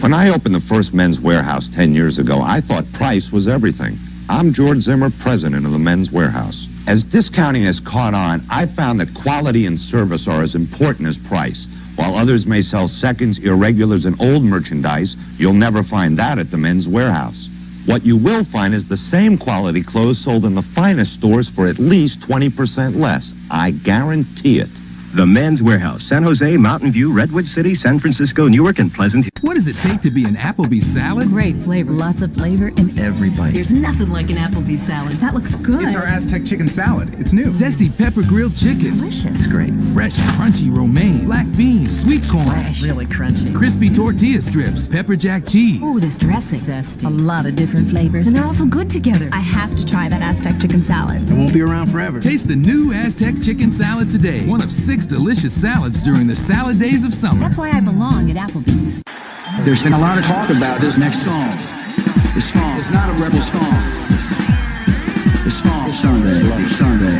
When I opened the first Men's Warehouse 10 years ago, I thought price was everything. I'm George Zimmer, president of the Men's Warehouse. As discounting has caught on, I found that quality and service are as important as price. While others may sell seconds, irregulars, and old merchandise, you'll never find that at the Men's Warehouse. What you will find is the same quality clothes sold in the finest stores for at least 20% less. I guarantee it. The Men's Warehouse, San Jose, Mountain View, Redwood City, San Francisco, Newark, and Pleasant. What does it take to be an Applebee's salad? Great flavor, lots of flavor in every bite. There's nothing like an Applebee's salad. That looks good. It's our Aztec chicken salad. It's new. Zesty pepper grilled chicken. Delicious. It's great. Fresh, crunchy romaine, black beans, sweet corn. Fresh. Really crunchy. Crispy tortilla strips, pepper jack cheese. Ooh, this dressing. Zesty. A lot of different flavors. And they're also good together. I have to try that Aztec chicken salad. It won't be around forever. Taste the new Aztec chicken salad today. One of 6 delicious salads during the salad days of summer. That's why I belong at Applebee's. There's been a lot of talk about this next song. This song is not a rebel song. This song is Sunday, Bloody Sunday.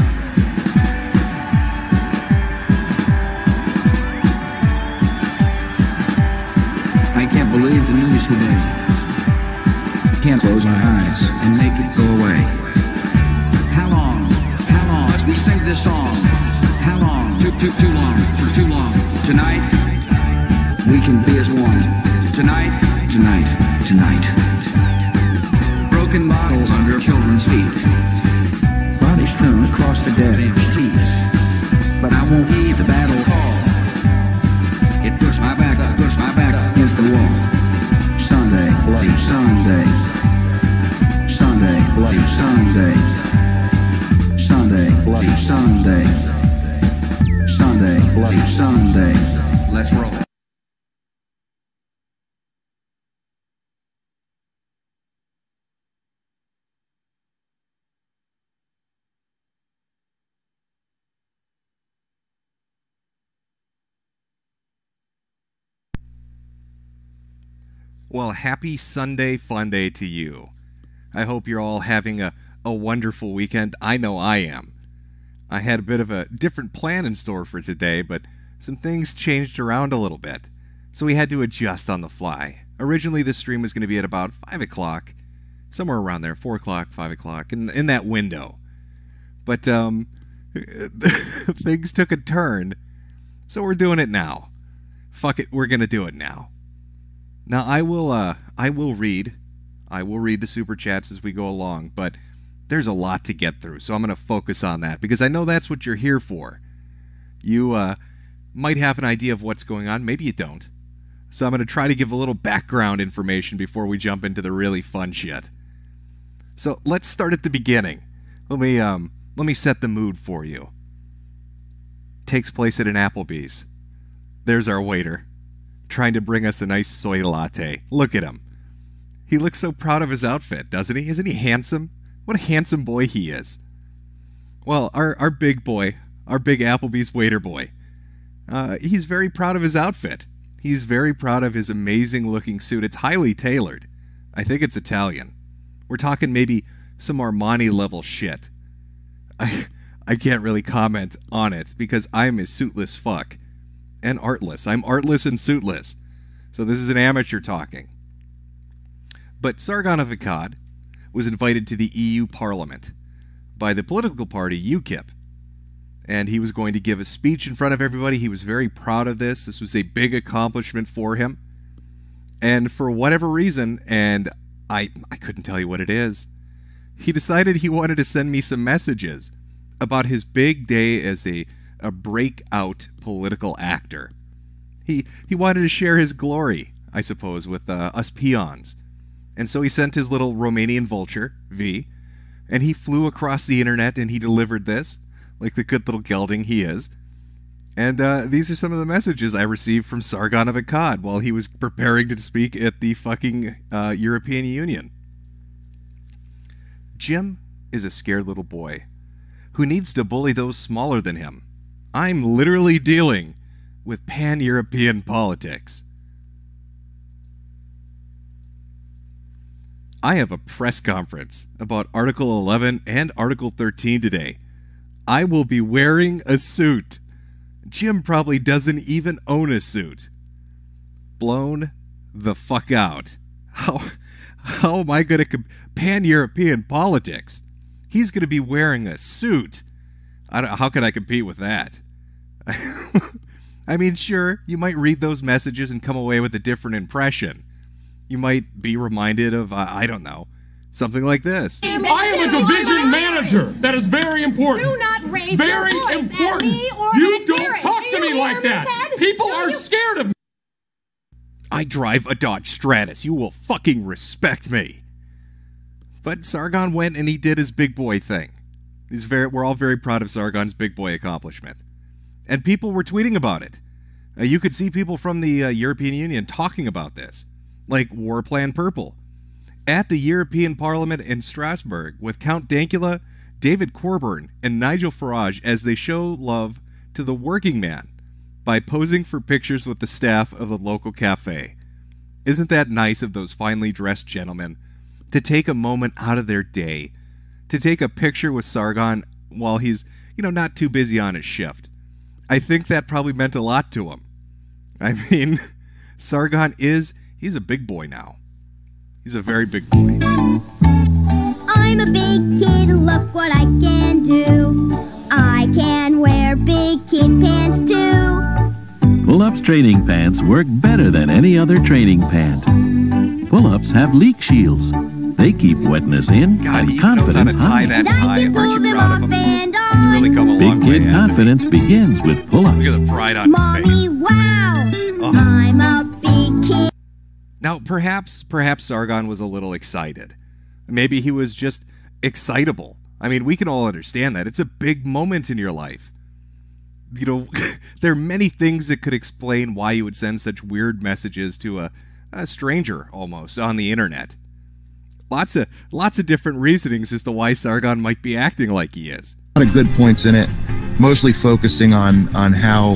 I can't believe the news today. Can't close my eyes and make it go away. How long? How long? Let's we sing this song. How long? Too long. For too long. Tonight, we can be as one. Tonight. Broken bottles under children's feet. Bodies strewn across the dead streets. But I won't heed the battle call. It puts my back up against the wall. Sunday, bloody Sunday. Sunday, bloody Sunday. Sunday, bloody Sunday. Sunday, bloody Sunday. Let's roll. Well, happy Sunday fun day to you. I hope you're all having a wonderful weekend. I know I am. I had a bit of a different plan in store for today, but some things changed around a little bit, so we had to adjust on the fly. Originally, this stream was going to be at about 5 o'clock, somewhere around there, 4 o'clock, 5 o'clock, in that window. But things took a turn, so we're doing it now. Fuck it, we're going to do it now. Now, I will read the super chats as we go along, but there's a lot to get through, so I'm going to focus on that, because I know that's what you're here for. You might have an idea of what's going on, maybe you don't. So I'm going to try to give a little background information before we jump into the really fun shit. So let's start at the beginning. Let me set the mood for you. Takes place at an Applebee's. There's our waiter, trying to bring us a nice soy latte. Look at him. He looks so proud of his outfit, doesn't he? Isn't he handsome? What a handsome boy he is. Well, our big boy, our big Applebee's waiter boy, he's very proud of his outfit. He's very proud of his amazing looking suit. It's highly tailored. I think it's Italian. We're talking maybe some Armani level shit. I can't really comment on it because I'm a suitless fuck. And artless. I'm artless and suitless. So this is an amateur talking. But Sargon of Akkad was invited to the EU Parliament by the political party UKIP. And he was going to give a speech in front of everybody. He was very proud of this. This was a big accomplishment for him. And for whatever reason, and I couldn't tell you what it is, he decided he wanted to send me some messages about his big day as a breakout political actor. He wanted to share his glory, I suppose, with us peons. And so he sent his little Romanian vulture, V, and he flew across the internet and he delivered this, like the good little gelding he is. And these are some of the messages I received from Sargon of Akkad while he was preparing to speak at the fucking European Union. Jim is a scared little boy who needs to bully those smaller than him. I'm literally dealing with pan-European politics. I have a press conference about Article 11 and Article 13 today. I will be wearing a suit. Jim probably doesn't even own a suit. Blown the fuck out. How am I going to pan-European politics? He's going to be wearing a suit. How can I compete with that? I mean, sure, you might read those messages and come away with a different impression. You might be reminded of, I don't know, something like this. I am a division manager. That is very important. Do not raise very your voice important. At me or you at don't Derek. talk to me like that. People are scared of me. I drive a Dodge Stratus. You will fucking respect me. But Sargon went and he did his big boy thing. We're all very proud of Sargon's big boy accomplishment. And people were tweeting about it. You could see people from the European Union talking about this, like War Plan Purple. At the European Parliament in Strasbourg with Count Dankula, David Coburn, and Nigel Farage as they show love to the working man by posing for pictures with the staff of the local cafe. Isn't that nice of those finely dressed gentlemen to take a moment out of their day to take a picture with Sargon while he's, not too busy on his shift? I think that probably meant a lot to him. I mean, Sargon he's a big boy now. He's a very big boy. I'm a big kid, look what I can do. I can wear big kid pants too. Pull-Ups training pants work better than any other training pant. Pull-Ups have leak shields. They keep wetness in God, and confidence high. That tie. Aren't you proud of him? He's really come a long way. Big kid confidence begins with pull-ups. Look at the pride on his face. Wow! Oh. I'm a big kid. Now, perhaps Sargon was a little excited. Maybe he was just excitable. I mean, we can all understand that. It's a big moment in your life. There are many things that could explain why you would send such weird messages to a stranger, almost, on the internet. Lots of different reasonings as to why Sargon might be acting like he is. A lot of good points in it, mostly focusing on how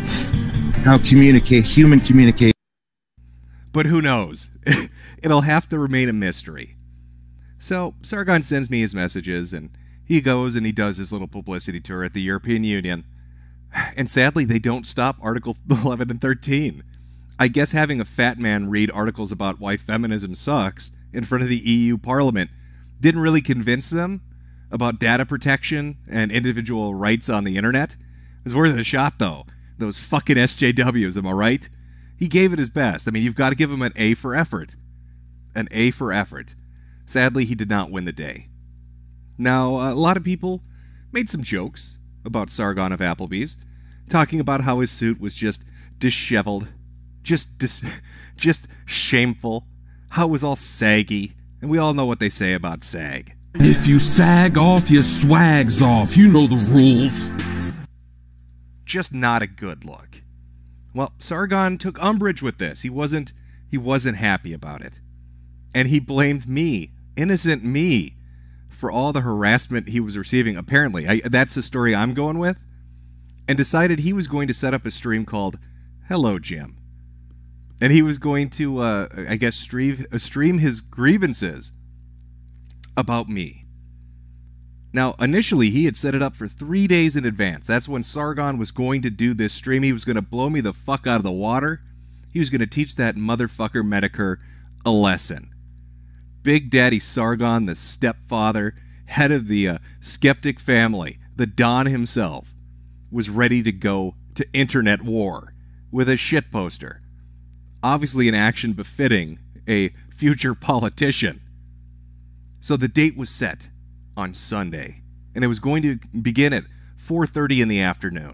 human communicate. But who knows? It'll have to remain a mystery. So Sargon sends me his messages, and he goes and he does his little publicity tour at the European Union. And sadly, they don't stop Article 11 and 13. I guess having a fat man read articles about why feminism sucks in front of the EU Parliament didn't really convince them about data protection and individual rights on the internet. It was worth a shot, though. Those fucking SJWs, am I right? He gave it his best. I mean, you've got to give him an A for effort. An A for effort. Sadly, he did not win the day. Now, a lot of people made some jokes about Sargon of Applebee's, talking about how his suit was just disheveled, just shameful, how it was all saggy, and we all know what they say about sag. If you sag off, your swag's off. You know the rules. Just not a good look. Well, Sargon took umbrage with this. He wasn't happy about it. And he blamed me, innocent me, for all the harassment he was receiving, apparently. That's the story I'm going with. And decided he was going to set up a stream called Hello Jim. And he was going to, I guess, stream his grievances about me. Now, initially, he had set it up for 3 days in advance. That's when Sargon was going to do this stream. He was going to blow me the fuck out of the water. He was going to teach that motherfucker Medicare a lesson. Big Daddy Sargon, the stepfather, head of the skeptic family, the Don himself, was ready to go to internet war with a shit poster. Obviously an action befitting a future politician. So the date was set on Sunday, and it was going to begin at 4:30 in the afternoon.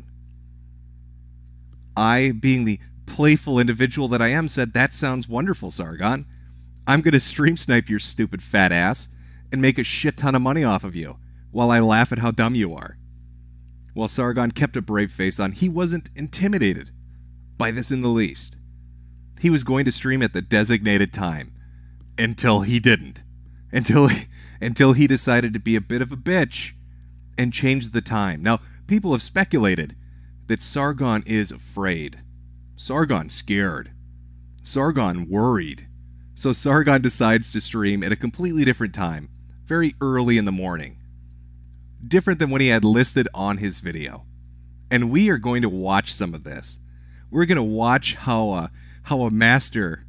I, being the playful individual that I am, said, "That sounds wonderful, Sargon. I'm going to stream snipe your stupid fat ass and make a shit ton of money off of you while I laugh at how dumb you are." Well, Sargon kept a brave face on. He wasn't intimidated by this in the least. He was going to stream at the designated time until he didn't. Until he decided to be a bit of a bitch and changed the time. Now, people have speculated that Sargon is afraid. Sargon's scared. Sargon worried. So Sargon decides to stream at a completely different time, very early in the morning. Different than what he had listed on his video. And we are going to watch some of this. We're going to watch how a master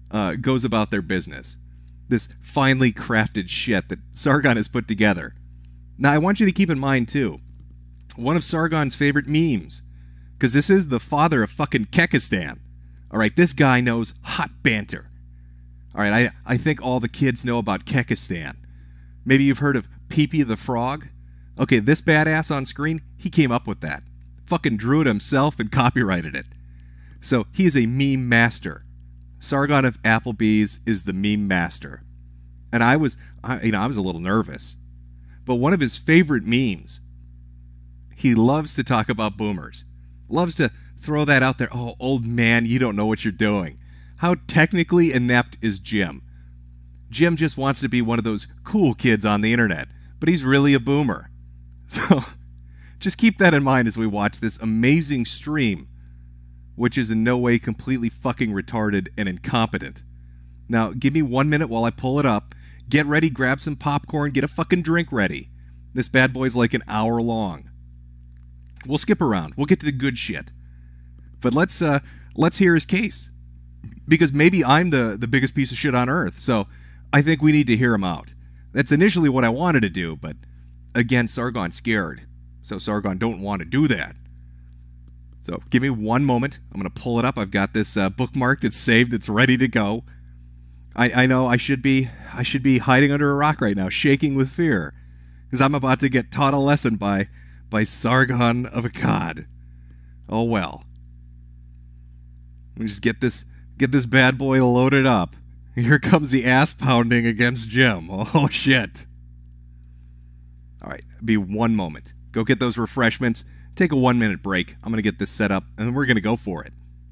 goes about their business. This finely crafted shit that Sargon has put together. Now, I want you to keep in mind, too, one of Sargon's favorite memes, because this is the father of fucking Kekistan. All right, this guy knows hot banter. All right, I think all the kids know about Kekistan. Maybe you've heard of Pee-Pee the Frog? Okay, this badass on screen, he came up with that. Fucking drew it himself and copyrighted it. So he is a meme master. Sargon of Applebee's is the meme master. And I was a little nervous. But one of his favorite memes, he loves to talk about boomers. Loves to throw that out there. Oh, old man, you don't know what you're doing. How technically inept is Jim? Jim just wants to be one of those cool kids on the internet, but he's really a boomer. So just keep that in mind as we watch this amazing stream, which is in no way completely fucking retarded and incompetent. Now, give me 1 minute while I pull it up. Get ready, grab some popcorn, get a fucking drink ready. This bad boy's like an hour long. We'll skip around. We'll get to the good shit. But let's hear his case. Because maybe I'm the biggest piece of shit on earth, so I think we need to hear him out. That's initially what I wanted to do, but again, Sargon's scared. So Sargon don't want to do that. So give me 1 moment. I'm going to pull it up. I've got this bookmarked. It's saved. It's ready to go. I know I should be hiding under a rock right now, shaking with fear, because I'm about to get taught a lesson by Sargon of Akkad. Oh well. Let me just get this bad boy loaded up. Here comes the ass pounding against Jim. Oh shit. All right, be 1 moment. Go get those refreshments. Take a 1 minute break. I'm going to get this set up, and then we're going to go for it.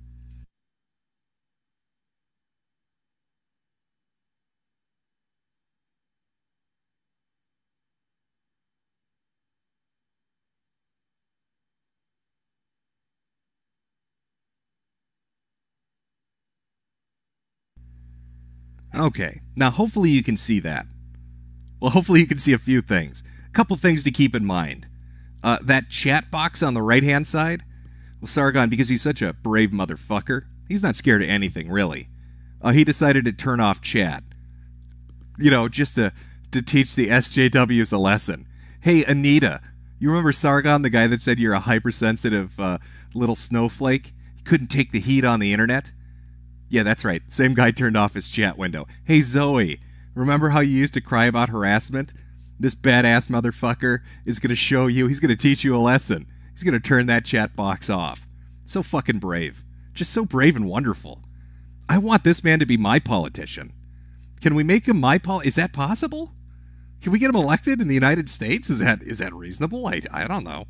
Okay, now hopefully you can see that. Well, hopefully you can see a few things. A couple things to keep in mind. That chat box on the right-hand side, well, Sargon, because he's such a brave motherfucker, he's not scared of anything, really. He decided to turn off chat. You know, just to teach the SJWs a lesson. Hey, Anita, you remember Sargon, the guy that said you're a hypersensitive little snowflake? You couldn't take the heat on the internet? Yeah, that's right. Same guy turned off his chat window. Hey, Zoe, remember how you used to cry about harassment? This badass motherfucker is going to show you, he's going to teach you a lesson. He's going to turn that chat box off. So fucking brave. Just so brave and wonderful. I want this man to be my politician. Can we make him my is that possible? Can we get him elected in the United States? Is that reasonable? I don't know.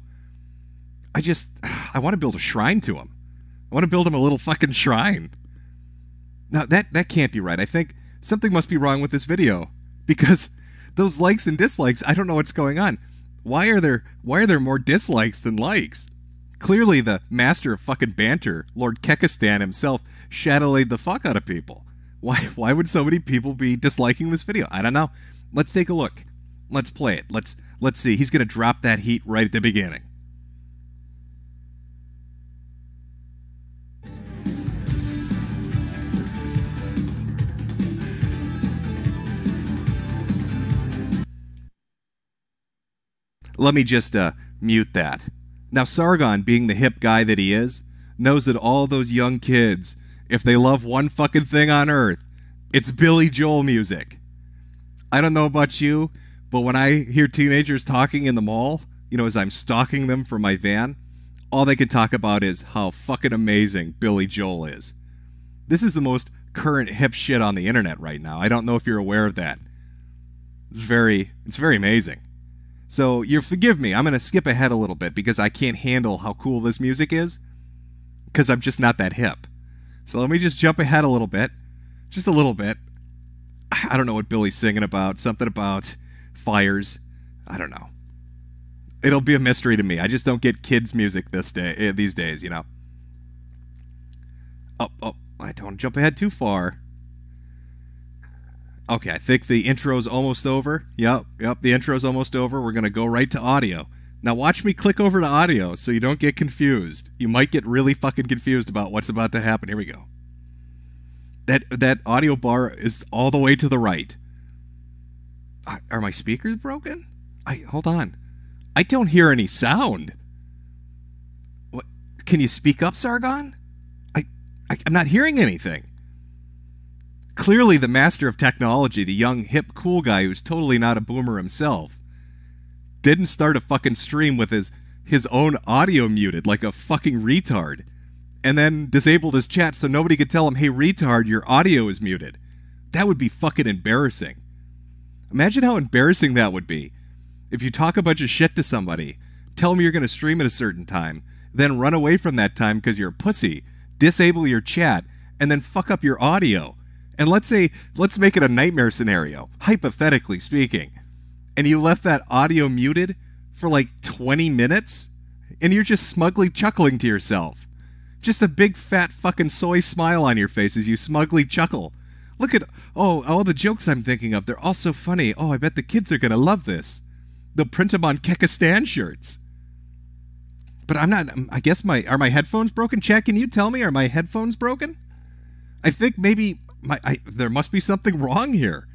I want to build a shrine to him. I want to build him a little fucking shrine. Now, that can't be right. I think something must be wrong with this video, because those likes and dislikes, I don't know what's going on. Why are there more dislikes than likes? Clearly the master of fucking banter, Lord Kekistan himself, shadowed the fuck out of people. Why would so many people be disliking this video? I don't know. Let's take a look. Let's play it. Let's see. He's going to drop that heat right at the beginning. Let me just mute that. Now, Sargon, being the hip guy that he is, knows that all those young kids, if they love one fucking thing on earth, it's Billy Joel music. I don't know about you, but when I hear teenagers talking in the mall, you know, as I'm stalking them from my van, all they can talk about is how fucking amazing Billy Joel is. This is the most current hip shit on the internet right now. I don't know if you're aware of that. It's very amazing. So, you forgive me, I'm going to skip ahead a little bit because I can't handle how cool this music is, because I'm just not that hip. So let me just jump ahead a little bit, just a little bit. I don't know what Billy's singing about, something about fires, I don't know. It'll be a mystery to me. I just don't get kids' music these days, you know. Oh, I don't jump ahead too far. Okay, I think the intro's almost over. Yep, the intro's almost over. We're going to go right to audio. Now watch me click over to audio so you don't get confused. You might get really fucking confused about what's about to happen. Here we go. That audio bar is all the way to the right. Are my speakers broken? Hold on. I don't hear any sound. What? Can you speak up, Sargon? I'm not hearing anything. Clearly the master of technology, the young, hip, cool guy who's totally not a boomer himself, didn't start a fucking stream with his own audio muted like a fucking retard, and then disabled his chat so nobody could tell him, hey, retard, your audio is muted. That would be fucking embarrassing. Imagine how embarrassing that would be. If you talk a bunch of shit to somebody, tell them you're going to stream at a certain time, then run away from that time because you're a pussy, disable your chat, and then fuck up your audio. And let's make it a nightmare scenario, hypothetically speaking, and you left that audio muted for like 20 minutes, and you're just smugly chuckling to yourself. Just a big fat fucking soy smile on your face as you smugly chuckle. Look at, all the jokes I'm thinking of, they're all so funny. Oh, I bet the kids are going to love this. They'll print them on Kekistan shirts. But I'm not, I guess are my headphones broken? Chat, can you tell me, are my headphones broken? I think maybe there must be something wrong here.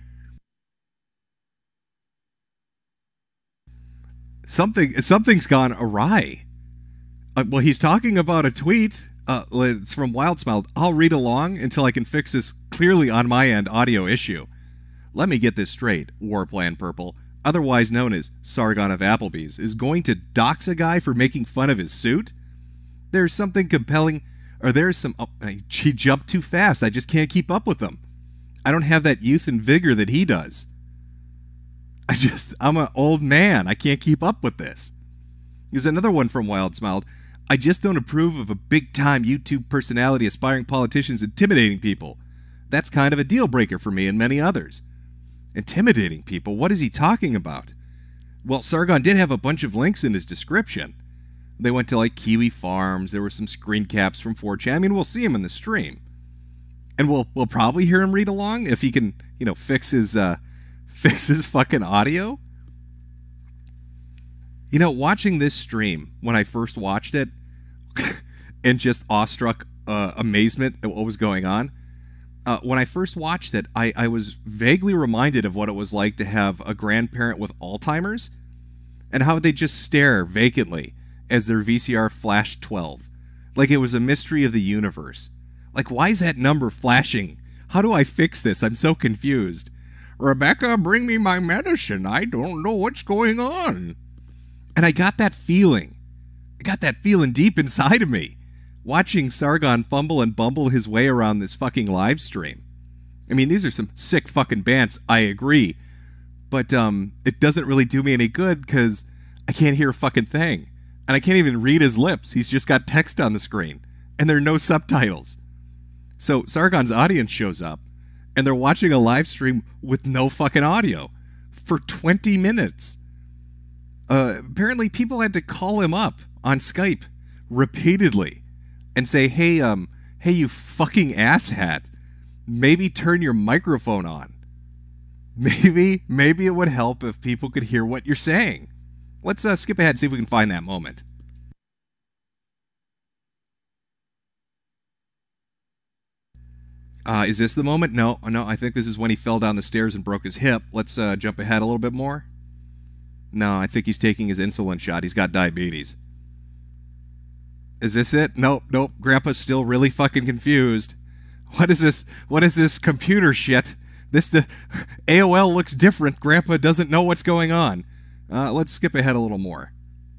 Something's gone awry. Well, he's talking about a tweet. It's from Wildsmile. I'll read along until I can fix this clearly on my end audio issue. Let me get this straight. Warplan Purple, otherwise known as Sargon of Applebee's, is going to dox a guy for making fun of his suit? There's something compelling, or there's some... Oh, he jumped too fast. I just can't keep up with him. I don't have that youth and vigor that he does. I'm an old man. I can't keep up with this. Here's another one from Wildsmile. I just don't approve of a big-time YouTube personality aspiring politicians intimidating people. That's kind of a deal breaker for me and many others. Intimidating people? What is he talking about? Well, Sargon did have a bunch of links in his description. They went to like Kiwi Farms. There were some screen caps from 4chan. I mean, we'll see him in the stream. And we'll probably hear him read along if he can, fix his fucking audio. Watching this stream, when I first watched it, and just awestruck amazement at what was going on, when I first watched it, I was vaguely reminded of what it was like to have a grandparent with Alzheimer's, and how they just stare vacantly as their VCR flashed 12. Like it was a mystery of the universe. Like, why is that number flashing? How do I fix this? I'm so confused. Rebecca, bring me my medicine. I don't know what's going on. And I got that feeling. I got that feeling deep inside of me, watching Sargon fumble and bumble his way around this fucking live stream. I mean, these are some sick fucking bands, I agree. But it doesn't really do me any good because I can't hear a fucking thing. And I can't even read his lips. He's just got text on the screen. And there are no subtitles. So Sargon's audience shows up, and they're watching a live stream with no fucking audio for 20 minutes. Apparently people had to call him up on Skype repeatedly and say, hey, you fucking asshat, maybe turn your microphone on. Maybe it would help if people could hear what you're saying. Let's skip ahead and see if we can find that moment. Is this the moment? No, I think this is when he fell down the stairs and broke his hip. Let's jump ahead a little bit more. No, I think he's taking his insulin shot. He's got diabetes. Is this it? Nope. Grandpa's still really fucking confused. What is this? What is this computer shit? AOL looks different. Grandpa doesn't know what's going on. Let's skip ahead a little more.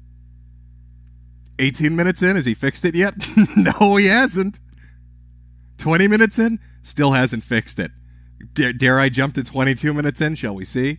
18 minutes in, has he fixed it yet? No, he hasn't. 20 minutes in, still hasn't fixed it. Dare I jump to 22 minutes in? Shall we see?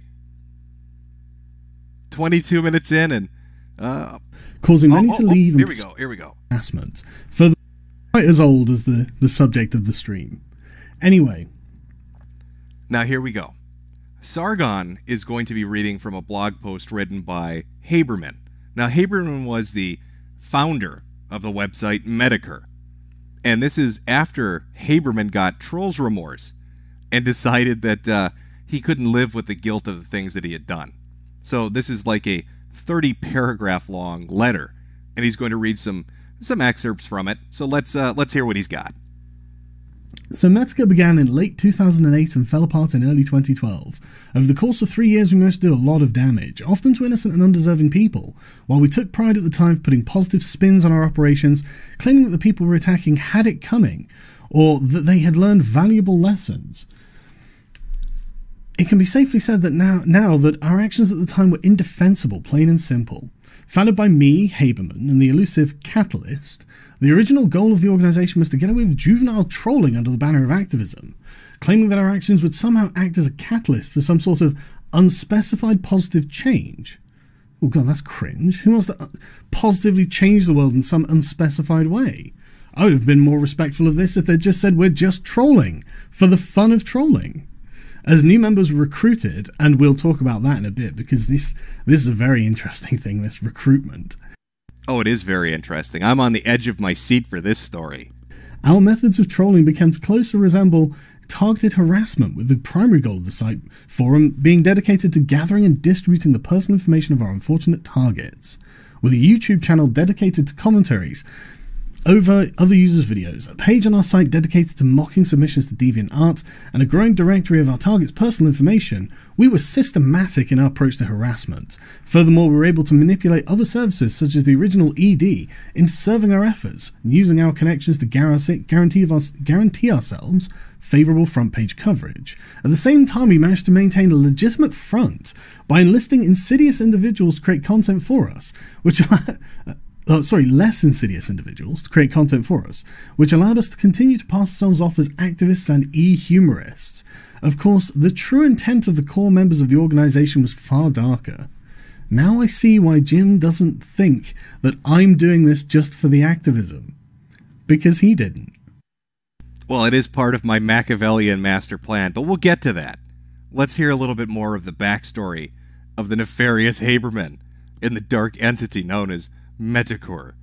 22 minutes in and... causing many to leave. Here we go. Harassment. For quite as old as the subject of the stream. Anyway. Now here we go. Sargon is going to be reading from a blog post written by Haberman. Now Haberman was the founder of the website Medicare. And this is after Haberman got trolls remorse and decided that he couldn't live with the guilt of the things that he had done. So this is like a 30-paragraph long letter, and he's going to read some excerpts from it. So let's hear what he's got. So Metica began in late 2008 and fell apart in early 2012. Over the course of 3 years we managed to do a lot of damage, often to innocent and undeserving people, while we took pride at the time of putting positive spins on our operations, claiming that the people we were attacking had it coming, or that they had learned valuable lessons. It can be safely said that now that our actions at the time were indefensible, plain and simple. Founded by me, Haberman, and the elusive Catalyst, the original goal of the organisation was to get away with juvenile trolling under the banner of activism, claiming that our actions would somehow act as a catalyst for some sort of unspecified positive change. Oh god, that's cringe. Who wants to positively change the world in some unspecified way? I would have been more respectful of this if they'd just said we're just trolling, for the fun of trolling. As new members were recruited, and we'll talk about that in a bit, because this is a very interesting thing, this recruitment. Oh, it is very interesting. I'm on the edge of my seat for this story. Our methods of trolling began to closely resemble targeted harassment, with the primary goal of the site forum being dedicated to gathering and distributing the personal information of our unfortunate targets, with a YouTube channel dedicated to commentaries over other users' videos, a page on our site dedicated to mocking submissions to DeviantArt, and a growing directory of our target's personal information. We were systematic in our approach to harassment. Furthermore, we were able to manipulate other services such as the original ED into serving our efforts, using our connections to guarantee ourselves favourable front page coverage. At the same time, we managed to maintain a legitimate front by enlisting insidious individuals to create content for us, less insidious individuals to create content for us, which allowed us to continue to pass ourselves off as activists and e-humorists. Of course, the true intent of the core members of the organisation was far darker. Now I see why Jim doesn't think that I'm doing this just for the activism. Because he didn't. Well, it is part of my Machiavellian master plan, but we'll get to that. Let's hear a little bit more of the backstory of the nefarious Haberman in the dark entity known as Metacore.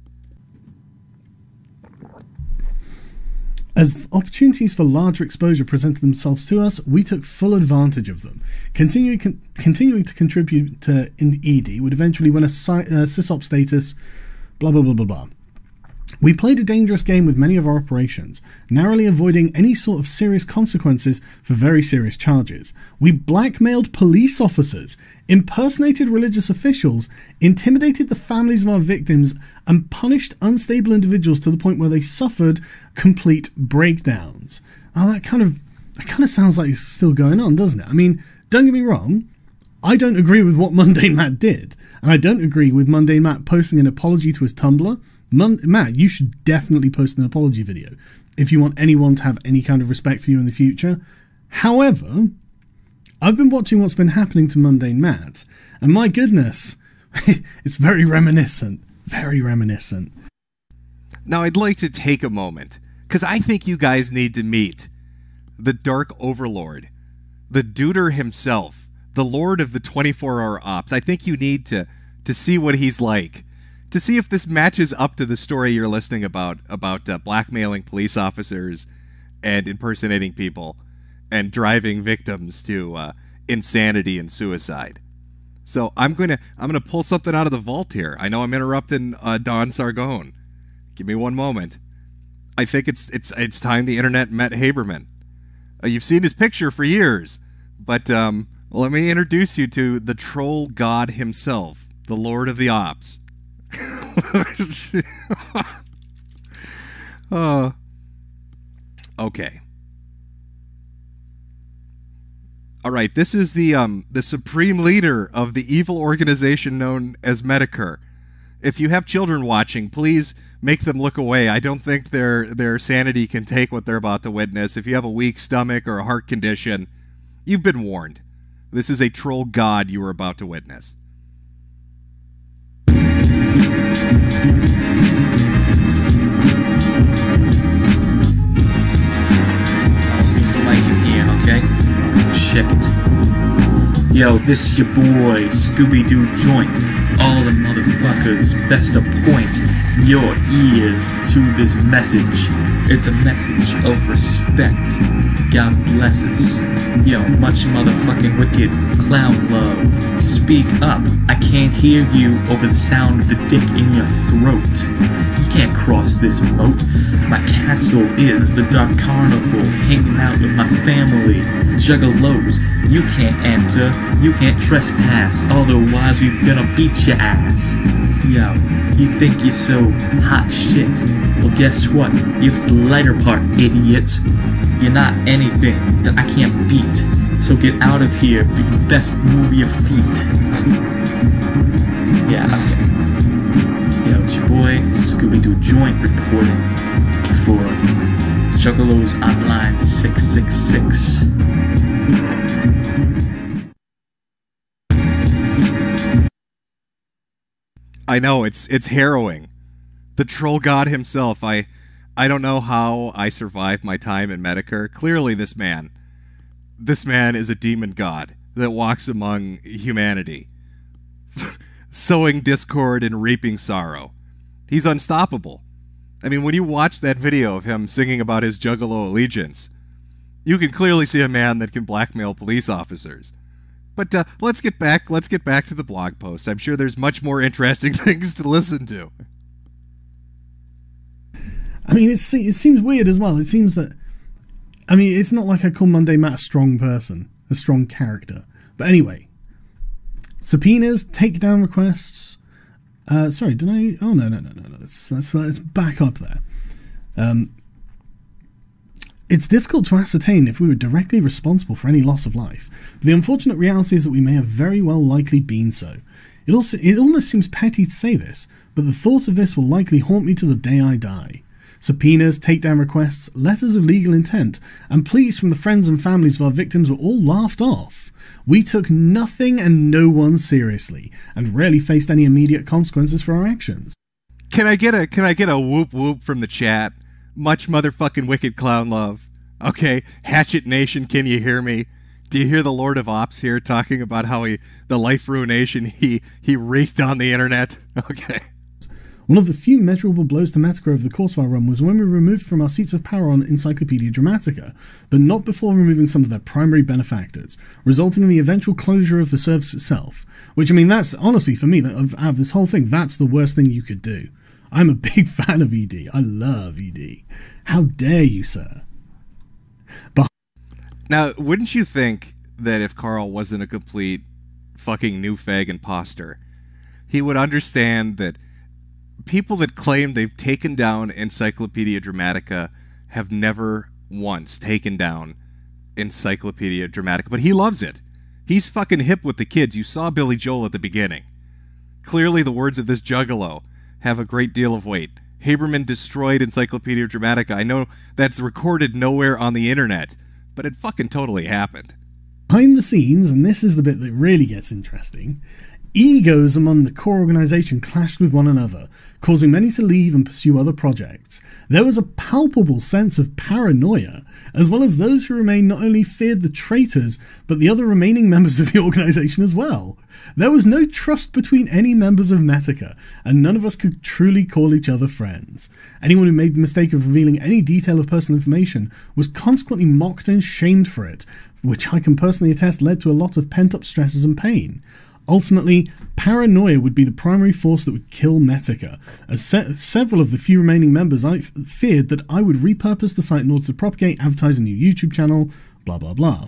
As opportunities for larger exposure presented themselves to us, we took full advantage of them. Continuing to contribute to ED would eventually win a sysop status, blah blah blah blah blah. We played a dangerous game with many of our operations, narrowly avoiding any sort of serious consequences for very serious charges. We blackmailed police officers, impersonated religious officials, intimidated the families of our victims, and punished unstable individuals to the point where they suffered complete breakdowns. Oh, that kind of sounds like it's still going on, doesn't it? I mean, don't get me wrong, I don't agree with what Mundane Matt did, and I don't agree with Mundane Matt posting an apology to his Tumblr. Matt, you should definitely post an apology video if you want anyone to have any kind of respect for you in the future. However, I've been watching what's been happening to Mundane Matt, and my goodness, it's very reminiscent. Very reminiscent. Now, I'd like to take a moment, because I think you guys need to meet the Dark Overlord, the Duder himself, the Lord of the 24-hour ops. I think you need to see what he's like, to see if this matches up to the story you're listening about blackmailing police officers and impersonating people and driving victims to insanity and suicide. So I'm gonna pull something out of the vault here. I know I'm interrupting Don Sargone. Give me one moment. I think it's time the internet met Haberman. You've seen his picture for years, but let me introduce you to the troll god himself, the Lord of the Ops. Okay. All right, this is the supreme leader of the evil organization known as Metacore. If you have children watching, please make them look away. I don't think their sanity can take what they're about to witness. If you have a weak stomach or a heart condition, you've been warned. This is a troll god you are about to witness. Seems to like it here, okay? Check it. Yo, this your boy, Scooby-Doo Joint. All the motherfuckers best appoint your ears to this message. It's a message of respect. God blesses. Yo, much motherfucking wicked clown love. Speak up. I can't hear you over the sound of the dick in your throat. You can't cross this moat. My castle is the dark carnival, hanging out with my family. Juggalos, you can't enter, you can't trespass, otherwise we're gonna beat your ass. Yo, you think you're so hot shit? Well, guess what? You're the lighter part, idiots. You're not anything that I can't beat. So get out of here, best move your feet. Yeah, okay. Yo, it's your boy, Scooby-Doo Joint reporting for Juggalos Online 666. I know, it's harrowing. The troll god himself. I don't know how I survived my time in Medicare. Clearly this man is a demon god that walks among humanity, sowing discord and reaping sorrow. He's unstoppable. I mean, when you watch that video of him singing about his Juggalo allegiance, you can clearly see a man that can blackmail police officers. But let's get back to the blog post. I'm sure there's much more interesting things to listen to. I mean, it seems weird as well. It seems that, I mean, it's not like I call Monday Matt a strong person, a strong character. But anyway, subpoenas, takedown requests. Sorry, did I? Oh, no. Let's back up there. It's difficult to ascertain if we were directly responsible for any loss of life, but the unfortunate reality is that we may have very well likely been so. It almost seems petty to say this, but the thought of this will likely haunt me to the day I die. Subpoenas, takedown requests, letters of legal intent, and pleas from the friends and families of our victims were all laughed off. We took nothing and no one seriously, and rarely faced any immediate consequences for our actions. Can I get a whoop whoop from the chat? Much motherfucking wicked clown love. Okay, Hatchet Nation, can you hear me? Do you hear the Lord of Ops here talking about how the life ruination he wreaked on the internet? Okay. One of the few measurable blows to Metica over the course of our run was when we were removed from our seats of power on Encyclopedia Dramatica, but not before removing some of their primary benefactors, resulting in the eventual closure of the service itself. Which, I mean, that's, honestly, for me, out of this whole thing, that's the worst thing you could do. I'm a big fan of ED. I love ED. How dare you, sir? But now, wouldn't you think that if Carl wasn't a complete fucking new fag imposter, he would understand that people that claim they've taken down Encyclopedia Dramatica have never once taken down Encyclopedia Dramatica, but he loves it. He's fucking hip with the kids. You saw Billy Joel at the beginning. Clearly the words of this juggalo have a great deal of weight. Haberman destroyed Encyclopedia Dramatica. I know that's recorded nowhere on the internet, but it fucking totally happened. Behind the scenes, and this is the bit that really gets interesting, egos among the core organisation clashed with one another, causing many to leave and pursue other projects. There was a palpable sense of paranoia, as well as those who remained not only feared the traitors, but the other remaining members of the organisation as well. There was no trust between any members of Metica, and none of us could truly call each other friends. Anyone who made the mistake of revealing any detail of personal information was consequently mocked and shamed for it, which I can personally attest led to a lot of pent-up stresses and pain. Ultimately, paranoia would be the primary force that would kill Metica, as several of the few remaining members I feared that I would repurpose the site in order to propagate, advertise a new YouTube channel, blah blah blah.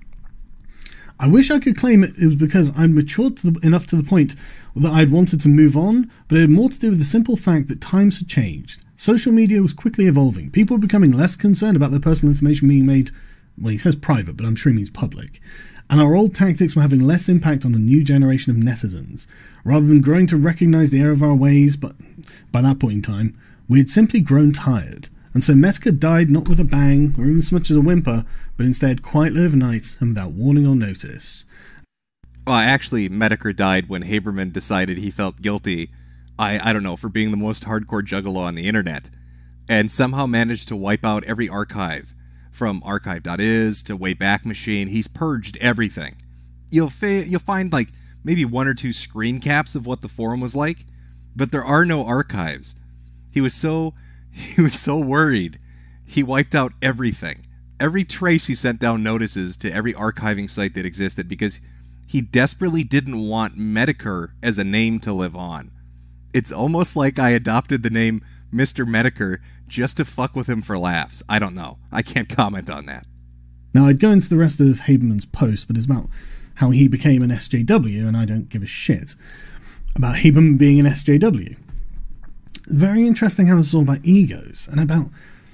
I wish I could claim it was because I'd matured enough to the point that I'd wanted to move on, but it had more to do with the simple fact that times had changed. Social media was quickly evolving. People were becoming less concerned about their personal information being made, well, he says private, but I'm sure he means public. And our old tactics were having less impact on a new generation of netizens. Rather than growing to recognise the error of our ways, but by that point in time, we had simply grown tired. And so Metica died not with a bang, or even so much as a whimper, but instead quietly overnight and without warning or notice. Well, actually, Metica died when Haberman decided he felt guilty, I don't know, for being the most hardcore juggalo on the internet, and somehow managed to wipe out every archive. From archive.is to Wayback Machine, he's purged everything. You'll find like maybe one or two screen caps of what the forum was like, but there are no archives. He was so worried he wiped out everything. Every trace he sent down notices to every archiving site that existed because he desperately didn't want Medicare as a name to live on. It's almost like I adopted the name Mr. Medicare just to fuck with him for laughs. I don't know. I can't comment on that. Now, I'd go into the rest of Haberman's post, but it's about how he became an SJW, and I don't give a shit about Haberman being an SJW. Very interesting how this is all about egos, and about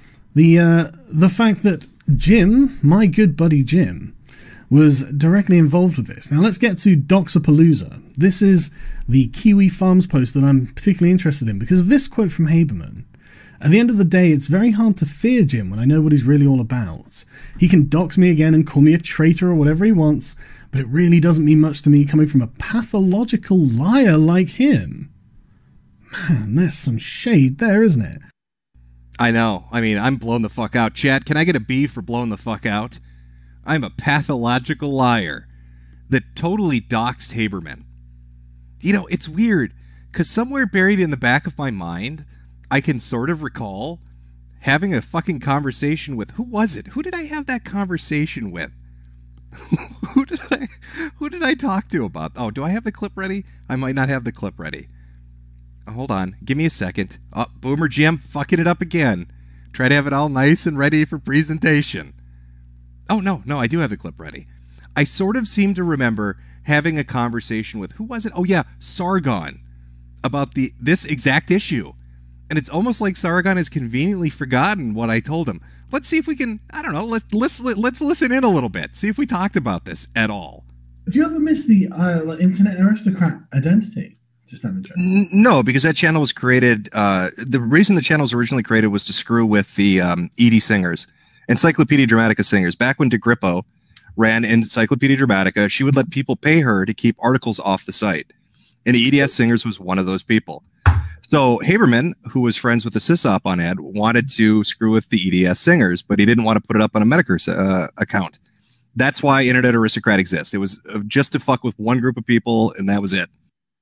the fact that Jim, my good buddy Jim, was directly involved with this. Now let's get to Doxapalooza. This is the Kiwi Farms post that I'm particularly interested in because of this quote from Haberman. At the end of the day, it's very hard to fear Jim when I know what he's really all about. He can dox me again and call me a traitor or whatever he wants, but it really doesn't mean much to me coming from a pathological liar like him. Man, there's some shade there, isn't it? I know. I mean, I'm blown the fuck out. Chat, can I get a B for blown the fuck out? I'm a pathological liar that totally doxed Haberman. You know, it's weird, because somewhere buried in the back of my mind, I can sort of recall having a fucking conversation with, who was it? Who did I have that conversation with? Who did I talk to about? Oh, do I have the clip ready? I might not have the clip ready. Hold on, give me a second. Oh, Boomer Jim fucking it up again. Try to have it all nice and ready for presentation. Oh, no, I do have the clip ready. I sort of seem to remember having a conversation with, who was it? Oh yeah, Sargon, about this exact issue. And it's almost like Sargon has conveniently forgotten what I told him. Let's see if we can, I don't know, let's listen in a little bit. See if we talked about this at all. Do you ever miss the Internet Aristocrat identity? Just out of interest. No, because that channel was created, the reason the channel was originally created was to screw with the ED singers, Encyclopedia Dramatica singers. Back when DeGrippo ran Encyclopedia Dramatica, she would let people pay her to keep articles off the site. And the EDS singers was one of those people. So Haberman, who was friends with the SysOp on Ed, wanted to screw with the EDS singers, but he didn't want to put it up on a Medicare account. That's why Internet Aristocrat exists. It was just to fuck with one group of people, and that was it.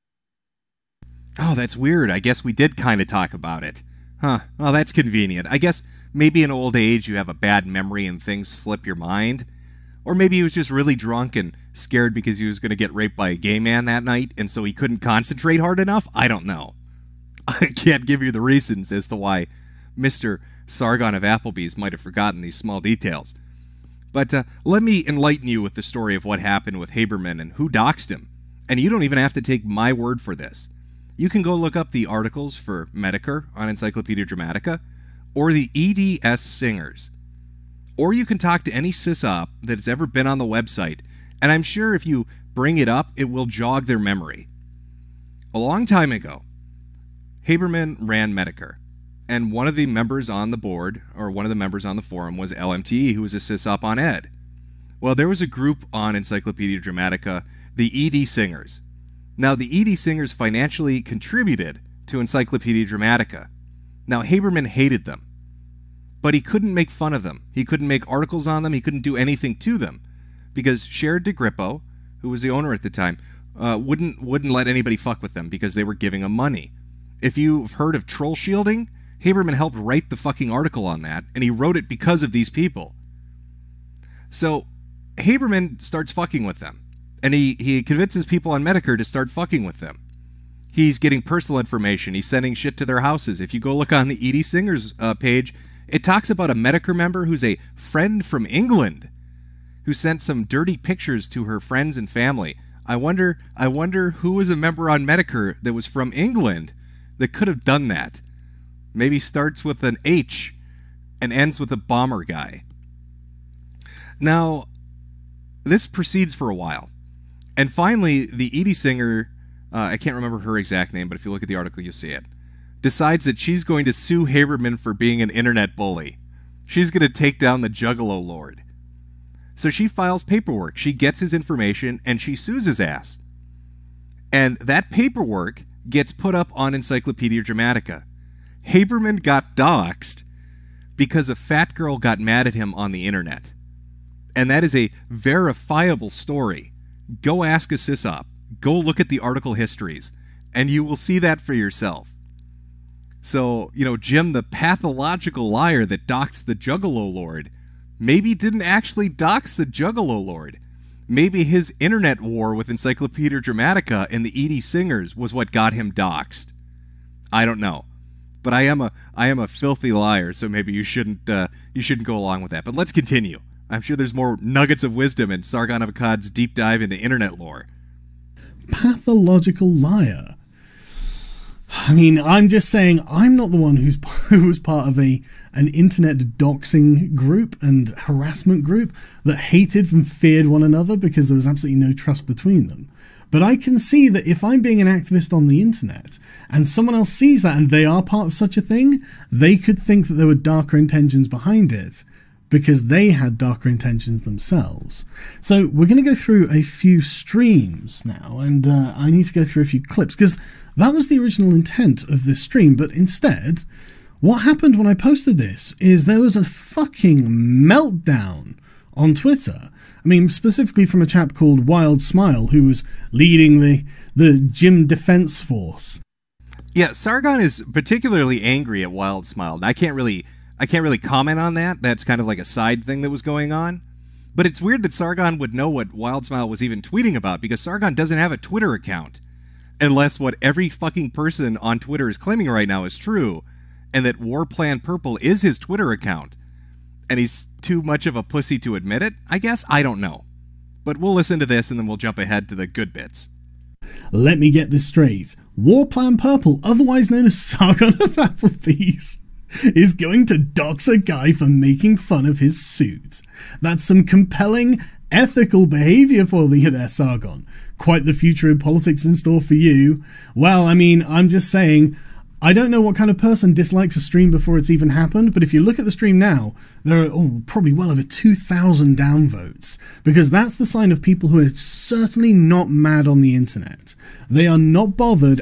Oh, that's weird. I guess we did kind of talk about it. Huh. Well, that's convenient. I guess maybe in old age you have a bad memory and things slip your mind. Or maybe he was just really drunk and scared because he was going to get raped by a gay man that night, and so he couldn't concentrate hard enough? I don't know. I can't give you the reasons as to why Mr. Sargon of Applebee's might have forgotten these small details. But let me enlighten you with the story of what happened with Haberman and who doxed him. And you don't even have to take my word for this. You can go look up the articles for Medicare on Encyclopedia Dramatica, or the EDS singers. Or you can talk to any SysOp that has ever been on the website, and I'm sure if you bring it up, it will jog their memory. A long time ago, Haberman ran Medicare, and one of the members on the board, or one of the members on the forum, was LMTE, who was a SysOp on Ed. Well, there was a group on Encyclopedia Dramatica, the ED Singers. Now, the ED Singers financially contributed to Encyclopedia Dramatica. Now, Haberman hated them, but he couldn't make fun of them. He couldn't make articles on them. He couldn't do anything to them, because Sherrod DeGrippo, who was the owner at the time, wouldn't let anybody fuck with them because they were giving him money. If you've heard of troll shielding, Haberman helped write the fucking article on that, and he wrote it because of these people. So Haberman starts fucking with them, and he convinces people on Medicare to start fucking with them. He's getting personal information. He's sending shit to their houses. If you go look on the ED Singers page, it talks about a Medicare member who's a friend from England who sent some dirty pictures to her friends and family. I wonder who was a member on Medicare that was from England that could have done that. Maybe starts with an H and ends with a bomber guy. Now, this proceeds for a while. And finally, the ED singer, I can't remember her exact name, but if you look at the article, you'll see it, decides that she's going to sue Haberman for being an internet bully. She's going to take down the Juggalo Lord. So she files paperwork. She gets his information, and she sues his ass. And that paperwork gets put up on Encyclopedia Dramatica. Haberman got doxxed because a fat girl got mad at him on the internet. And that is a verifiable story. Go ask a SysOp. Go look at the article histories, and you will see that for yourself. So, Jim, the pathological liar that doxed the Juggalo Lord, maybe didn't actually dox the Juggalo Lord. Maybe his internet war with Encyclopedia Dramatica and the Edie Singers was what got him doxed. I don't know. But I am a filthy liar, so maybe you shouldn't go along with that. But let's continue. I'm sure there's more nuggets of wisdom in Sargon of Akkad's deep dive into internet lore. Pathological liar. I mean, I'm just saying I'm not the one who was part of an internet doxing group and harassment group that hated and feared one another because there was absolutely no trust between them. But I can see that if I'm being an activist on the internet and someone else sees that and they are part of such a thing, they could think that there were darker intentions behind it because they had darker intentions themselves. So we're going to go through a few streams now, and I need to go through a few clips because that was the original intent of this stream, but instead, what happened when I posted this is there was a fucking meltdown on Twitter. I mean, specifically from a chap called Wild Smile, who was leading the Jim Defense Force. Yeah, Sargon is particularly angry at Wild Smile. I can't really comment on that. That's kind of like a side thing that was going on. But it's weird that Sargon would know what Wild Smile was even tweeting about, because Sargon doesn't have a Twitter account. Unless what every fucking person on Twitter is claiming right now is true, and that Warplan Purple is his Twitter account. And he's too much of a pussy to admit it, I guess? I don't know. But we'll listen to this and then we'll jump ahead to the good bits. Let me get this straight. Warplan Purple, otherwise known as Sargon of Applebee's, is going to dox a guy for making fun of his suit. That's some compelling, ethical behaviour for you there, Sargon. Quite the future in politics in store for you. Well, I mean, I'm just saying, I don't know what kind of person dislikes a stream before it's even happened, but if you look at the stream now, there are probably well over 2,000 downvotes, because that's the sign of people who are certainly not mad on the internet. They are not bothered.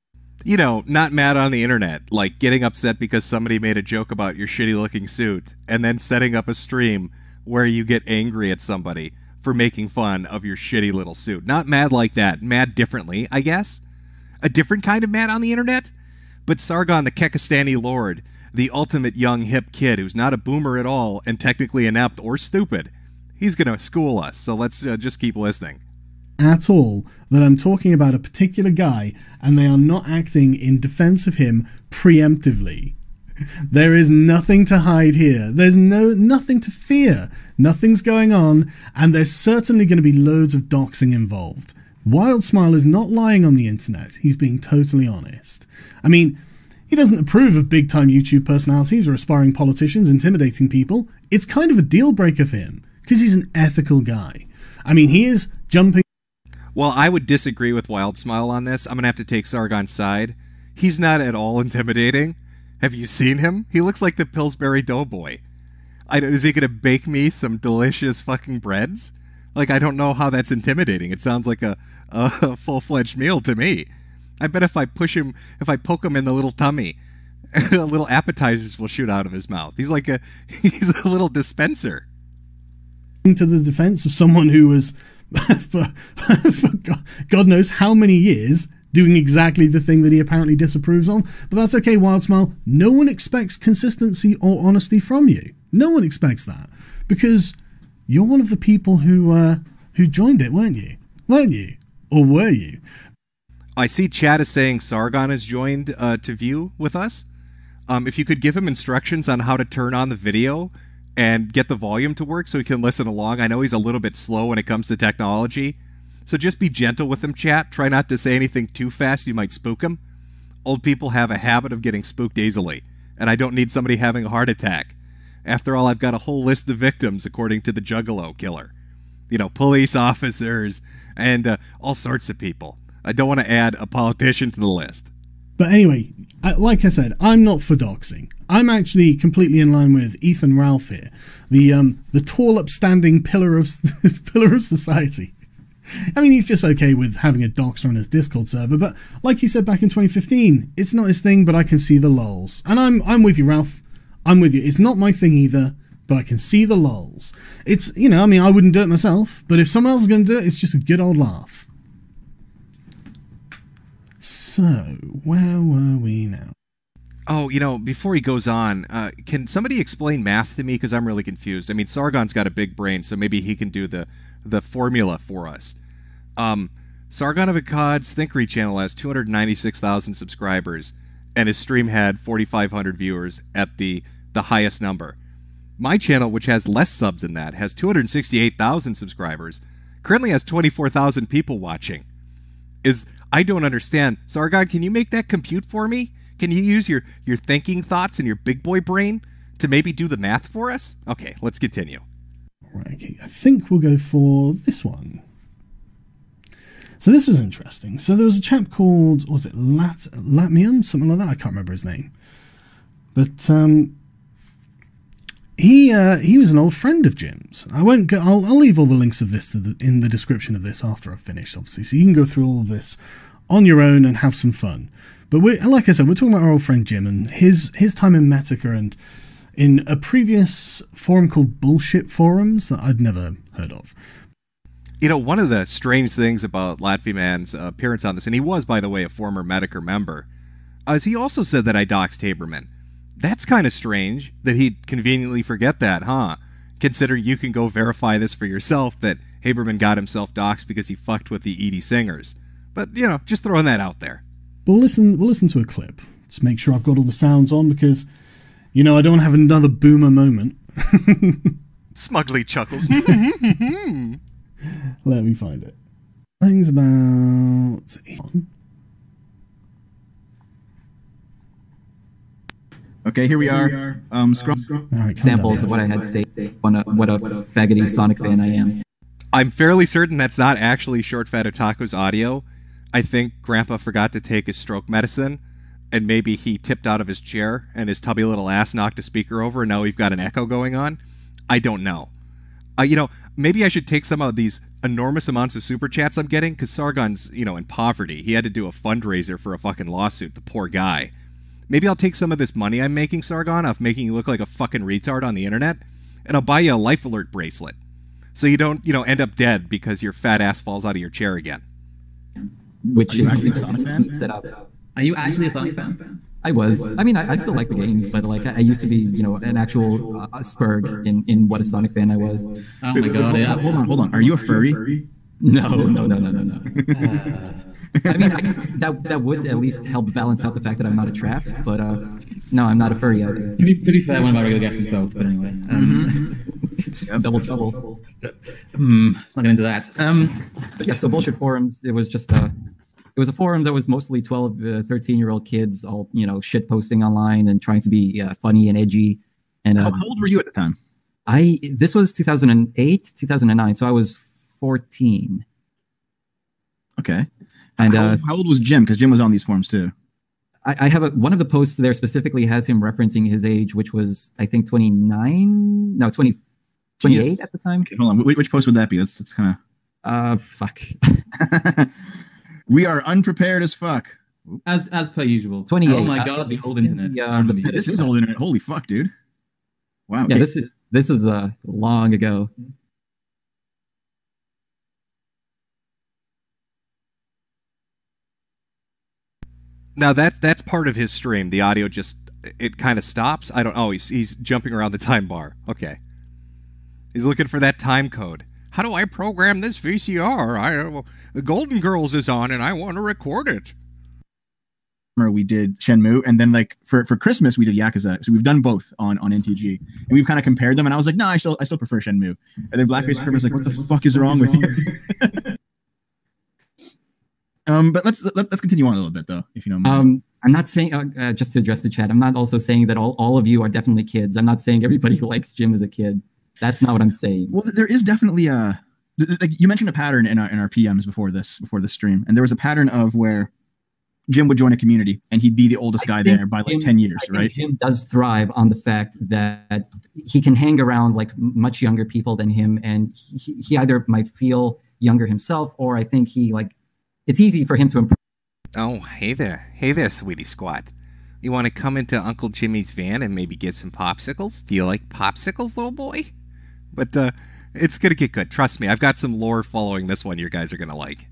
Not mad on the internet, like getting upset because somebody made a joke about your shitty-looking suit, and then setting up a stream where you get angry at somebody for making fun of your shitty little suit. Not mad like that. Mad differently, I guess. A different kind of mad on the internet? But Sargon the Kekistani Lord, the ultimate young hip kid who's not a boomer at all and technically inept or stupid, he's going to school us, so let's just keep listening. At all, that I'm talking about a particular guy and they are not acting in defense of him preemptively. There is nothing to hide here. There's nothing to fear. Nothing's going on, and there's certainly going to be loads of doxing involved. Wild Smile is not lying on the internet. He's being totally honest. I mean, he doesn't approve of big-time YouTube personalities or aspiring politicians intimidating people. It's kind of a deal-breaker for him, because he's an ethical guy. I mean, he is jumping... Well, I would disagree with Wild Smile on this. I'm going to have to take Sargon's side. He's not at all intimidating. Have you seen him? He looks like the Pillsbury Doughboy. Is he going to bake me some delicious fucking breads? Like, I don't know how that's intimidating. It sounds like a full-fledged meal to me. I bet if I poke him in the little tummy, little appetizers will shoot out of his mouth. He's a little dispenser. To the defense of someone who was, for God knows how many years, doing exactly the thing that he apparently disapproves of. But that's okay, Wild Smile. No one expects consistency or honesty from you. No one expects that. Because you're one of the people who joined it, weren't you? Weren't you? Or were you? I see chat is saying Sargon has joined to view with us. If you could give him instructions on how to turn on the video and get the volume to work so he can listen along. I know he's a little bit slow when it comes to technology. So just be gentle with him, chat. Try not to say anything too fast. You might spook him. Old people have a habit of getting spooked easily. And I don't need somebody having a heart attack. After all, I've got a whole list of victims according to the Juggalo killer. Police officers and all sorts of people. I don't want to add a politician to the list. But anyway, like I said, I'm not for doxing. I'm actually completely in line with Ethan Ralph here, the tall, upstanding pillar of society. I mean, he's just okay with having a doxer on his Discord server, but like he said back in 2015, it's not his thing, but I can see the lols. And I'm with you, Ralph. I'm with you. It's not my thing either, but I can see the lols. It's, I mean, I wouldn't do it myself, but if someone else is going to do it, it's just a good old laugh. So, where were we now? Oh, before he goes on, can somebody explain math to me? Because I'm really confused. I mean, Sargon's got a big brain, so maybe he can do the formula for us. Sargon of Akkad's Thinkery channel has 296,000 subscribers, and his stream had 4,500 viewers at the highest number. My channel, which has less subs than that, has 268,000 subscribers, currently has 24,000 people watching. I don't understand. Sargon, can you make that compute for me? Can you use your thinking thoughts and your big boy brain to maybe do the math for us? Okay, let's continue. Right, okay. I think we'll go for this one. So this was interesting. So there was a chap called, was it Latmium? Something like that. I can't remember his name. But he was an old friend of Jim's. I won't go. I'll leave all the links of this in the description of this after I've finished, obviously, so you can go through all of this on your own and have some fun. But like I said, we're talking about our old friend Jim and his time in Metica and in a previous forum called Bullshit Forums that I'd never heard of. One of the strange things about Latviman's appearance on this, and he was, by the way, a former Metica member, is he also said that I doxed Haberman. That's kind of strange that he'd conveniently forget that, huh? Consider you can go verify this for yourself that Haberman got himself doxed because he fucked with the Edie Singers. But, just throwing that out there. But we'll listen to a clip. Just make sure I've got all the sounds on because, I don't want to have another boomer moment. Smugly chuckles. Let me find it. Things about... Okay, here we are. Right, examples of what I had to say. What a faggoty Sonic fan I am. I'm fairly certain that's not actually Short Fat Otaku's audio. I think Grandpa forgot to take his stroke medicine, and maybe he tipped out of his chair, and his tubby little ass knocked a speaker over, and now we've got an echo going on. I don't know. Maybe I should take some of these enormous amounts of super chats I'm getting, because Sargon's, in poverty. He had to do a fundraiser for a fucking lawsuit, the poor guy. Maybe I'll take some of this money I'm making, Sargon, off making you look like a fucking retard on the internet, and I'll buy you a Life Alert bracelet. So you don't, end up dead because your fat ass falls out of your chair again. Which is a Sonic fan? Set up. Are you actually a Sonic fan? I was. I mean, I still like the games, but I used to be, an actual Spurg in what a Sonic fan I was. Oh my god! Hold on. Are you a furry? No. I mean, I guess that would at least help balance out the fact that I'm not a trap, but no, I'm not a furry yet. To be fair, one of my regular guests is both, but anyway. Double trouble. Let's not get into that. But yeah, so Bullshit Forums, it was just it was a forum that was mostly 12, 13-year-old kids all, shit posting online and trying to be funny and edgy. And how old were you at the time? This was 2008, 2009, so I was 14. Okay. And how old was Jim? Because Jim was on these forums too. I have one of the posts there specifically has him referencing his age, which was I think 28 at the time. Okay, hold on. Which post would that be? That's kind of. Fuck. We are unprepared as fuck. As per usual. 28. Oh my god, the old internet. This is old internet. Holy fuck, dude. Wow. Yeah, this is long ago. Now that's part of his stream. The audio it kind of stops. I don't. Oh, he's jumping around the time bar. Okay. He's looking for that time code. How do I program this VCR? Golden Girls is on, and I want to record it. We did Shenmue, and then for Christmas we did Yakuza. So we've done both on NTG, and we've kind of compared them. And I was like, no, I still prefer Shenmue. And then Blackface Kirby was like, what the fuck is wrong with you? But let's continue on a little bit though, if you don't mind. I'm not saying just to address the chat. I'm not also saying that all of you are definitely kids. I'm not saying everybody who likes Jim is a kid. That's not what I'm saying. Well, there is definitely you mentioned a pattern in our PMs before this stream, and there was a pattern of where Jim would join a community and he'd be the oldest guy there by 10 years, right? Jim does thrive on the fact that he can hang around much younger people than him, and he either might feel younger himself, or I think it's easy for him to improve. Oh, hey there, sweetie squat. You want to come into Uncle Jimmy's van and maybe get some popsicles? Do you like popsicles, little boy? But it's gonna get good. Trust me, I've got some lore following this one you guys are gonna like.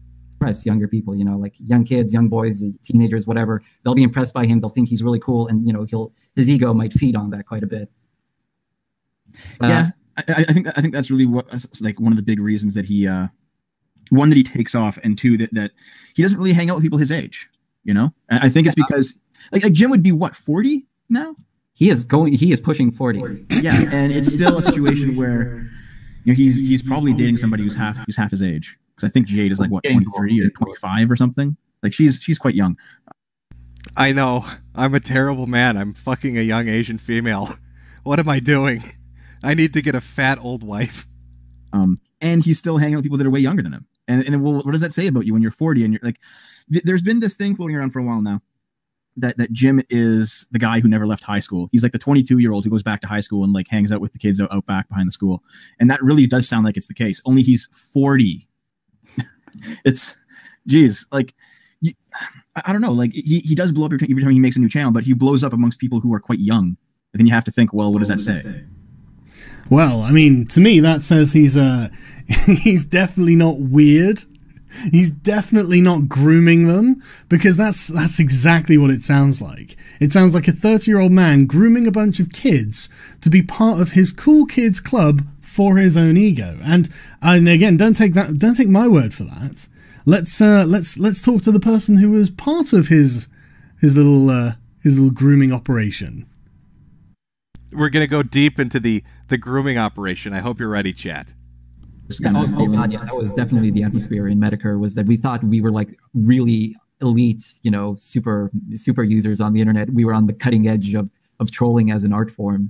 impress younger people, you know, like young kids, young boys, teenagers, whatever. They'll be impressed by him. They'll think he's really cool, and you know, his ego might feed on that quite a bit. Yeah, I think that's really what, like, one of the big reasons that he one, that he takes off, and two, that he doesn't really hang out with people his age. You know, and I think it's because like Jim would be what, 40 now? He is pushing 40. Yeah, and it's still a situation where, you know, he's probably dating somebody who's half his age. Because I think Jade is like what, 23 or 25 or something. Like she's quite young. I know. I'm a terrible man. I'm fucking a young Asian female. What am I doing? I need to get a fat old wife. And he's still hanging out with people that are way younger than him. And well, what does that say about you when you're 40 and you're like? There's been this thing floating around for a while now that Jim is the guy who never left high school. He's like the 22-year-old who goes back to high school and like hangs out with the kids out back behind the school. And that really does sound like it's the case. Only he's 40. It's, geez, like, I don't know. Like he does blow up every time he makes a new channel, but he blows up amongst people who are quite young. And then you have to think, well, what does that say? Well, I mean, to me, that says he's he's definitely not weird. He's definitely not grooming them, because that's exactly what it sounds like. It sounds like a 30-year-old man grooming a bunch of kids to be part of his cool kids club for his own ego. And again, don't take my word for that. Let's talk to the person who was part of his little grooming operation. We're gonna go deep into the grooming operation. I hope you're ready, chat. Oh god, yeah, that was definitely the atmosphere in Medicare, was that we thought we were like really elite, you know, super users on the internet. We were on the cutting edge of trolling as an art form.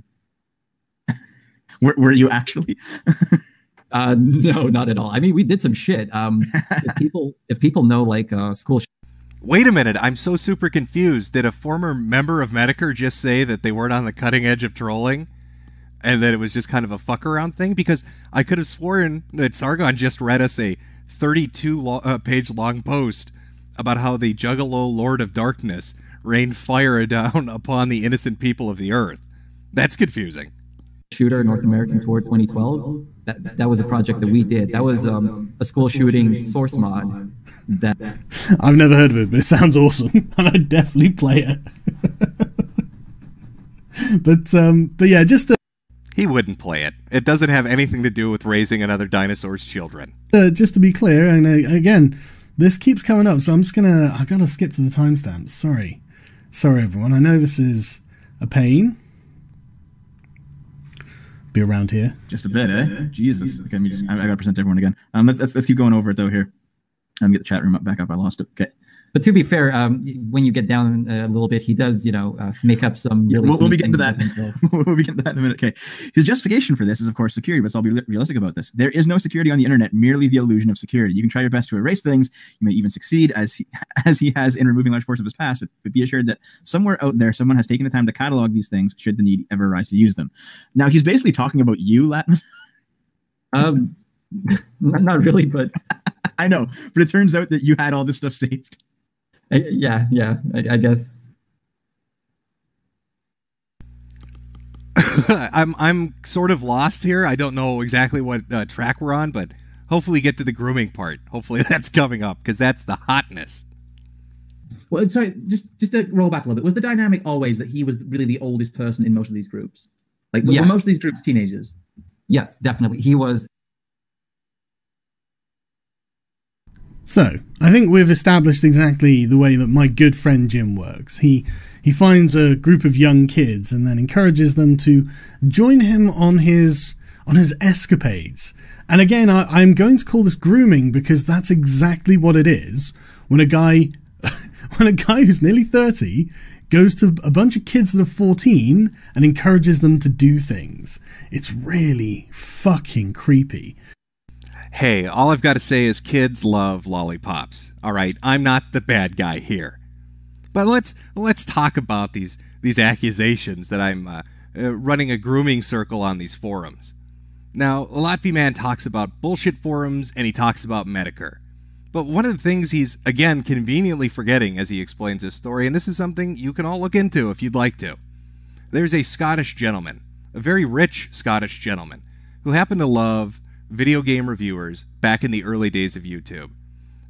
Were you actually? No, not at all. I mean, we did some shit. If people know like school. Wait a minute, I'm so super confused. Did a former member of Medicare just say that they weren't on the cutting edge of trolling? And that it was just kind of a fuck around thing? Because I could have sworn that Sargon just read us a 32-page long post about how the Juggalo Lord of Darkness rained fire down upon the innocent people of the earth. That's confusing. Shooter North American Tour 2012. That was a project that we did. That was a school shooting source mod. That I've never heard of it, but it sounds awesome, and I'd definitely play it. but yeah, just. He wouldn't play it. It doesn't have anything to do with raising another dinosaur's children. Just to be clear, and again, this keeps coming up, so I gotta skip to the timestamps. Sorry everyone. I know this is a pain. Be around here. Just a bit, eh? Jesus. Okay, I gotta present everyone again. Let's keep going over it though here. Get the chat room back up. I lost it. Okay. But to be fair, when you get down a little bit, he does, you know, make up some really. We'll be getting to that. We'll be getting to that in a minute. Okay. His justification for this is, of course, security, but I'll be realistic about this. There is no security on the internet, merely the illusion of security. You can try your best to erase things. You may even succeed, as he has in removing large portions of his past, but be assured that somewhere out there, someone has taken the time to catalog these things should the need ever arise to use them. Now, he's basically talking about you, Latin. Not really, but I know. But it turns out that you had all this stuff saved. Yeah, I guess. I'm sort of lost here. I don't know exactly what track we're on, but hopefully get to the grooming part. Hopefully that's coming up, because that's the hotness. Well, sorry, just to roll back a little bit. Was the dynamic always that he was really the oldest person in most of these groups? Like, were most of these groups teenagers? Yes, definitely. He was. So, I think we've established exactly the way that my good friend Jim works. He finds a group of young kids and then encourages them to join him on his escapades. And again, I'm going to call this grooming, because that's exactly what it is. When a guy who's nearly 30 goes to a bunch of kids that are 14 and encourages them to do things. It's really fucking creepy. Hey, all I've got to say is kids love lollipops. All right, I'm not the bad guy here. But let's talk about these accusations that I'm running a grooming circle on these forums. Now, Lotfi Man talks about bullshit forums, and he talks about Medicare. But one of the things he's, again, conveniently forgetting as he explains his story, and this is something you can all look into if you'd like to. There's a Scottish gentleman, a very rich Scottish gentleman, who happened to love video game reviewers back in the early days of YouTube.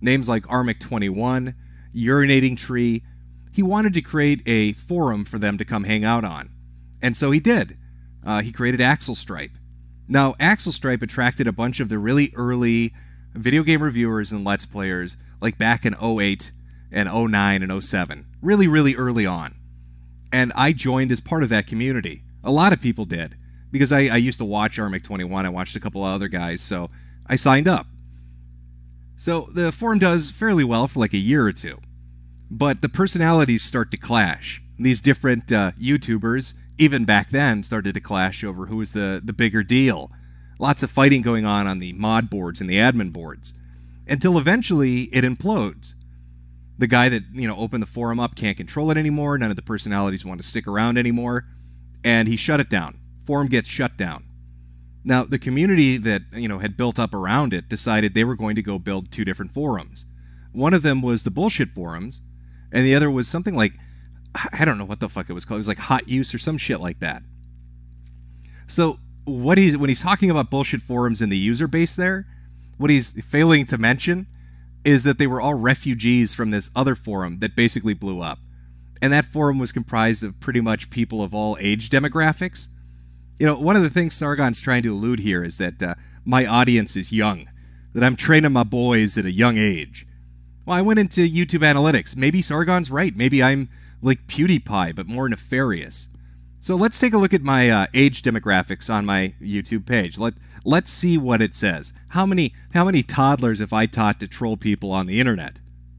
Names like Armic21, Urinating Tree. He wanted to create a forum for them to come hang out on. And so he did. He created Axel Stripe. Now, Axel Stripe attracted a bunch of the really early video game reviewers and Let's Players, like back in 08 and 09 and 07. Really, really early on. And I joined as part of that community. A lot of people did. Because I used to watch Armic21. I watched a couple of other guys, so I signed up. So the forum does fairly well for like a year or two. But the personalities start to clash. These different YouTubers, even back then, started to clash over who was the bigger deal. Lots of fighting going on the mod boards and the admin boards. Until eventually it implodes. The guy that, opened the forum up can't control it anymore. None of the personalities want to stick around anymore. And he shut it down. Forum gets shut down. Now, the community that, had built up around it decided they were going to go build two different forums. One of them was the bullshit forums, and the other was something like, I don't know what the fuck it was called. It was like Hot Use or some shit like that. So, when he's talking about bullshit forums in the user base there, what he's failing to mention is that they were all refugees from this other forum that basically blew up. And that forum was comprised of pretty much people of all age demographics. One of the things Sargon's trying to allude here is that my audience is young, that I'm training my boys at a young age. Well, I went into YouTube analytics. Maybe Sargon's right. Maybe I'm like PewDiePie, but more nefarious. So let's take a look at my age demographics on my YouTube page. Let's see what it says. How many toddlers have I taught to troll people on the internet?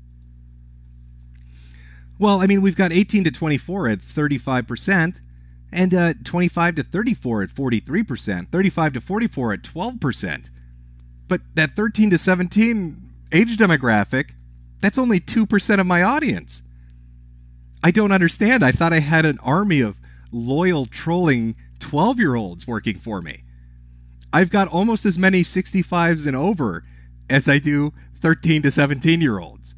Well, I mean, we've got 18 to 24 at 35%. And 25 to 34 at 43%, 35 to 44 at 12%. But that 13 to 17 age demographic, that's only 2% of my audience. I don't understand. I thought I had an army of loyal trolling 12-year-olds working for me. I've got almost as many 65s and over as I do 13 to 17-year-olds.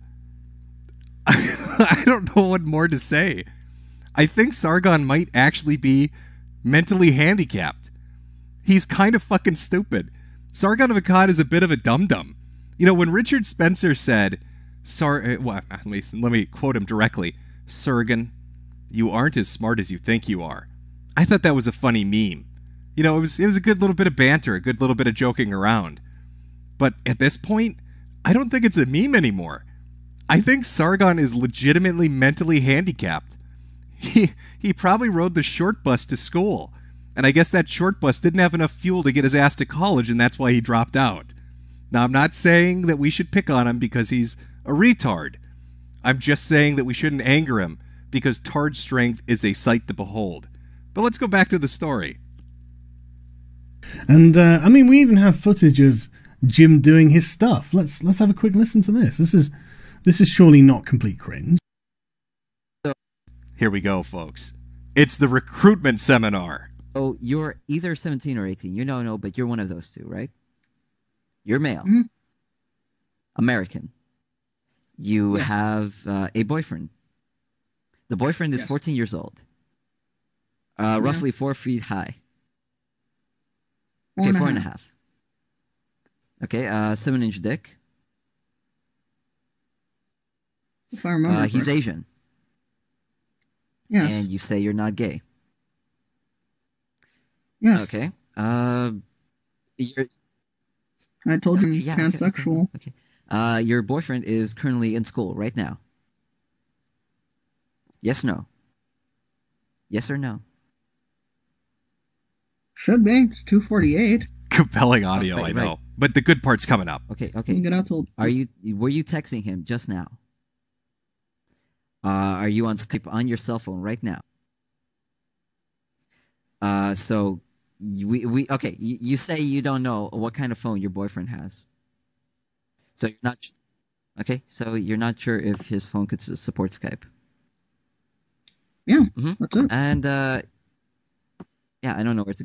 I don't know what more to say. I think Sargon might actually be mentally handicapped. He's kind of fucking stupid. Sargon of Akkad is a bit of a dum-dum. When Richard Spencer said, let me quote him directly, Sargon, you aren't as smart as you think you are. I thought that was a funny meme. It was a good little bit of banter, a good little bit of joking around. But at this point, I don't think it's a meme anymore. I think Sargon is legitimately mentally handicapped. He probably rode the short bus to school, and I guess that short bus didn't have enough fuel to get his ass to college, and that's why he dropped out. Now, I'm not saying that we should pick on him because he's a retard. I'm just saying that we shouldn't anger him because tard strength is a sight to behold. But let's go back to the story. And, we even have footage of Jim doing his stuff. Let's have a quick listen to this. This is surely not complete cringe. Here we go, folks. It's the recruitment seminar. Oh, you're either 17 or 18. You don't know, but you're one of those two, right? You're male. Mm-hmm. American. You have a boyfriend. The boyfriend is 14 years old. Roughly 4 feet high. Okay, 4.5. Okay, 7-inch dick. If I remember. He's Asian. Yes. And you say you're not gay. Yes. Okay. I told you he's pansexual. Okay. Your boyfriend is currently in school right now. Yes, no? Yes or no? Should be. It's 2:48. Compelling audio, I know. Right. But the good part's coming up. Okay, okay. Get out till... Were you texting him just now? Are you on Skype on your cell phone right now? So you say you don't know what kind of phone your boyfriend has. So you're not okay. So you're not sure if his phone could support Skype. Yeah, that's it. And I don't know where to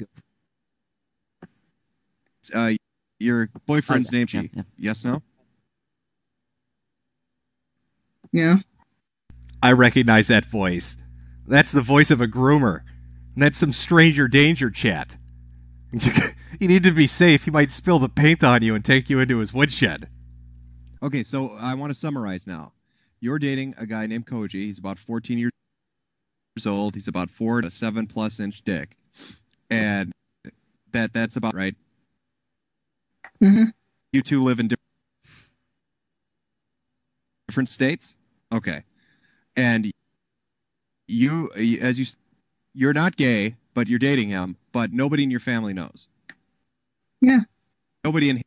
go. Your boyfriend's name, yes, no? Yeah. I recognize that voice. That's the voice of a groomer. And that's some stranger danger chat. You need to be safe. He might spill the paint on you and take you into his woodshed. Okay, so I want to summarize now. You're dating a guy named Koji. He's about 14 years old. He's about 4 to 7+ inch dick. And that's about right. Mm-hmm. You two live in different states? Okay. And you're not gay, but you're dating him, but nobody in your family knows. Yeah. Nobody in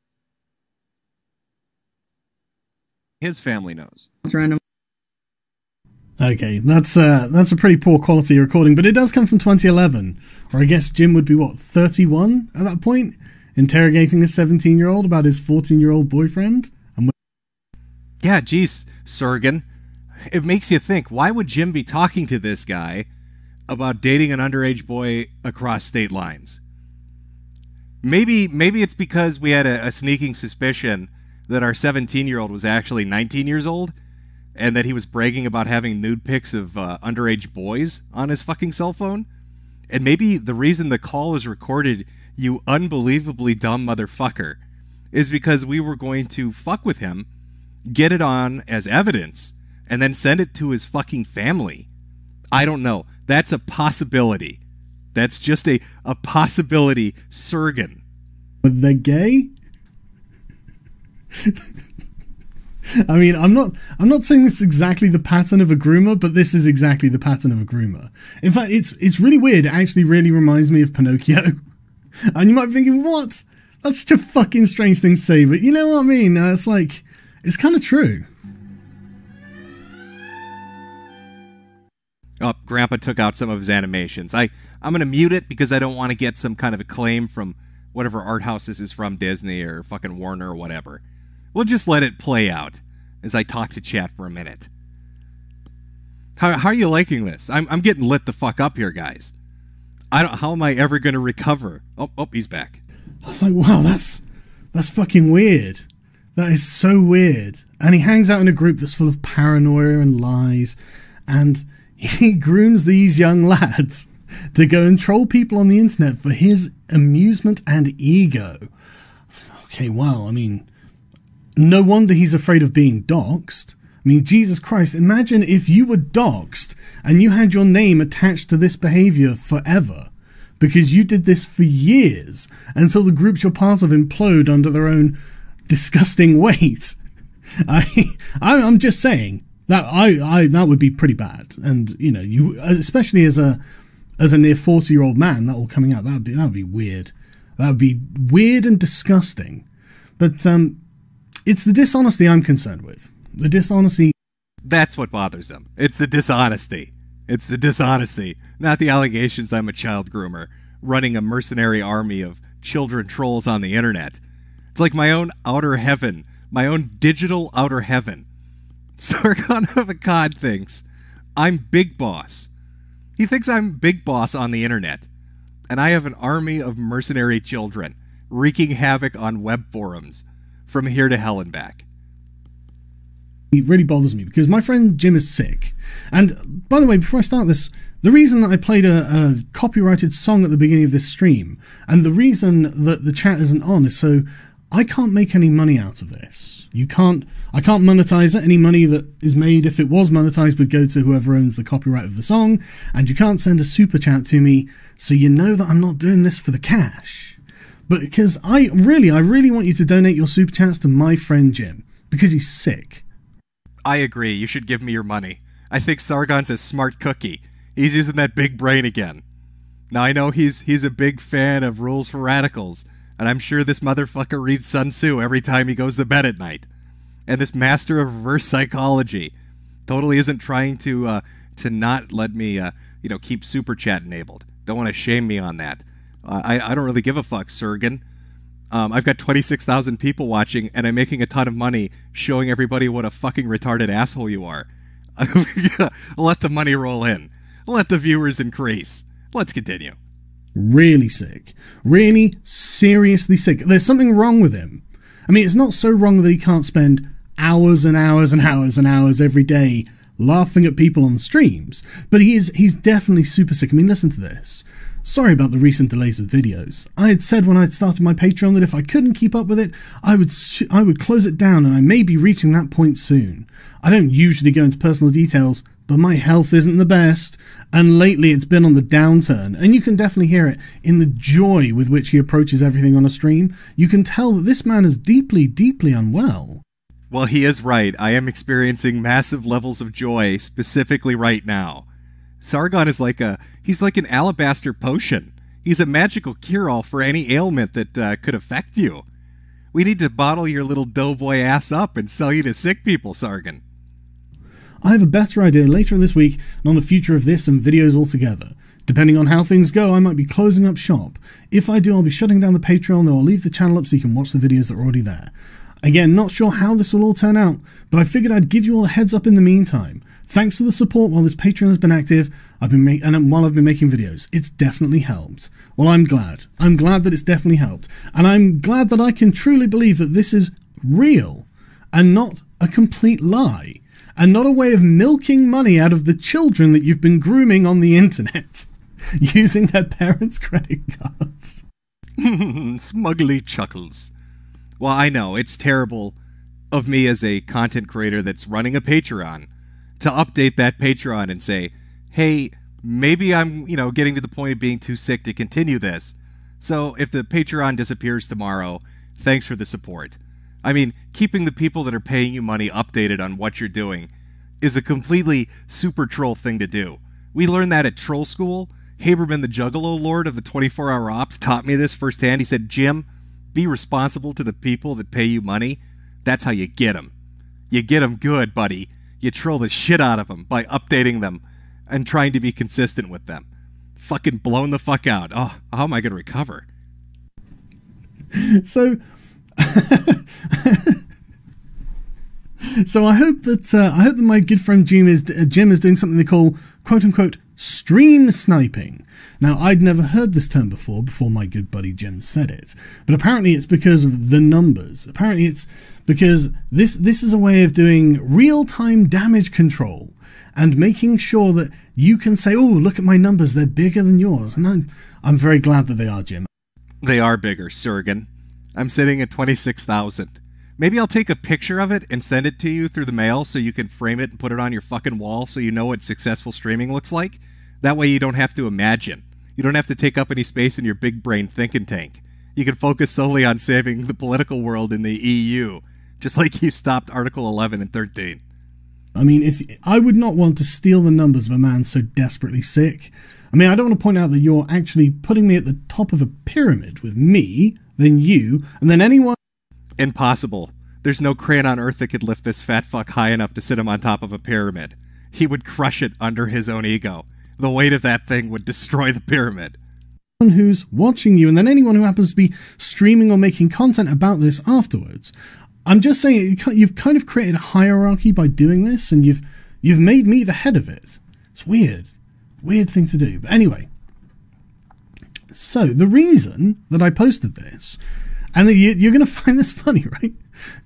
his family knows. It's random. Okay, that's a pretty poor quality recording, but it does come from 2011, where I guess Jim would be, 31 at that point? Interrogating a 17-year-old about his 14-year-old boyfriend? Yeah, geez, Sergen. It makes you think, why would Jim be talking to this guy about dating an underage boy across state lines? Maybe it's because we had a sneaking suspicion that our 17-year-old was actually 19 years old, and that he was bragging about having nude pics of underage boys on his fucking cell phone. And maybe the reason the call is recorded, you unbelievably dumb motherfucker, is because we were going to fuck with him, get it on as evidence, and then send it to his fucking family. I don't know. That's a possibility. That's just a possibility, Sergen. But they're gay? I mean, I'm not saying this is exactly the pattern of a groomer, but this is exactly the pattern of a groomer. In fact, it's really weird. It actually really reminds me of Pinocchio. And you might be thinking, what? That's such a fucking strange thing to say, but you know what I mean? It's kind of true. Oh, Grandpa took out some of his animations. I'm going to mute it because I don't want to get some kind of a claim from whatever art house this is from, Disney or fucking Warner or whatever. We'll just let it play out as I talk to chat for a minute. How are you liking this? I'm getting lit the fuck up here, guys. How am I ever going to recover? Oh, he's back. I was like, wow, that's fucking weird. That is so weird. And he hangs out in a group that's full of paranoia and lies, and he grooms these young lads to go and troll people on the internet for his amusement and ego. Okay, wow, I mean, no wonder he's afraid of being doxxed. I mean, Jesus Christ, imagine if you were doxxed and you had your name attached to this behavior forever, because you did this for years until the groups you're part of implode under their own disgusting weight. I'm just saying that that would be pretty bad, and you know, you especially as a near 40-year-old man, that all coming out, that would be weird. That would be weird and disgusting. But it's the dishonesty I'm concerned with. The dishonesty. That's what bothers them. It's the dishonesty. It's the dishonesty, not the allegations I'm a child groomer running a mercenary army of children trolls on the internet. It's like my own outer heaven, my own digital outer heaven. Sargon of Akkad thinks I'm big boss. He thinks I'm big boss on the internet, and I have an army of mercenary children wreaking havoc on web forums from here to hell and back. It really bothers me because my friend Jim is sick. And by the way, before I start this, the reason that I played a copyrighted song at the beginning of this stream, and the reason that the chat isn't on, is so I can't make any money out of this. I can't monetize it. Any money that is made, if it was monetized, would go to whoever owns the copyright of the song, and you can't send a super chat to me, so you know that I'm not doing this for the cash. But because I really want you to donate your super chats to my friend Jim, because he's sick. I agree. You should give me your money. I think Sargon's a smart cookie. He's using that big brain again. Now, I know he's a big fan of Rules for Radicals, and I'm sure this motherfucker reads Sun Tzu every time he goes to bed at night. And this master of reverse psychology totally isn't trying to not let me keep super chat enabled. Don't want to shame me on that. I don't really give a fuck, Sergen. I've got 26,000 people watching, and I'm making a ton of money showing everybody what a fucking retarded asshole you are. Let the money roll in. Let the viewers increase. Let's continue. Really sick. Really seriously sick. There's something wrong with him. I mean, it's not so wrong that he can't spend hours and hours and hours and hours every day laughing at people on streams, but he's definitely super sick. I mean, listen to this. Sorry about the recent delays with videos. I had said when I had started my Patreon that if I couldn't keep up with it, I would close it down, and I may be reaching that point soon. I don't usually go into personal details, but my health isn't the best, and lately it's been on the downturn, and you can definitely hear it in the joy with which he approaches everything on a stream. You can tell that this man is deeply, deeply unwell. Well, he is right. I am experiencing massive levels of joy, specifically right now. Sargon is he's like an alabaster potion. He's a magical cure-all for any ailment that could affect you. We need to bottle your little doughboy ass up and sell you to sick people, Sargon. I have a better idea later this week and on the future of this and videos altogether. Depending on how things go, I might be closing up shop. If I do, I'll be shutting down the Patreon, though I'll leave the channel up so you can watch the videos that are already there. Again, not sure how this will all turn out, but I figured I'd give you all a heads up in the meantime. Thanks for the support while this Patreon has been active, while I've been making videos. It's definitely helped. Well, I'm glad. I'm glad that it's definitely helped. And I'm glad that I can truly believe that this is real and not a complete lie. And not a way of milking money out of the children that you've been grooming on the internet using their parents' credit cards. Smugly chuckles. Well, I know, it's terrible of me as a content creator that's running a Patreon to update that Patreon and say, hey, maybe I'm, getting to the point of being too sick to continue this. So if the Patreon disappears tomorrow, thanks for the support. I mean, keeping the people that are paying you money updated on what you're doing is a completely super troll thing to do. We learned that at Troll School. Haberman, the Juggalo Lord of the 24-Hour Ops, taught me this firsthand. He said, Jim, be responsible to the people that pay you money. That's how you get them. You get them good, buddy. You troll the shit out of them by updating them and trying to be consistent with them. Fucking blown the fuck out. Oh, how am I going to recover? So I hope that my good friend Jim is doing something they call quote unquote stream sniping. Now, I'd never heard this term before my good buddy Jim said it, but apparently it's because of the numbers. Apparently it's because this is a way of doing real-time damage control and making sure that you can say, oh, look at my numbers, they're bigger than yours. And I'm very glad that they are, Jim. They are bigger, Surgan. I'm sitting at 26,000. Maybe I'll take a picture of it and send it to you through the mail so you can frame it and put it on your fucking wall so you know what successful streaming looks like. That way you don't have to imagine. You don't have to take up any space in your big brain thinking tank. You can focus solely on saving the political world in the EU, just like you stopped Article 11 and 13. I mean, if I would not want to steal the numbers of a man so desperately sick. I mean, I don't want to point out that you're actually putting me at the top of a pyramid with me, then you, and then anyone... Impossible. There's no crane on Earth that could lift this fat fuck high enough to sit him on top of a pyramid. He would crush it under his own ego. The weight of that thing would destroy the pyramid. Who's watching you, and then anyone who happens to be streaming or making content about this afterwards. I'm just saying, you've kind of created a hierarchy by doing this, and you've made me the head of it. It's weird. Weird thing to do. But anyway. So, the reason that I posted this, and you're going to find this funny, right?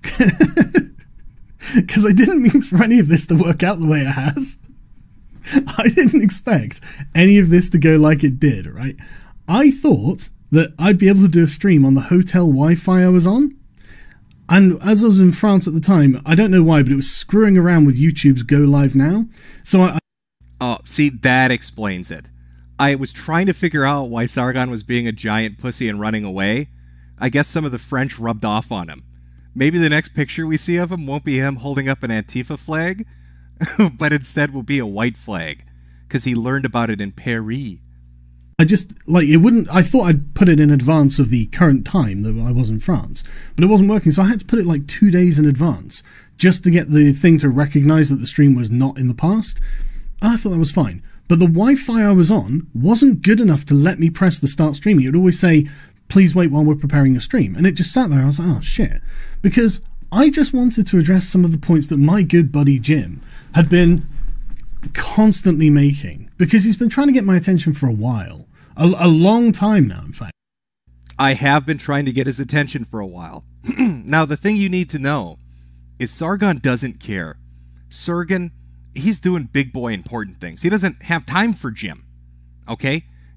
Because I didn't mean for any of this to work out the way it has. I didn't expect any of this to go like it did, right? I thought that I'd be able to do a stream on the hotel Wi-Fi I was on. And as I was in France at the time, I don't know why, but it was screwing around with YouTube's Go Live Now. So Oh, see, that explains it. I was trying to figure out why Sargon was being a giant pussy and running away. I guess some of the French rubbed off on him. Maybe the next picture we see of him won't be him holding up an Antifa flag, but instead will be a white flag, because he learned about it in Paris. I thought I'd put it in advance of the current time that I was in France, but it wasn't working, so I had to put it like 2 days in advance, just to get the thing to recognize that the stream was not in the past, and I thought that was fine. But the Wi-Fi I was on wasn't good enough to let me press the start streaming. It would always say, please wait while we're preparing a stream, and it just sat there. I was like, oh shit, because I just wanted to address some of the points that my good buddy Jim had been constantly making, because he's been trying to get my attention for a while. A long time now, in fact. I have been trying to get his attention for a while. Now, the thing you need to know is Sargon doesn't care. Sargon, he's doing big boy important things. He doesn't have time for Jim. Okay?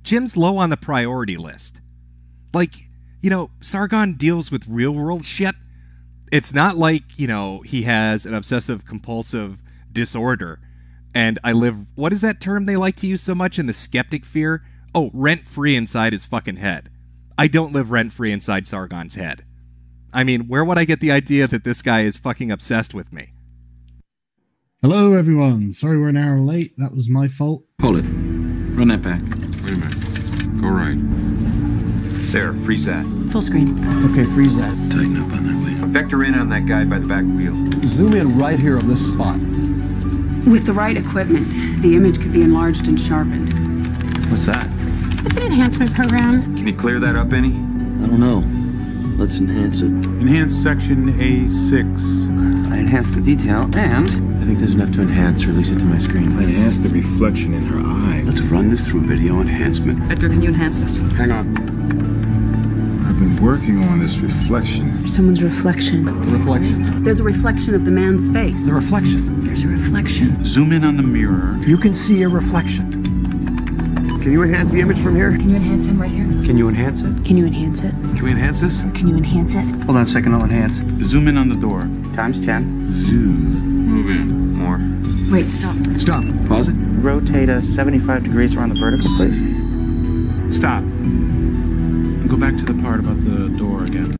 Jim's low on the priority list. Like, you know, Sargon deals with real-world shit. It's not like, you know, he has an obsessive-compulsive disorder. And I live... What is that term they like to use so much in the skeptic fear? Oh, rent-free inside his fucking head. I don't live rent-free inside Sargon's head. I mean, where would I get the idea that this guy is fucking obsessed with me? Hello, everyone. Sorry we're an hour late. That was my fault. Hold it. Run that back. Wait a minute. Go right. There, freeze that. Full screen. Okay, freeze that. Tighten up on that way. Vector in on that guy by the back wheel. Zoom in right here on this spot. With the right equipment, the image could be enlarged and sharpened. What's that? It's an enhancement program. Can you clear that up any? I don't know. Let's enhance it. Enhance section A6. I enhanced the detail, and I think there's enough to enhance. Release it to my screen. Enhance the reflection in her eye. let's run this through video enhancement. Edgar, can you enhance this? Hang on. I've been working on this reflection. Someone's reflection. The reflection. There's a reflection of the man's face. The reflection. There's a reflection. Zoom in on the mirror. You can see a reflection. Can you enhance the image from here? Can you enhance him right here? Can you enhance it? Can you enhance it? Can we enhance this? Can you enhance it? Hold on a second, I'll enhance. Zoom in on the door. Times 10. Zoom. Move in. More. Wait, stop. Stop. Pause it. Rotate us 75 degrees around the vertical, please. Stop. Go back to the part about the door again.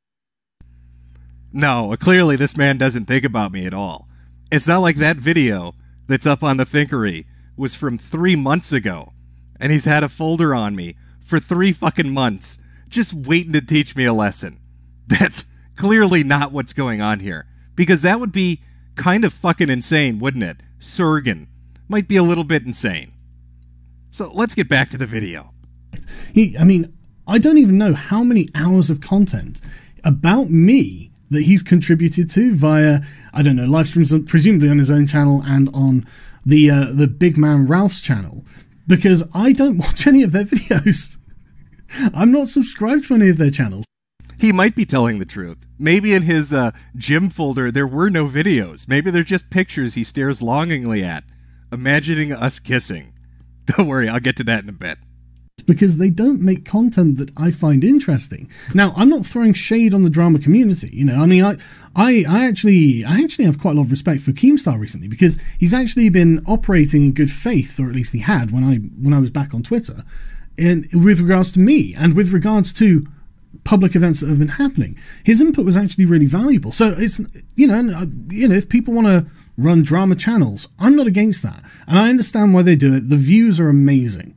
No, clearly this man doesn't think about me at all. It's not like that video that's up on the Thinkery was from 3 months ago, and he's had a folder on me for 3 fucking months, just waiting to teach me a lesson. That's clearly not what's going on here, because that would be kind of fucking insane, wouldn't it? Sargon might be a little bit insane. So let's get back to the video. I don't even know how many hours of content about me that he's contributed to via, I don't know, live streams, presumably on his own channel and on the Big Man Ralph's channel, because I don't watch any of their videos. I'm not subscribed to any of their channels. He might be telling the truth. Maybe in his gym folder there were no videos. Maybe they're just pictures he stares longingly at, imagining us kissing. Don't worry, I'll get to that in a bit. Because they don't make content that I find interesting. Now, I'm not throwing shade on the drama community. You know, I mean, I actually have quite a lot of respect for Keemstar recently, because he's actually been operating in good faith, or at least he had when I was back on Twitter, with regards to me and with regards to public events that have been happening. His input was actually really valuable. So it's if people want to run drama channels, I'm not against that, and I understand why they do it. The views are amazing.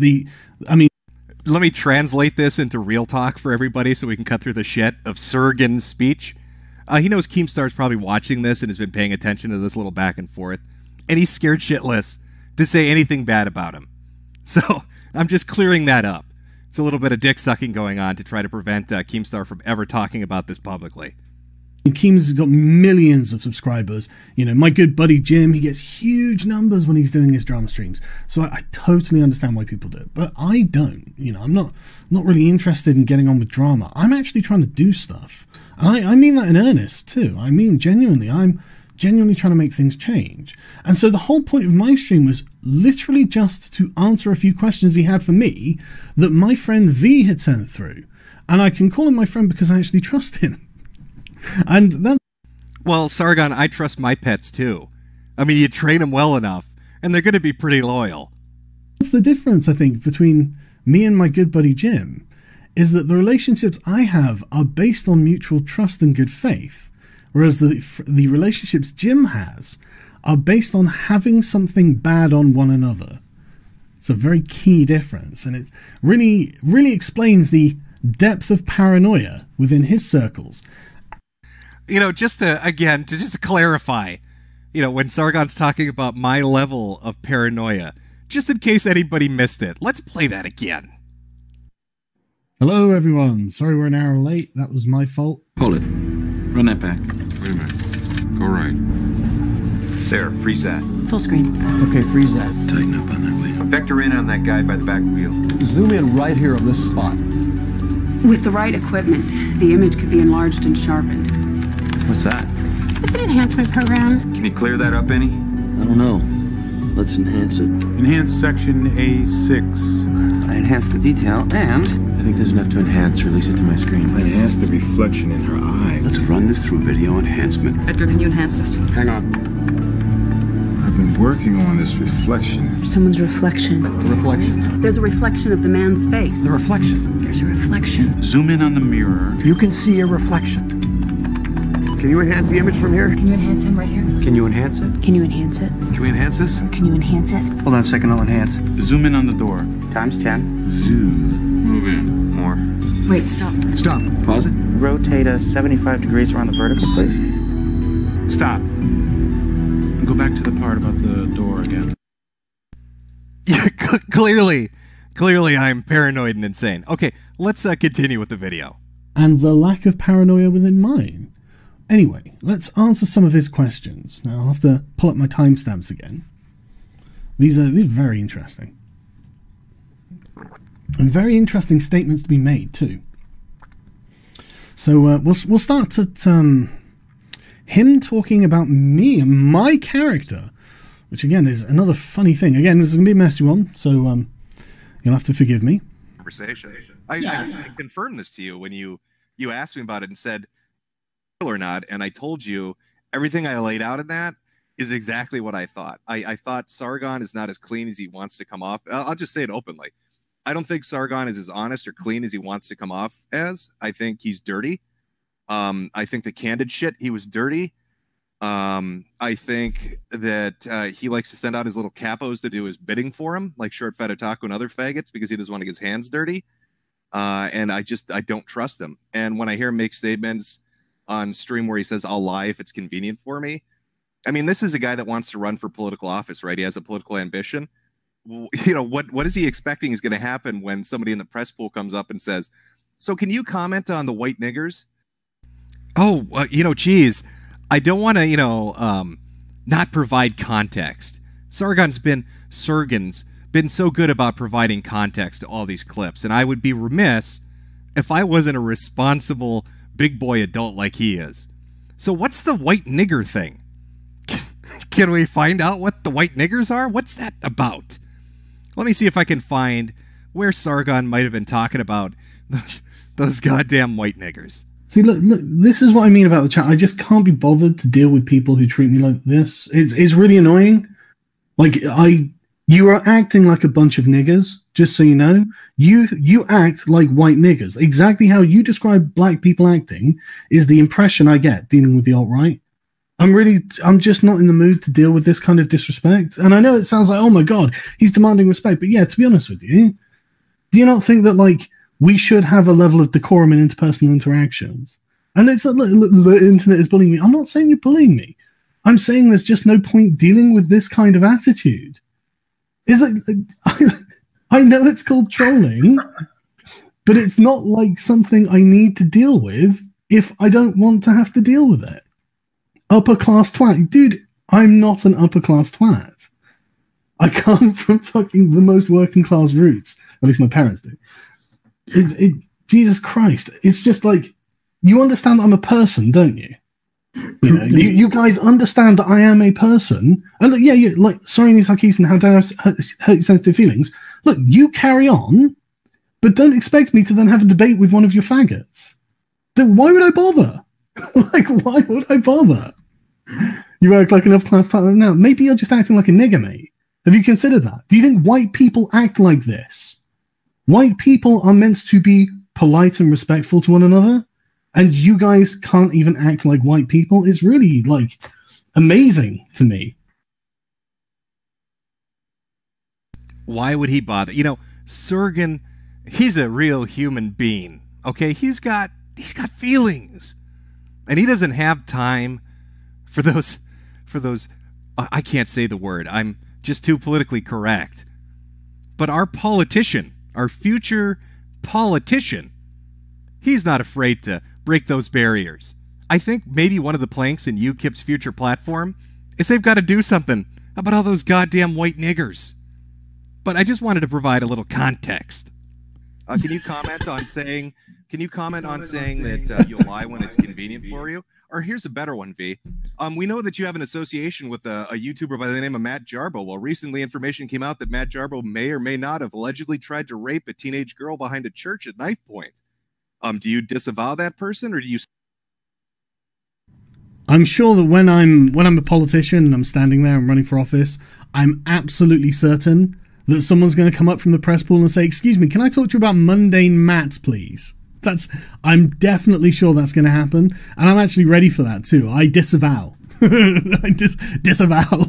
Let me translate this into real talk for everybody so we can cut through the shit of Sargon's speech. He knows Keemstar's probably watching this and has been paying attention to this little back and forth, and he's scared shitless to say anything bad about him. So I'm just clearing that up. It's a little bit of dick sucking going on to try to prevent Keemstar from ever talking about this publicly. Keems has got millions of subscribers. You know, my good buddy Jim, he gets huge numbers when he's doing his drama streams. So I totally understand why people do it, but I don't. You know, I'm not really interested in getting on with drama. I'm actually trying to do stuff. And I mean that in earnest too. I mean genuinely. I'm genuinely trying to make things change. And so the whole point of my stream was literally just to answer a few questions he had for me that my friend V had sent through. And I can call him my friend because I actually trust him. And that. Well, Sargon, I trust my pets too. I mean, you train them well enough, and they're going to be pretty loyal. That's the difference, I think, between me and my good buddy Jim, is that the relationships I have are based on mutual trust and good faith, whereas the relationships Jim has are based on having something bad on one another. It's a very key difference, and it really, really explains the depth of paranoia within his circles. You know, just to clarify, you know, when Sargon's talking about my level of paranoia, just in case anybody missed it, let's play that again. Hello, everyone. Sorry we're an hour late. That was my fault. Hold it. Run that back. Wait a minute. Go right. There, freeze that. Full screen. Okay, freeze that. Tighten up on that way. Vector in on that guy by the back wheel. Zoom in right here on this spot. With the right equipment, the image could be enlarged and sharpened. What's that? It's an enhancement program. Can you clear that up any? I don't know. Let's enhance it. Enhance section A6. I enhance the detail, and I think there's enough to enhance. Release it to my screen. Enhance the reflection in her eye. Let's run this through video enhancement. Edgar, can you enhance this? Hang on. I've been working on this reflection. Someone's reflection. Reflection. There's a reflection of the man's face. The reflection. There's a reflection. Zoom in on the mirror. You can see a reflection. Can you enhance the image from here? Can you enhance him right here? Can you enhance it? Can you enhance it? Can we enhance this? Can you enhance it? Hold on a second, I'll enhance. Zoom in on the door. Times 10. Zoom. Move in. More. Wait, stop. Stop. Pause it. Rotate us 75 degrees around the vertical, please. Stop. Go back to the part about the door again. Yeah, clearly I'm paranoid and insane. Okay, let's continue with the video. And the lack of paranoia within mine. Anyway, let's answer some of his questions. Now, I'll have to pull up my timestamps again. These are very interesting. And very interesting statements to be made, too. So, we'll start at him talking about me and my character, which, again, is another funny thing. Again, this is going to be a messy one, so you'll have to forgive me. Conversation. I confirmed this to you when you asked me about it and said or not, and I told you everything I laid out in that is exactly what I thought. I thought Sargon is not as clean as he wants to come off. I'll just say it openly. I don't think Sargon is as honest or clean as he wants to come off as. I think he's dirty. I think the candid shit, he was dirty. I think that he likes to send out his little capos to do his bidding for him, like Short Fat Otaku and other faggots, because he doesn't want to get his hands dirty. And I don't trust him. And when I hear him make statements on stream where he says, I'll lie if it's convenient for me. I mean, this is a guy that wants to run for political office, right? He has a political ambition. You know, what is he expecting is going to happen when somebody in the press pool comes up and says, so can you comment on the white niggers? Oh, geez, I don't want to, not provide context. Sargon's been so good about providing context to all these clips, and I would be remiss if I wasn't a responsible big boy adult like he is. So what's the white nigger thing? Can we find out what the white niggers are? What's that about? Let me see if I can find where Sargon might have been talking about those goddamn white niggers. See, look, this is what I mean about the chat. I just can't be bothered to deal with people who treat me like this. It's really annoying. Like, you are acting like a bunch of niggers, just so you know. You act like white niggers. Exactly how you describe black people acting is the impression I get dealing with the alt-right. I'm just not in the mood to deal with this kind of disrespect. And I know it sounds like, oh my God, he's demanding respect. But yeah, to be honest with you, do you not think that, like, we should have a level of decorum in interpersonal interactions? And it's like, the internet is bullying me. I'm not saying you're bullying me. I'm saying there's just no point dealing with this kind of attitude. Is it? I know it's called trolling, but it's not like something I need to deal with if I don't want to have to deal with it. Upper class twat. Dude, I'm not an upper class twat. I come from fucking the most working class roots. At least my parents do. Jesus Christ. It's just like, you understand that I'm a person, don't you? You know, you guys understand that I am a person. And look, yeah, like, sorry, Sarkeesian, how dare I hurt your sensitive feelings? Look, you carry on, but don't expect me to then have a debate with one of your faggots. Then why would I bother? Like, why would I bother? You act like an upper-class type now. Maybe you're just acting like a nigger, mate. Have you considered that? Do you think white people act like this? White people are meant to be polite and respectful to one another, and you guys can't even act like white people. It's really, like, amazing to me. Why would he bother? You know, Sargon, he's a real human being, okay? He's got feelings, and he doesn't have time for those, I can't say the word. I'm just too politically correct. But our politician, our future politician, he's not afraid to break those barriers. I think maybe one of the planks in UKIP's future platform is they've got to do something about all those goddamn white niggers. But I just wanted to provide a little context. Can you comment on saying? Can you comment on saying that you'll lie when it's convenient for you? Or here's a better one, V. We know that you have an association with a YouTuber by the name of Matt Jarbo. Well, recently information came out that Matt Jarbo may or may not have allegedly tried to rape a teenage girl behind a church at knife point. Do you disavow that person, or do you? I'm sure that when I'm a politician and I'm standing there and running for office, I'm absolutely certain that someone's going to come up from the press pool and say, "Excuse me, can I talk to you about mundane Matt, please?" I'm definitely sure that's going to happen, and I'm actually ready for that too. I disavow. I disavow.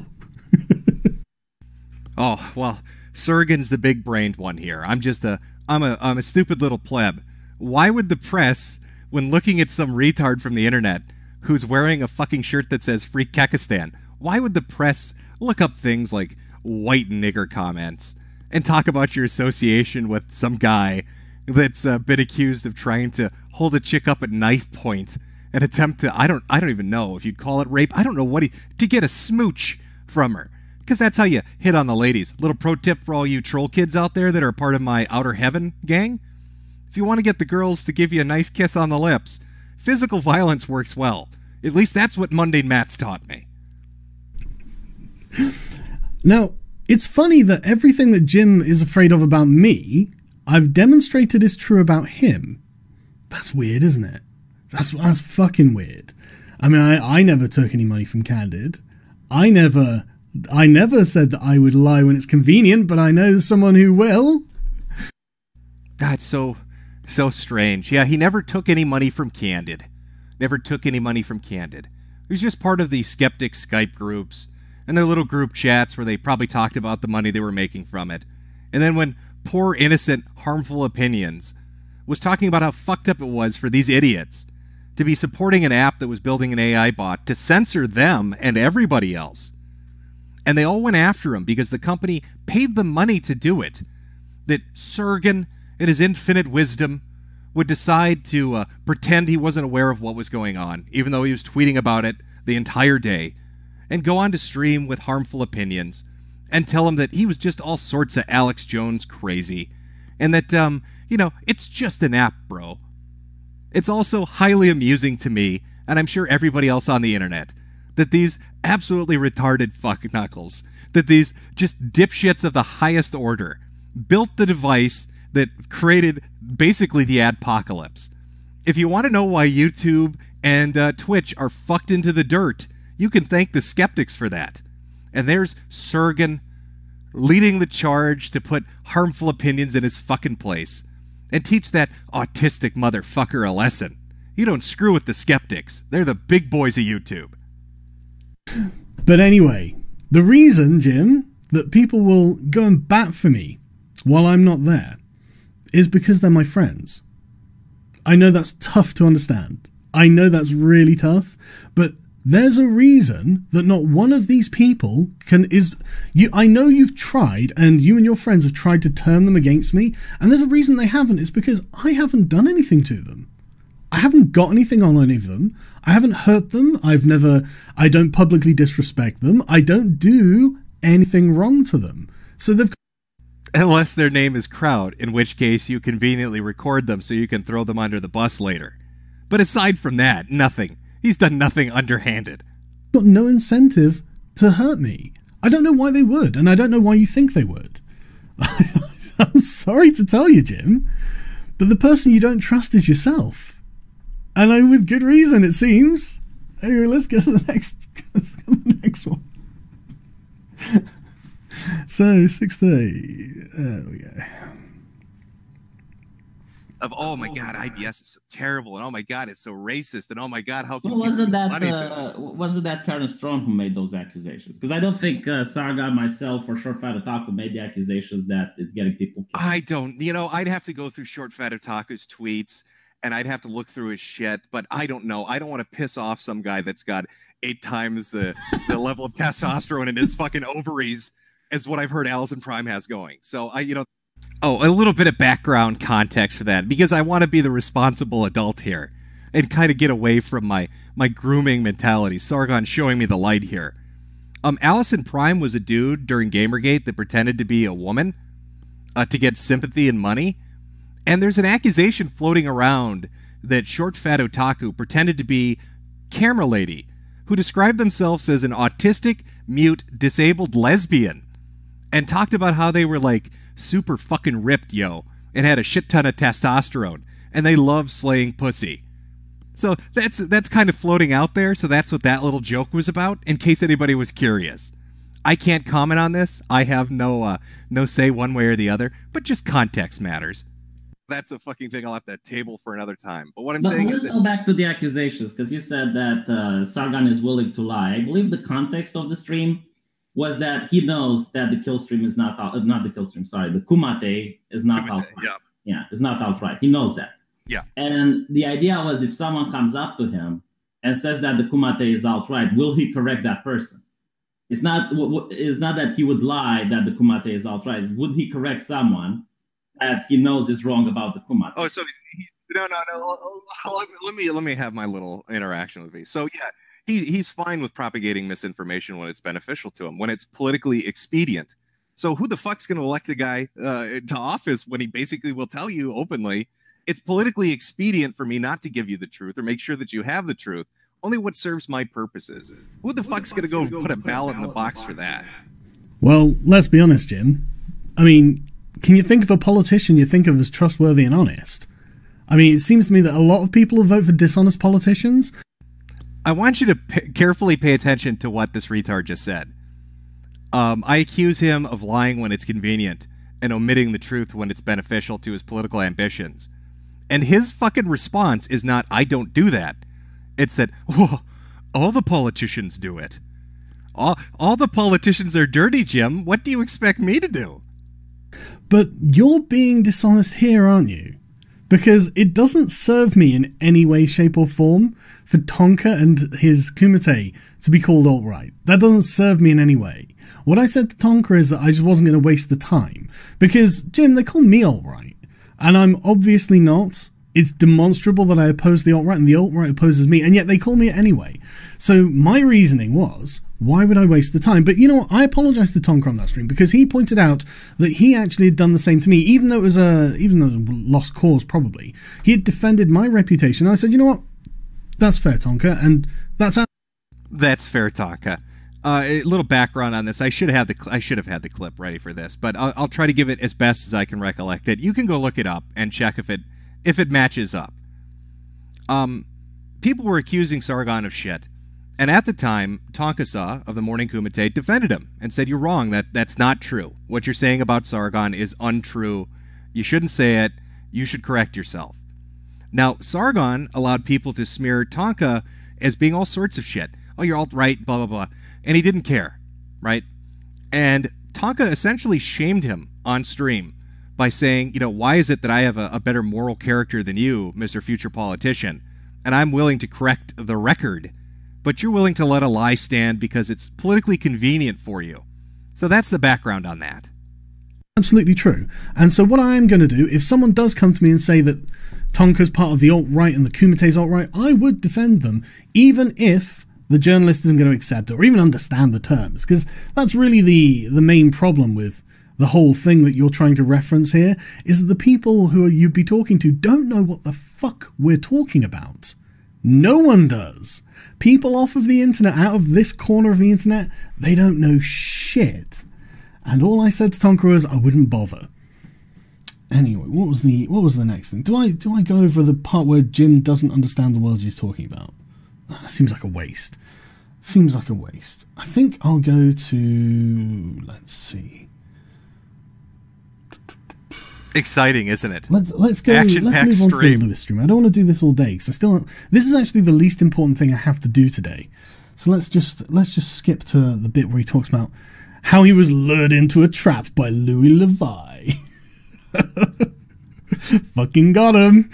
Oh well, Surgan's the big-brained one here. I'm a stupid little pleb. Why would the press, when looking at some retard from the internet who's wearing a fucking shirt that says "Free Kekistan," why would the press look up things like white nigger comments and talk about your association with some guy that's been accused of trying to hold a chick up at knife point and attempt to, I don't even know if you'd call it rape. I don't know to get a smooch from her, because that's how you hit on the ladies. Little pro tip for all you troll kids out there that are part of my Outer Heaven gang. If you want to get the girls to give you a nice kiss on the lips, physical violence works well. At least that's what Mundane Matt's taught me. Now, it's funny that everything that Jim is afraid of about me, I've demonstrated is true about him. That's weird, isn't it? That's fucking weird. I mean, I never took any money from Candid. I never said that I would lie when it's convenient, but I know someone who will. That's so strange. Yeah, he never took any money from Candid. Never took any money from Candid. He was just part of the skeptic Skype groups and their little group chats where they probably talked about the money they were making from it. And then when poor, innocent, harmful opinions was talking about how fucked up it was for these idiots to be supporting an app that was building an AI bot to censor them and everybody else. And they all went after him because the company paid them money to do it. That Surgan, in his infinite wisdom, would decide to pretend he wasn't aware of what was going on, even though he was tweeting about it the entire day, and go on to stream with harmful opinions and tell him that he was just all sorts of Alex Jones crazy, and that, it's just an app, bro. It's also highly amusing to me, and I'm sure everybody else on the internet, that these absolutely retarded fuck knuckles, that these just dipshits of the highest order, built the device that created basically the adpocalypse. If you want to know why YouTube and Twitch are fucked into the dirt, you can thank the skeptics for that. And there's Surgan leading the charge to put harmful opinions in his fucking place and teach that autistic motherfucker a lesson. You don't screw with the skeptics. They're the big boys of YouTube. But anyway, the reason, Jim, that people will go and bat for me while I'm not there is because they're my friends. I know that's tough to understand. I know that's really tough, but there's a reason that not one of these people I know you've tried, and you and your friends have tried to turn them against me, and there's a reason they haven't. It's because I haven't done anything to them. I haven't got anything on any of them. I haven't hurt them. I don't publicly disrespect them. I don't do anything wrong to them. So they've... Unless their name is Crowd, in which case you conveniently record them so you can throw them under the bus later. But aside from that, nothing. He's done nothing underhanded. Got no incentive to hurt me. I don't know why they would, and I don't know why you think they would. I'm sorry to tell you, Jim, but the person you don't trust is yourself. And with good reason, it seems. Anyway, let's go to the next one. So, 6:30. There we go. Oh my God, IBS is so terrible, and oh my God, it's so racist, and oh my God, how can wasn't that Karen Strong who made those accusations? Because I don't think Sargon, myself, or Short Fat Otaku made the accusations that it's getting people killed. I don't. I'd have to go through Short Fat Otaku's tweets, and I'd have to look through his shit, but I don't know. I don't want to piss off some guy that's got 8 times the level of testosterone in his fucking ovaries as what I've heard Allison Prime has going. So a little bit of background context for that, because I want to be the responsible adult here and kind of get away from my grooming mentality. Sargon showing me the light here. Allison Prime was a dude during Gamergate that pretended to be a woman to get sympathy and money. And there's an accusation floating around that Short Fat Otaku pretended to be Camera Lady, who described themselves as an autistic, mute, disabled lesbian, and talked about how they were like super fucking ripped, yo, and had a shit ton of testosterone, and they love slaying pussy. So that's kind of floating out there, so that's what that little joke was about, in case anybody was curious. I can't comment on this. I have no say one way or the other, but just context matters. That's a fucking thing I'll have to table for another time. But what I'm saying is... Let's go back to the accusations, because you said that Sargon is willing to lie. I believe the context of the stream was that he knows that the kill stream is not the kill stream, sorry, the Kumite is not outright. Yeah, it's not outright. He knows that. Yeah. And the idea was, if someone comes up to him and says that the Kumite is outright, will he correct that person? It's not that he would lie that the Kumite is outright. Would he correct someone that he knows is wrong about the Kumite? Oh, so no. Let me have my little interaction with me. So yeah, he's fine with propagating misinformation when it's beneficial to him, when it's politically expedient. So who the fuck's going to elect a guy to office when he basically will tell you openly, it's politically expedient for me not to give you the truth or make sure that you have the truth. Only what serves my purposes. Who the fuck's going to go put a ballot in the box for that? Well, let's be honest, Jim. I mean, can you think of a politician you think of as trustworthy and honest? I mean, it seems to me that a lot of people will vote for dishonest politicians. I want you to carefully pay attention to what this retard just said. I accuse him of lying when it's convenient and omitting the truth when it's beneficial to his political ambitions. And his fucking response is not, I don't do that. It's that, whoa, all the politicians do it. All the politicians are dirty, Jim. What do you expect me to do? But you're being dishonest here, aren't you? Because it doesn't serve me in any way, shape or form for Tonka and his Kumite to be called alt-right. That doesn't serve me in any way. What I said to Tonka is that I just wasn't going to waste the time. Because, Jim, they call me alt-right. And I'm obviously not. It's demonstrable that I oppose the alt-right and the alt-right opposes me, and yet they call me it anyway. So my reasoning was, why would I waste the time? But you know what? I apologise to Tonka on that stream because he pointed out that he actually had done the same to me, even though it was a lost cause probably. He had defended my reputation. I said, you know what? That's fair, Tonka, and that's fair, Tonka. A little background on this. I should have had the clip ready for this, but I'll try to give it as best as I can recollect it. You can go look it up and check if it matches up. People were accusing Sargon of shit. And at the time, Tonka of the Morning Kumite defended him and said, you're wrong, that's not true. What you're saying about Sargon is untrue. You shouldn't say it. You should correct yourself. Now, Sargon allowed people to smear Tonka as being all sorts of shit. Oh, you're alt-right, blah, blah, blah. And he didn't care, right? And Tonka essentially shamed him on stream by saying, you know, why is it that I have a better moral character than you, Mr. Future Politician? And I'm willing to correct the record, but you're willing to let a lie stand because it's politically convenient for you. So that's the background on that. Absolutely true. And so what I am going to do, if someone does come to me and say that Tonka's part of the alt-right and the Kumite's alt-right, I would defend them, even if the journalist isn't going to accept it or even understand the terms, because that's really the main problem with the whole thing that you're trying to reference here, is that the people who you'd be talking to don't know what the fuck we're talking about. No one does. People off of the internet, out of this corner of the internet, they don't know shit. And all I said to Tonka was I wouldn't bother. Anyway, what was the next thing? Do I go over the part where Jim doesn't understand the words he's talking about? Seems like a waste. Seems like a waste. I think I'll go to, let's see. Exciting, isn't it? Let's go. Let's move on to the Lewis stream. I don't want to do this all day because this is actually the least important thing I have to do today. So let's just skip to the bit where he talks about how he was lured into a trap by Louis Levi. Fucking got him.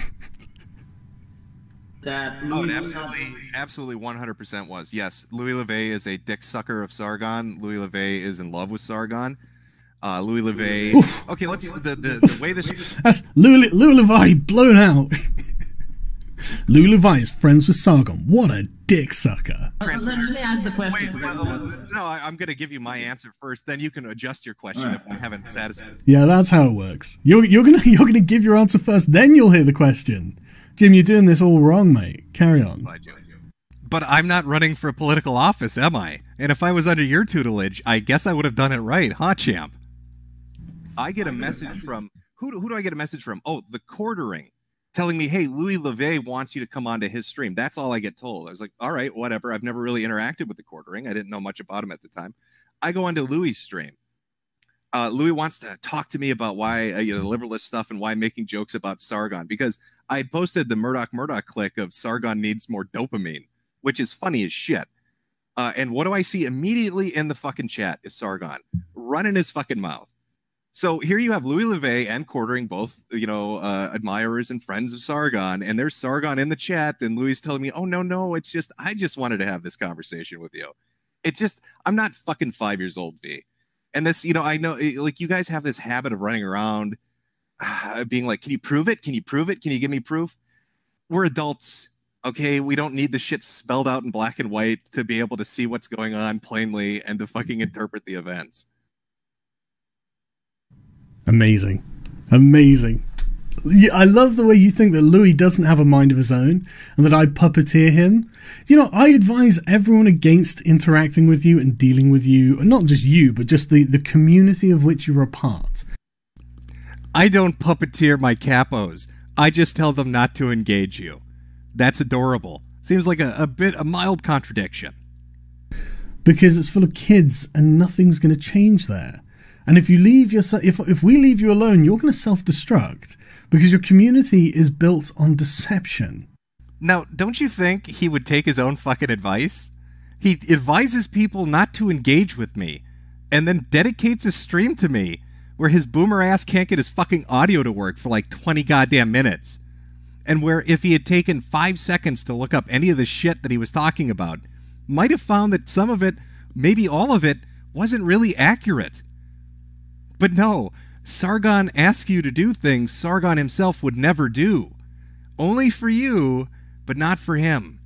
It absolutely 100% was. Yes, Louis LeVay is a dick sucker of Sargon. Louis LeVay is in love with Sargon. Louis LeVay. Okay, let's the way this. That's Louis LeVay blown out. Louis Levi is friends with Sargon. What a dick sucker. Let me ask the question. No, I'm going to give you my answer first. Then you can adjust your question if I haven't satisfied. Yeah, that's how it works. You're gonna give your answer first, then you'll hear the question. Jim, you're doing this all wrong, mate. Carry on. But I'm not running for political office, am I? And if I was under your tutelage, I guess I would have done it right, huh, champ? I get a message from... Who do I get a message from? Oh, the Quartering. Telling me, hey, Louis Levé wants you to come onto his stream. That's all I get told. I was like, all right, whatever. I've never really interacted with the Quartering. I didn't know much about him at the time. I go onto Louis' stream. Louis wants to talk to me about why, the liberalist stuff and why making jokes about Sargon. Because I had posted the Murdoch clip of Sargon needs more dopamine, which is funny as shit. And what do I see immediately in the fucking chat is Sargon running his fucking mouth. So here you have Louis Levé and Quartering, both, admirers and friends of Sargon. And there's Sargon in the chat. And Louis telling me, oh, no, it's just, I just wanted to have this conversation with you. It's just, I'm not fucking 5 years old, V. And this, I know, like, you guys have this habit of running around being like, can you prove it? Can you prove it? Can you give me proof? We're adults, okay? We don't need the shit spelled out in black and white to be able to see what's going on plainly and to fucking interpret the events. Amazing. Yeah, I love the way you think that Louis doesn't have a mind of his own and that I puppeteer him. I advise everyone against interacting with you and dealing with you, not just you, but just the community of which you're a part. I don't puppeteer my capos. I just tell them not to engage you. That's adorable. Seems like a mild contradiction. Because it's full of kids and nothing's going to change there. And if you leave if we leave you alone, you're going to self-destruct because your community is built on deception. Now, don't you think he would take his own fucking advice? He advises people not to engage with me and then dedicates a stream to me where his boomer ass can't get his fucking audio to work for like 20 goddamn minutes. And where if he had taken 5 seconds to look up any of the shit that he was talking about, might have found that some of it, maybe all of it, wasn't really accurate. But no, Sargon asks you to do things Sargon himself would never do. Only for you, but not for him.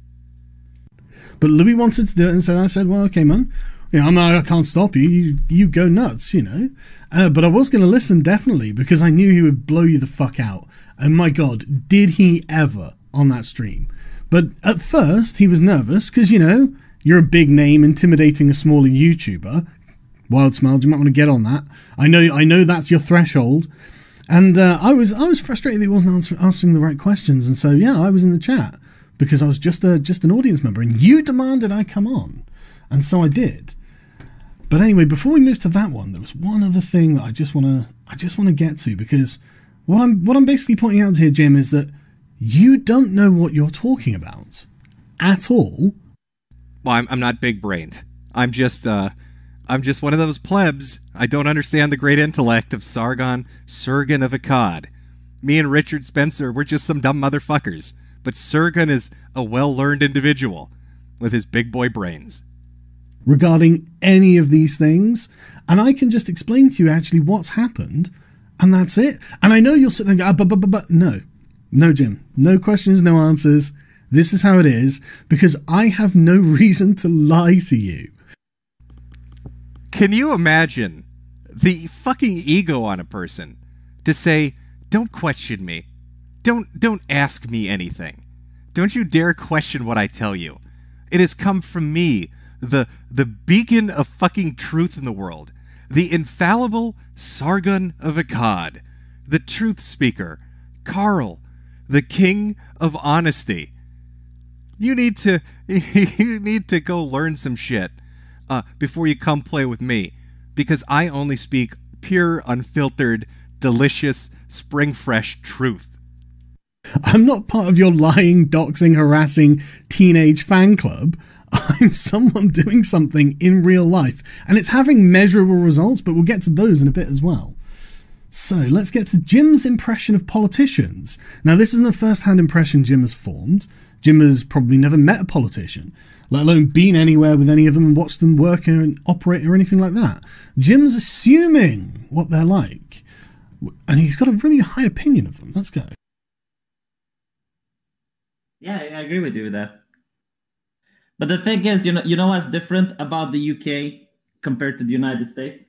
But Louis wanted to do it, and I said, well, okay, man. I can't stop you. You go nuts, But I was going to listen, definitely, because I knew he would blow you the fuck out. And my God, did he ever on that stream. But at first, he was nervous, because, you're a big name intimidating a smaller YouTuber. Wild Smile, you might want to get on that. I know that's your threshold. And I was frustrated that he wasn't answering the right questions. And so, yeah, I was in the chat because I was just an audience member. And you demanded I come on. And so I did. But anyway, before we move to that one, there was one other thing that I just want to get to, because what I'm basically pointing out here, Jim, is that you don't know what you're talking about at all. Well, I'm not big-brained. I'm just one of those plebs. I don't understand the great intellect of Sargon of Akkad. Me and Richard Spencer, we're just some dumb motherfuckers. But Sargon is a well-learned individual with his big boy brains. Regarding any of these things, and I can just explain to you actually what's happened, and that's it. And I know you'll sit there and go, but no, Jim, no questions, no answers. This is how it is, because I have no reason to lie to you. Can you imagine the fucking ego on a person to say, don't question me, don't ask me anything, don't you dare question what I tell you. It has come from me, the beacon of fucking truth in the world, the infallible Sargon of Akkad, the truth speaker, Carl, the king of honesty. You need to go learn some shit before you come play with me, because I only speak pure, unfiltered, delicious, spring fresh truth. I'm not part of your lying, doxing, harassing teenage fan club. I'm someone doing something in real life, and it's having measurable results, but we'll get to those in a bit as well. So let's get to Jim's impression of politicians. Now, this isn't a first-hand impression Jim has formed. Jim has probably never met a politician, let alone been anywhere with any of them and watched them work and operate or anything like that. Jim's assuming what they're like, and he's got a really high opinion of them. Let's go. Yeah, I agree with you with that. But the thing is, you know what's different about the UK compared to the United States?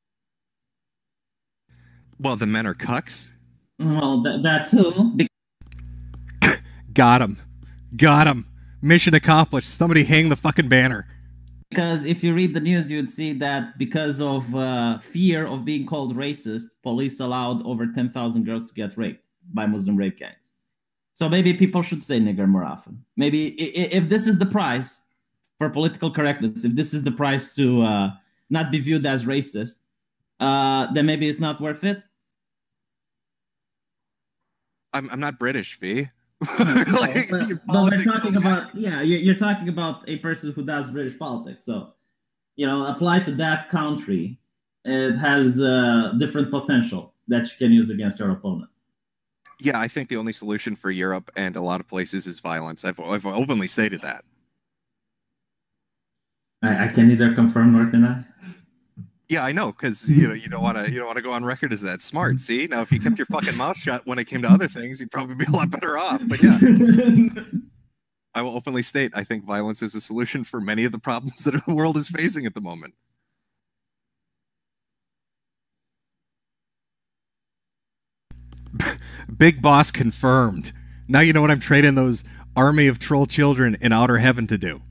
Well, the men are cucks. Well, that too. Got him. Got him. Mission accomplished. Somebody hang the fucking banner. Because if you read the news, you'd see that because of fear of being called racist, police allowed over 10,000 girls to get raped by Muslim rape gangs. So maybe people should say nigger more often. Maybe if this is the price for political correctness, if this is the price to not be viewed as racist, then maybe it's not worth it. I'm not British, V. But we're talking about, you're talking about a person who does British politics. So, apply to that country, it has different potential that you can use against your opponent. Yeah, I think the only solution for Europe and a lot of places is violence. I've openly stated that. I can neither confirm nor deny. Yeah, I know, because you don't want to go on record as that smart. See, now if you kept your fucking mouth shut when it came to other things, you'd probably be a lot better off. But yeah, I will openly state I think violence is a solution for many of the problems that the world is facing at the moment. Big Boss confirmed. Now you know what I'm trading those army of troll children in outer heaven to do.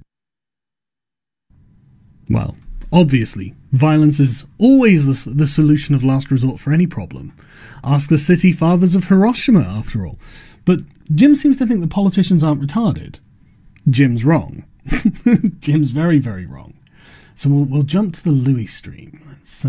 Well, obviously, violence is always the solution of last resort for any problem. Ask the city fathers of Hiroshima, after all. But Jim seems to think that politicians aren't retarded. Jim's wrong. Jim's very, very wrong. So we'll jump to the Louis stream. Let's,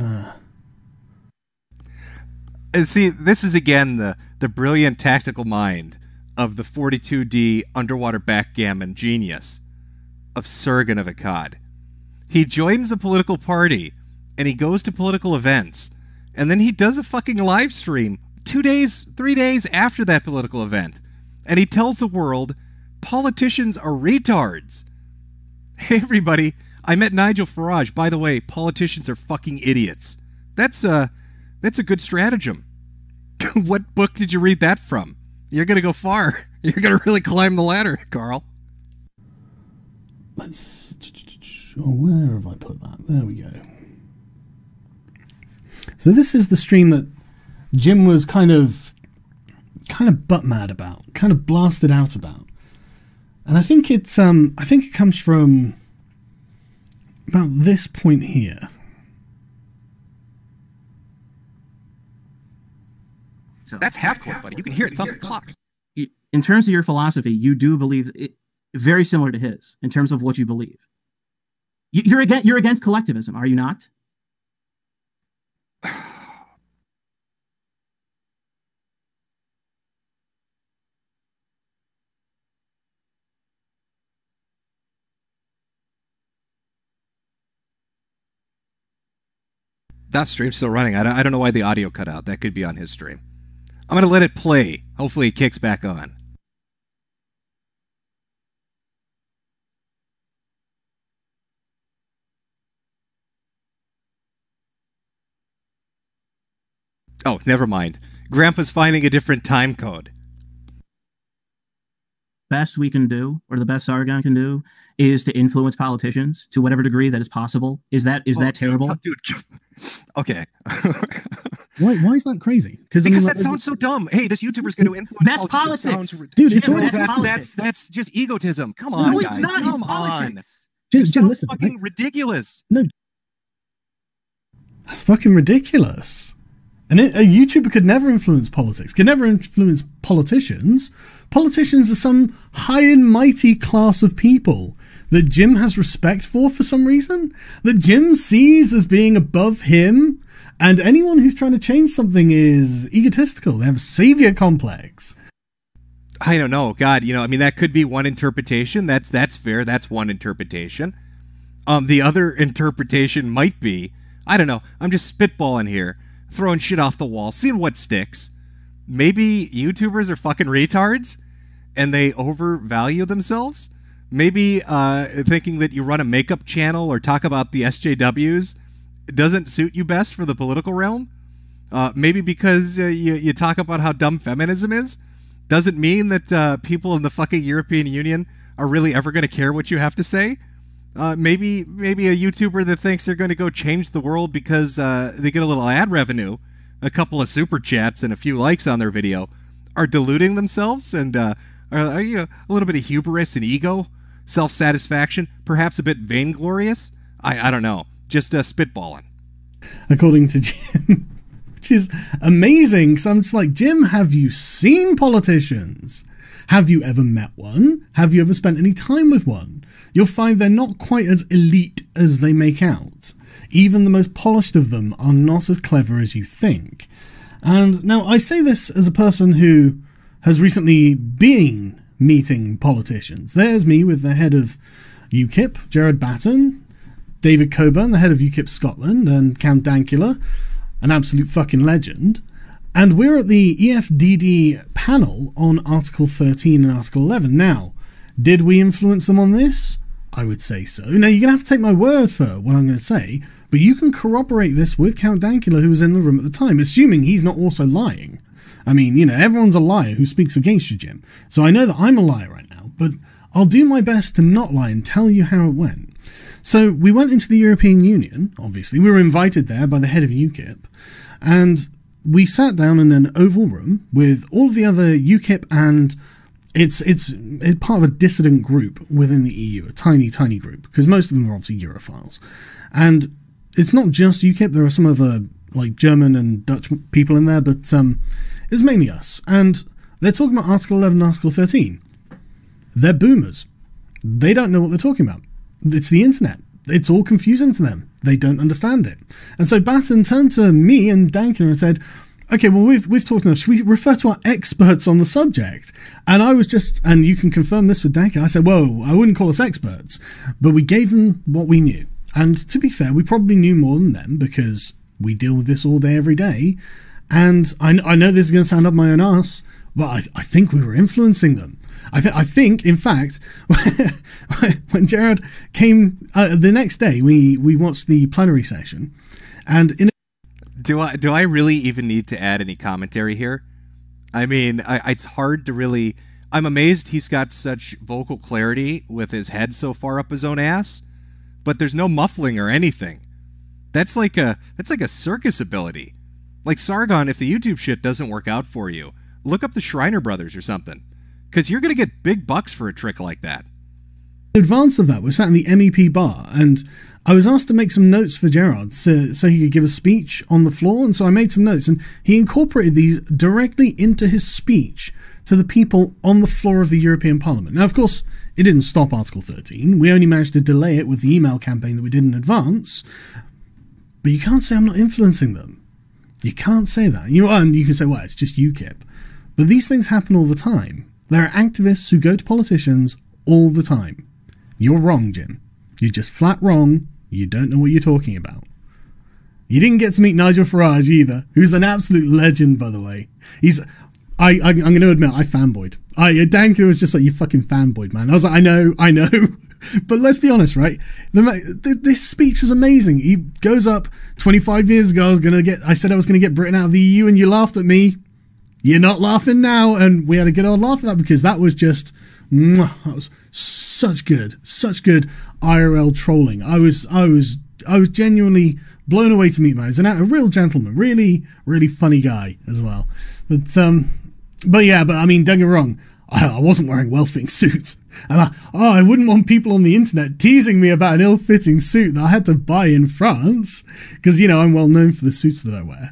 And see, this is again the brilliant tactical mind of the 42D underwater backgammon genius of Sergen of Akkad. He joins a political party, and he goes to political events, and then he does a fucking live stream 3 days after that political event, and he tells the world, politicians are retards. Hey everybody, I met Nigel Farage. By the way, politicians are fucking idiots. That's a good stratagem. What book did you read that from? You're gonna go far. You're gonna really climb the ladder, Carl. Let's... Oh, where have I put that? There we go. So this is the stream that Jim was kind of butt mad about, kind of blasted out about, and I think it comes from about this point here. That's half-court, buddy. You can hear it. It's on the clock. In terms of your philosophy, you do believe it, very similar to his in terms of what you believe. You're against collectivism, are you not? That stream's still running. I don't know why the audio cut out. That could be on his stream. I'm going to let it play. Hopefully it kicks back on. Oh, never mind. Grandpa's finding a different time code. Best we can do, or the best Sargon can do, is to influence politicians to whatever degree that is possible. Is that terrible? Dude, okay. Why is that crazy? Because that sounds so dumb. Hey, this YouTuber's going to influence that's politics. Dude, it's all that's just egotism. Come on, guys. Come on. Jim, listen. Fucking ridiculous. No. That's fucking ridiculous. And a YouTuber could never influence politics, could never influence politicians. Politicians are some high and mighty class of people that Jim has respect for some reason, that Jim sees as being above him, and anyone who's trying to change something is egotistical. They have a savior complex. I don't know. God, that could be one interpretation. That's fair. That's one interpretation. The other interpretation might be, I don't know, I'm just spitballing here, throwing shit off the wall, seeing what sticks. Maybe YouTubers are fucking retards and they overvalue themselves. Maybe thinking that you run a makeup channel or talk about the SJWs doesn't suit you best for the political realm. Maybe because you talk about how dumb feminism is doesn't mean that people in the fucking European Union are really ever going to care what you have to say. Maybe a YouTuber that thinks they're going to go change the world because they get a little ad revenue, a couple of super chats, and a few likes on their video, are deluding themselves and are a little bit of hubris and ego, self-satisfaction, perhaps a bit vainglorious. I don't know, just spitballing. According to Jim, which is amazing. So I'm just like, Jim, have you seen politicians? Have you ever met one? Have you ever spent any time with one? You'll find they're not quite as elite as they make out. Even the most polished of them are not as clever as you think. And now I say this as a person who has recently been meeting politicians. There's me with the head of UKIP, Gerard Batten, David Coburn, the head of UKIP Scotland, and Count Dankula, an absolute fucking legend. And we're at the EFDD panel on Article 13 and Article 11. Now, did we influence them on this? I would say so. Now, you're going to have to take my word for what I'm going to say, but you can corroborate this with Count Dankula, who was in the room at the time, assuming he's not also lying. I mean, everyone's a liar who speaks against you, Jim. So I know that I'm a liar right now, but I'll do my best to not lie and tell you how it went. So we went into the European Union, obviously. We were invited there by the head of UKIP, and we sat down in an oval room with all of the other UKIP, and it's part of a dissident group within the EU, a tiny, tiny group, because most of them are obviously Europhiles. And it's not just UKIP, there are some other like German and Dutch people in there, but it's mainly us. And they're talking about Article 11 and Article 13. They're boomers. They don't know what they're talking about. It's the internet. It's all confusing to them. They don't understand it. And so Batten turned to me and Dankula and said, okay, well, we've talked enough. Should we refer to our experts on the subject? And I was just, and you can confirm this with Dankula, I said, whoa, I wouldn't call us experts, but we gave them what we knew. And to be fair, we probably knew more than them because we deal with this all day, every day. And I know this is going to sound up my own ass, but I think we were influencing them. I think, in fact, when Gerard came the next day, we watched the plenary session, and do I really even need to add any commentary here? I mean, it's hard to really. I'm amazed he's got such vocal clarity with his head so far up his own ass, but there's no muffling or anything. That's like a circus ability. Like Sargon, if the YouTube shit doesn't work out for you, look up the Shriner Brothers or something. Because you're going to get big bucks for a trick like that. In advance of that, we're sat in the MEP bar, and I was asked to make some notes for Gerard so he could give a speech on the floor, and so I made some notes, and he incorporated these directly into his speech to the people on the floor of the European Parliament. Now, of course, it didn't stop Article 13. We only managed to delay it with the email campaign that we did in advance, but you can't say I'm not influencing them. You can't say that. And you can say, well, it's just UKIP. But these things happen all the time. There are activists who go to politicians all the time. You're wrong, Jim. You're just flat wrong. You don't know what you're talking about. You didn't get to meet Nigel Farage either, who's an absolute legend, by the way. I'm going to admit, I fanboyed. Dankula was just like, you fucking fanboyed, man. I was like, I know. But let's be honest, right? This speech was amazing. He goes up 25 years ago. I said I was going to get Britain out of the EU, and you laughed at me. You're not laughing now, and we had a good old laugh at that because that was just, that was such good IRL trolling. I was genuinely blown away to meet him. He's a real gentleman, really, really funny guy as well. But I mean, don't get me wrong, I wasn't wearing well-fitting suits, and I wouldn't want people on the internet teasing me about an ill-fitting suit that I had to buy in France because I'm well known for the suits that I wear.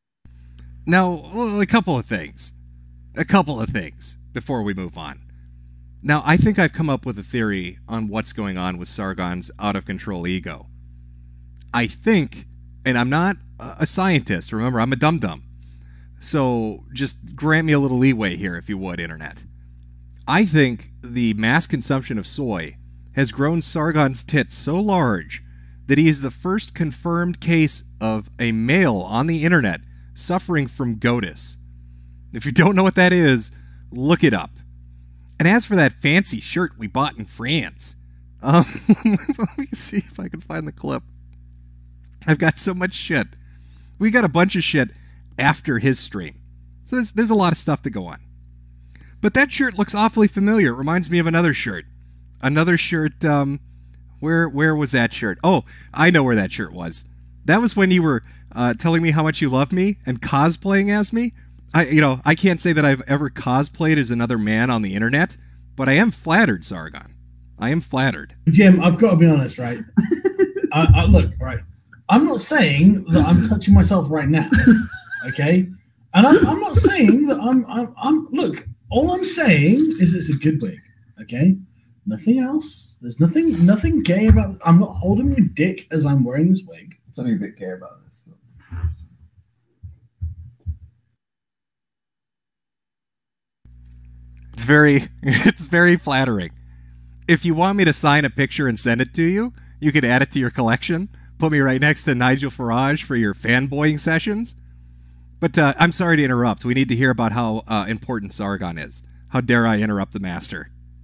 Now, a couple of things before we move on. Now, I think I've come up with a theory on what's going on with Sargon's out-of-control ego. I think, and I'm not a scientist, remember, I'm a dum-dum. So just grant me a little leeway here, if you would, Internet. I think the mass consumption of soy has grown Sargon's tits so large that he is the first confirmed case of a male on the Internet suffering from GOTUS. If you don't know what that is, look it up. And as for that fancy shirt we bought in France, let me see if I can find the clip. I've got so much shit. We got a bunch of shit after his stream. So there's a lot of stuff to go on. But that shirt looks awfully familiar. It reminds me of another shirt. Another shirt, where was that shirt? Oh, I know where that shirt was. That was when you were telling me how much you love me and cosplaying as me. I can't say that I've ever cosplayed as another man on the internet, but I am flattered, Sargon. I am flattered. Jim, I've got to be honest, right? Look, right. I'm not saying that I'm touching myself right now, okay? And I'm not saying that I'm. Look, all I'm saying is it's a good wig, okay? Nothing else. There's nothing gay about this. I'm not holding my dick as I'm wearing this wig. Something a bit gay about this. It's very flattering. If you want me to sign a picture and send it to you, you could add it to your collection. Put me right next to Nigel Farage for your fanboying sessions. But I'm sorry to interrupt. We need to hear about how important Sargon is. How dare I interrupt the master?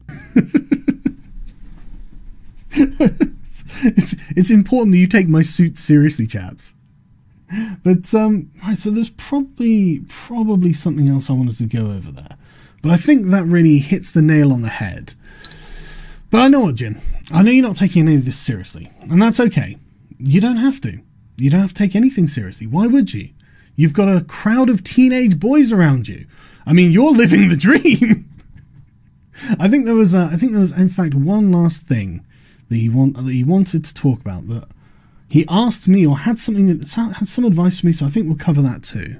It's important that you take my suit seriously, chaps. But right, so there's probably something else I wanted to go over there. But I think that really hits the nail on the head. But I know what, Jim. I know you're not taking any of this seriously, and that's okay. You don't have to. You don't have to take anything seriously. Why would you? You've got a crowd of teenage boys around you. I mean, you're living the dream. I think there was, in fact, one last thing that he wanted to talk about, that he asked me or had some advice for me. So I think we'll cover that too.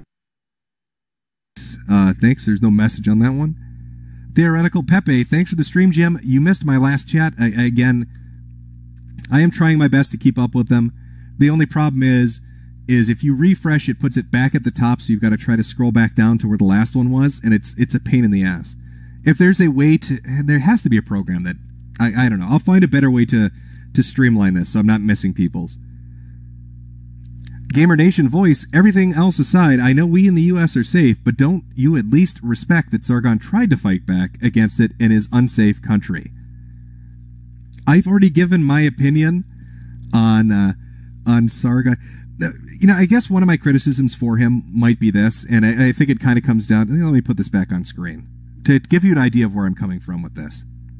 Thanks. There's no message on that one. Theoretical Pepe, thanks for the stream, Jim. You missed my last chat. Again, I am trying my best to keep up with them. The only problem is if you refresh, it puts it back at the top, so you've got to try to scroll back down to where the last one was, and it's a pain in the ass. If there's a way to, there has to be a program that, I don't know, I'll find a better way to streamline this so I'm not missing people's. Gamer Nation Voice, everything else aside, I know we in the US are safe, but don't you at least respect that Sargon tried to fight back against it in his unsafe country? I've already given my opinion on Sargon. You know, I guess one of my criticisms for him might be this, and I think it kind of comes down, let me put this back on screen, to give you an idea of where I'm coming from with this.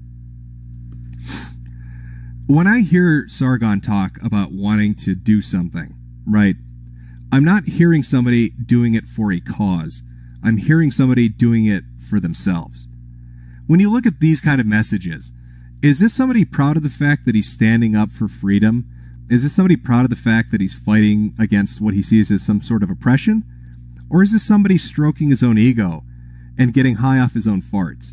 When I hear Sargon talk about wanting to do something, right, I'm not hearing somebody doing it for a cause. I'm hearing somebody doing it for themselves. When you look at these kind of messages, is this somebody proud of the fact that he's standing up for freedom? Is this somebody proud of the fact that he's fighting against what he sees as some sort of oppression? Or is this somebody stroking his own ego and getting high off his own farts?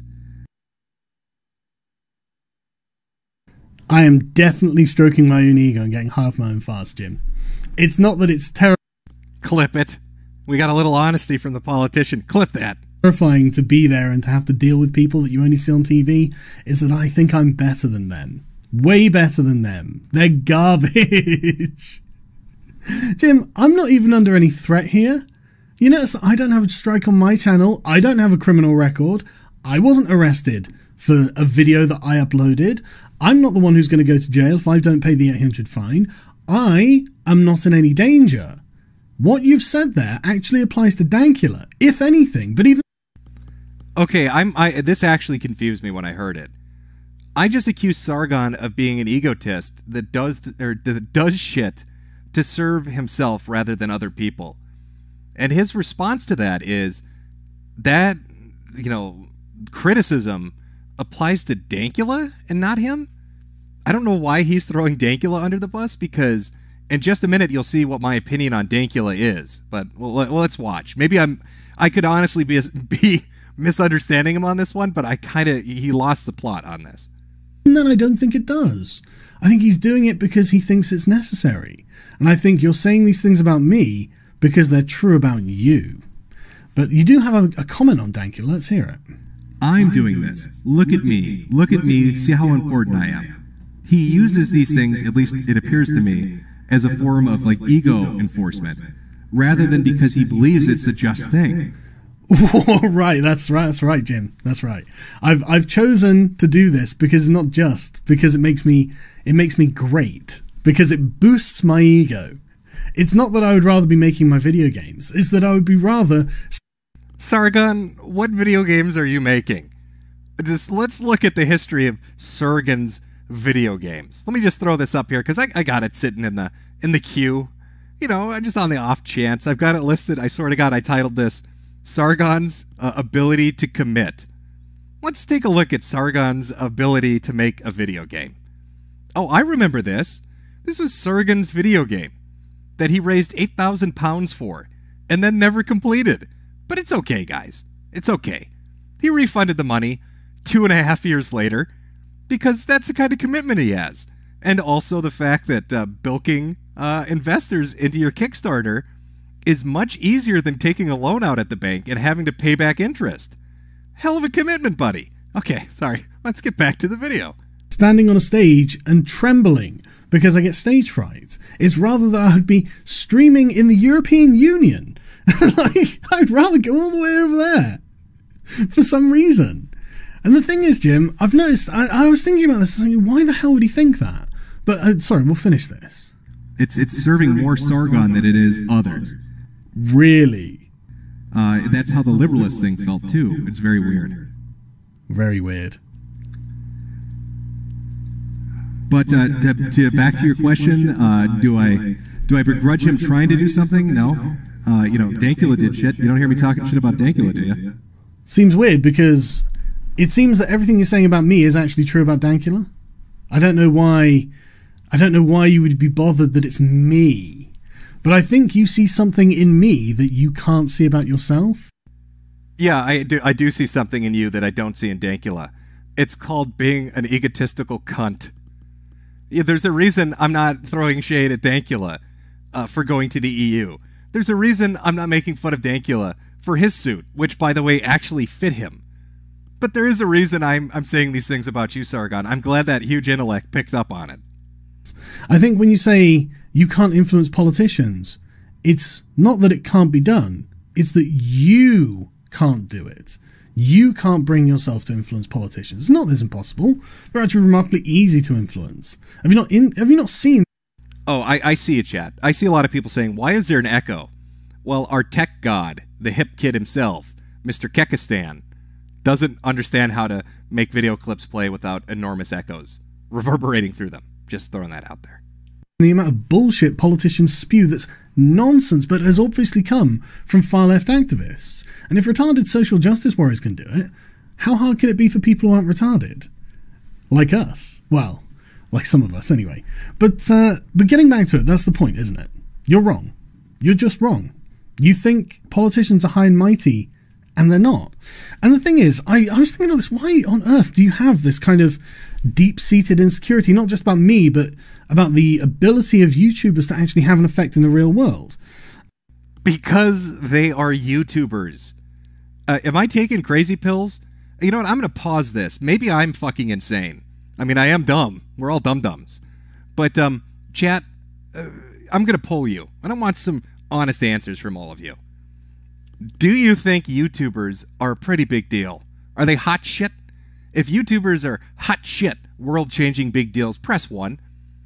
I am definitely stroking my own ego and getting high off my own farts, Jim. It's not that it's Clip it. We got a little honesty from the politician. Clip that. Terrifying to be there and to have to deal with people that you only see on TV, is that I think I'm better than them. Way better than them. They're garbage. Jim, I'm not even under any threat here. You notice that I don't have a strike on my channel. I don't have a criminal record. I wasn't arrested for a video that I uploaded. I'm not the one who's going to go to jail if I don't pay the 800 fine. I am not in any danger. What you've said there actually applies to Dankula, if anything, but even... Okay, this actually confused me when I heard it. I just accused Sargon of being an egotist that does shit to serve himself rather than other people. And his response to that is that, you know, criticism applies to Dankula and not him. I don't know why he's throwing Dankula under the bus, because in just a minute you'll see what my opinion on Dankula is. But well, let's watch. Maybe I could honestly be misunderstanding him on this one, but he lost the plot on this. And then I don't think it does. I think he's doing it because he thinks it's necessary. And I think you're saying these things about me because they're true about you. But you do have a comment on Dankula. Let's hear it. I'm doing this. Look at me. Look at me. See how important I am. He uses these things, at least it appears to me, as a form of like ego enforcement, rather than because he believes it's a just thing. Right, that's right, Jim. That's right. I've chosen to do this because it's not just, because it makes me great, because it boosts my ego. It's not that I would rather be making my video games, it's that I would be rather... Sargon, what video games are you making? let's look at the history of Sargon's video games. Let me just throw this up here because I got it sitting in the queue. You know, just on the off chance. I've got it listed. I swear to God, I titled this Sargon's Ability to Commit. Let's take a look at Sargon's ability to make a video game. Oh, I remember this. This was Sargon's video game that he raised £8,000 for and then never completed. But it's okay, guys. It's okay. He refunded the money 2.5 years later because that's the kind of commitment he has. And also the fact that bilking investors into your Kickstarter is much easier than taking a loan out at the bank and having to pay back interest. Hell of a commitment, buddy. Okay, sorry. Let's get back to the video. Standing on a stage and trembling because I get stage fright. It's rather that I would be streaming in the European Union. Like, I'd rather go all the way over there for some reason. And the thing is, Jim, I've noticed, I was thinking about this, why the hell would he think that? But, sorry, we'll finish this. It's serving more Sargon than it is others. Really? That's how the liberalist thing felt too. It's very weird. Very weird. But back to your question, do I begrudge him trying to do something? No. You know, Dankula did shit. You don't hear me talking shit about Dankula, do you? Seems weird because it seems that everything you're saying about me is actually true about Dankula. I don't know why you would be bothered that it's me. But I think you see something in me that you can't see about yourself. Yeah, I do see something in you that I don't see in Dankula. It's called being an egotistical cunt. Yeah, there's a reason I'm not throwing shade at Dankula for going to the EU. There's a reason I'm not making fun of Dankula for his suit, which, by the way, actually fit him. But there is a reason I'm saying these things about you, Sargon. I'm glad that huge intellect picked up on it. I think when you say you can't influence politicians, it's not that it can't be done. It's that you can't do it. You can't bring yourself to influence politicians. It's not this impossible. They're actually remarkably easy to influence. Have you not seen? Oh, I see it, chat. I see a lot of people saying, why is there an echo? Well, our tech god, the hip kid himself, Mr. Kekistan, doesn't understand how to make video clips play without enormous echoes reverberating through them. Just throwing that out there. The amount of bullshit politicians spew that's nonsense, but has obviously come from far-left activists. And if retarded social justice warriors can do it, how hard can it be for people who aren't retarded? Like us. Well, like some of us anyway. But getting back to it, that's the point, isn't it? You're wrong. You're just wrong. You think politicians are high and mighty, and they're not. And the thing is, I was thinking of this, why on earth do you have this kind of deep-seated insecurity, not just about me, but about the ability of YouTubers to actually have an effect in the real world? Because they are YouTubers. Am I taking crazy pills? You know what, I'm going to pause this. Maybe I'm fucking insane. I mean, I am dumb. We're all dum-dums. But, chat, I'm going to poll you. I don't want some honest answers from all of you. Do you think YouTubers are a pretty big deal? Are they hot shit? If YouTubers are hot shit, world-changing big deals, press 1.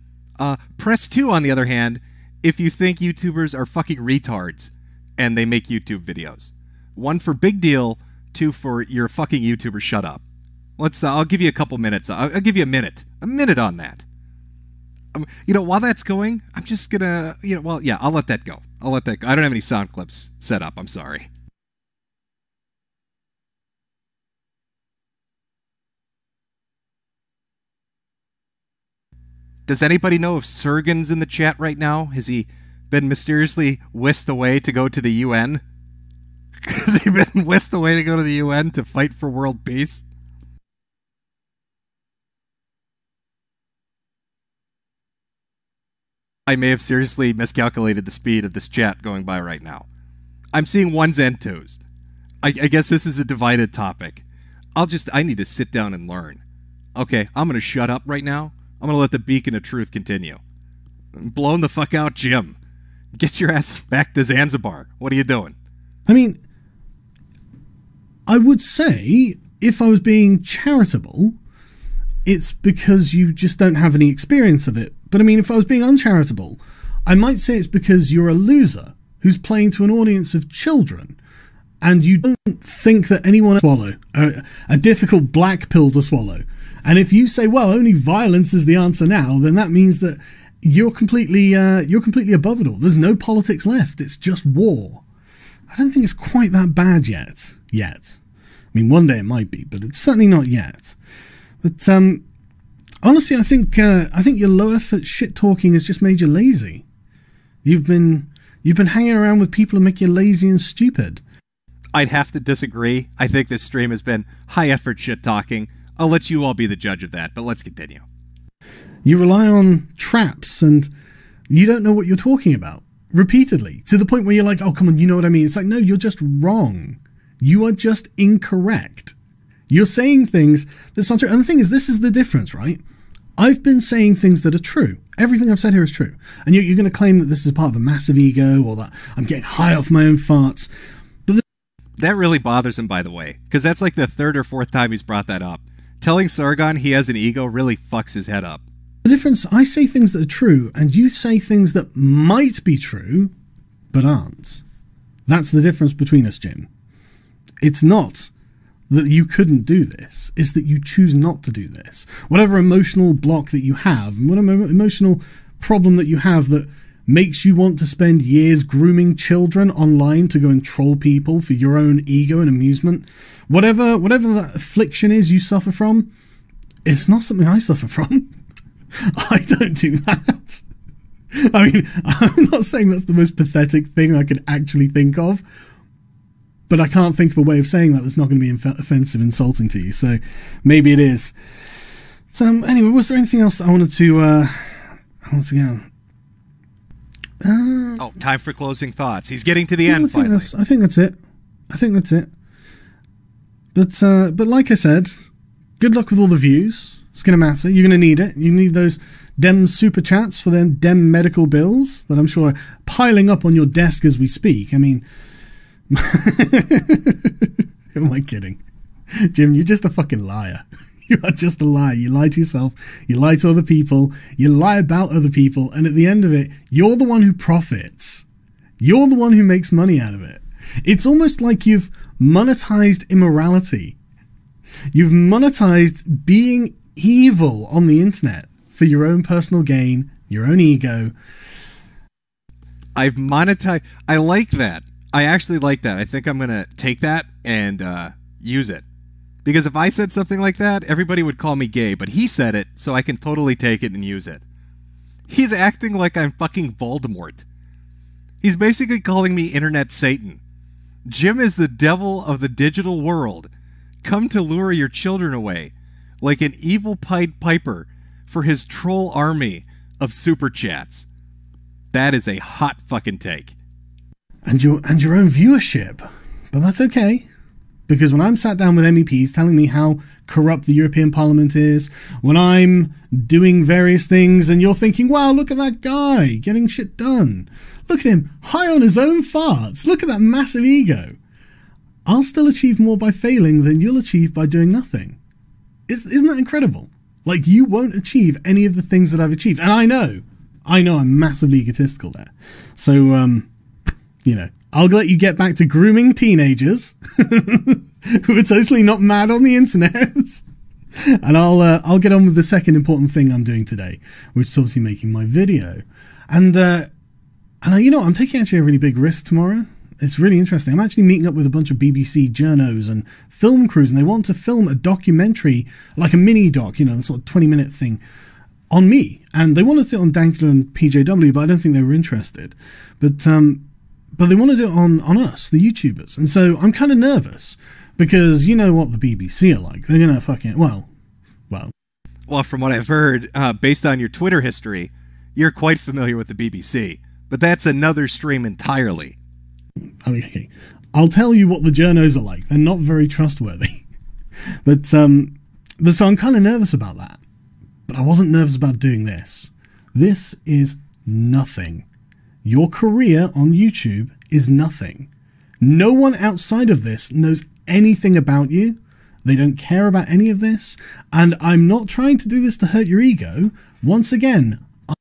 Press 2, on the other hand, if you think YouTubers are fucking retards and they make YouTube videos. 1 for big deal, 2 for you're a fucking YouTuber, shut up. I'll give you a couple minutes. I'll give you a minute on that. You know, while that's going, I'm just gonna, I'll let that go. I don't have any sound clips set up, I'm sorry. Does anybody know if Sargon's in the chat right now? Has he been mysteriously whisked away to go to the UN? Has he been whisked away to go to the UN to fight for world peace? I may have seriously miscalculated the speed of this chat going by right now. I'm seeing ones and twos. I guess this is a divided topic. I need to sit down and learn. Okay, I'm going to shut up right now. I'm going to let the beacon of truth continue. Blown the fuck out, Jim. Get your ass back to Zanzibar. What are you doing? I mean, I would say, if I was being charitable, it's because you just don't have any experience of it. But I mean, if I was being uncharitable, I might say it's because you're a loser who's playing to an audience of children. and you don't think that anyone swallow a difficult black pill to swallow. And if you say, well, only violence is the answer now, then that means that you're completely above it all. There's no politics left. It's just war. I don't think it's quite that bad yet. I mean, one day it might be, but it's certainly not yet. But honestly, I think your low effort shit talking has just made you lazy. You've been hanging around with people who make you lazy and stupid. I'd have to disagree. I think this stream has been high effort shit talking. I'll let you all be the judge of that, but let's continue. You rely on traps and you don't know what you're talking about repeatedly, to the point where you're like, oh, come on, you know what I mean? It's like, no, you're just wrong. You are just incorrect. You're saying things that's not true. And the thing is, this is the difference, right? I've been saying things that are true. Everything I've said here is true. And you're going to claim that this is part of a massive ego, or that I'm getting high off my own farts. But that really bothers him, by the way, because that's like the third or fourth time he's brought that up. Telling Sargon he has an ego really fucks his head up. The difference, I say things that are true, and you say things that might be true, but aren't. That's the difference between us, Jim. It's not that you couldn't do this, it's that you choose not to do this. Whatever emotional block that you have, and whatever emotional problem that you have that makes you want to spend years grooming children online to go and troll people for your own ego and amusement, whatever that affliction is you suffer from, it's not something I suffer from. I don't do that. I mean, I'm not saying that's the most pathetic thing I could actually think of, but I can't think of a way of saying that that's not going to be offensive, insulting to you. So maybe it is. So anyway, was there anything else I wanted to get on? Time for closing thoughts. He's getting to the end finally. I think that's it. But like I said, good luck with all the views. It's going to matter. You're going to need it. You need those dem super chats for them dem medical bills that I'm sure are piling up on your desk as we speak. I mean, who am I kidding? Jim, you're just a fucking liar. You are just a liar. You lie to yourself. You lie to other people. You lie about other people. And at the end of it, you're the one who profits. You're the one who makes money out of it. It's almost like you've monetized immorality. You've monetized being evil on the internet for your own personal gain, your own ego. I've monetized. I like that. I actually like that. I think I'm going to take that and use it. Because if I said something like that, everybody would call me gay, but he said it, so I can totally take it and use it. He's acting like I'm fucking Voldemort. He's basically calling me Internet Satan. Jim is the devil of the digital world, come to lure your children away, like an evil Pied Piper for his troll army of super chats. That is a hot fucking take. And your own viewership. But that's okay. Because when I'm sat down with MEPs telling me how corrupt the European Parliament is, when I'm doing various things and you're thinking, wow, look at that guy getting shit done. Look at him, high on his own farts. Look at that massive ego. I'll still achieve more by failing than you'll achieve by doing nothing. Isn't that incredible? Like, you won't achieve any of the things that I've achieved. And I know I'm massively egotistical there. So, you know, I'll let you get back to grooming teenagers who are totally not mad on the internet. And I'll get on with the second important thing I'm doing today, which is obviously making my video. And you know, I'm taking actually a really big risk tomorrow. It's really interesting. I'm actually meeting up with a bunch of BBC journos and film crews, and they want to film a documentary, like a mini doc, you know, sort of 20-minute thing on me. And they wanted to do it on Dankler and PJW, but I don't think they were interested. But they want to do it on us, the YouTubers. And so I'm kind of nervous, because you know what the BBC are like. They're going to fucking, well. Well, from what I've heard, based on your Twitter history, you're quite familiar with the BBC. But that's another stream entirely. Okay. I'll tell you what the journos are like. They're not very trustworthy. But so I'm kind of nervous about that. But I wasn't nervous about doing this. This is nothing. Your career on YouTube is nothing. No one outside of this knows anything about you. They don't care about any of this. And I'm not trying to do this to hurt your ego. Once again.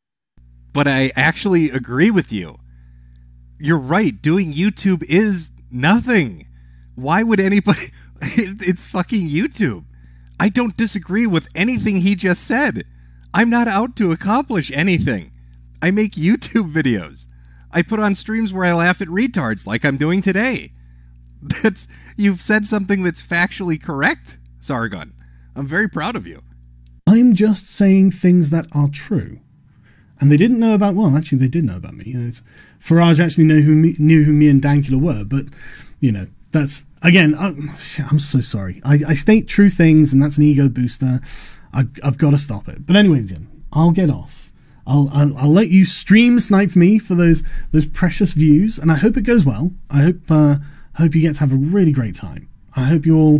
But I actually agree with you. You're right. Doing YouTube is nothing. Why would anybody? It's fucking YouTube. I don't disagree with anything he just said. I'm not out to accomplish anything. I make YouTube videos. I put on streams where I laugh at retards like I'm doing today. You've said something that's factually correct, Sargon. I'm very proud of you. I'm just saying things that are true. And they didn't know about, well, actually they did know about me. Faraj actually knew who me and Dankula were, but, that's, again, I'm so sorry. I state true things, and that's an ego booster. I've got to stop it. But anyway, Jim, I'll get off. I'll let you stream snipe me for those precious views, and I hope it goes well. I hope you get to have a really great time. I hope you all...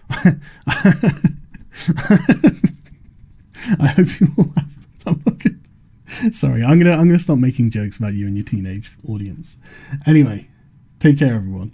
I hope you all have... Sorry, I'm gonna stop making jokes about you and your teenage audience. Anyway, take care, everyone.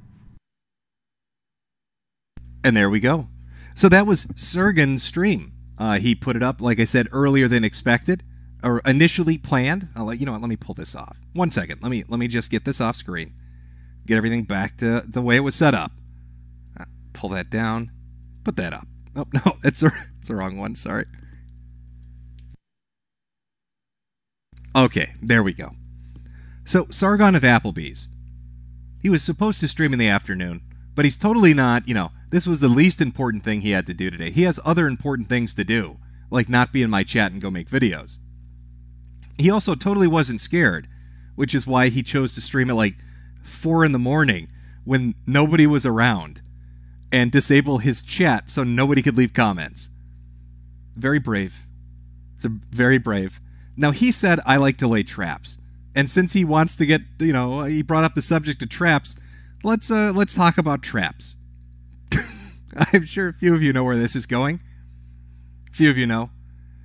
And there we go. So that was Sergen's stream. He put it up, like I said, earlier than expected, or initially planned. You know what? Let me pull this off. 1 second. Let me just get this off screen. Get everything back to the way it was set up. Pull that down. Put that up. Oh no, it's the wrong one. Sorry. Okay, there we go. So, Sargon of Applebee's. He was supposed to stream in the afternoon, but he's totally not, this was the least important thing he had to do today. He has other important things to do, like not be in my chat and go make videos. He also totally wasn't scared, which is why he chose to stream at like 4 in the morning when nobody was around and disable his chat so nobody could leave comments. Very brave. It's very brave. Now, he said, I like to lay traps. And since he wants to get, he brought up the subject of traps, let's talk about traps. I'm sure a few of you know where this is going. A few of you know.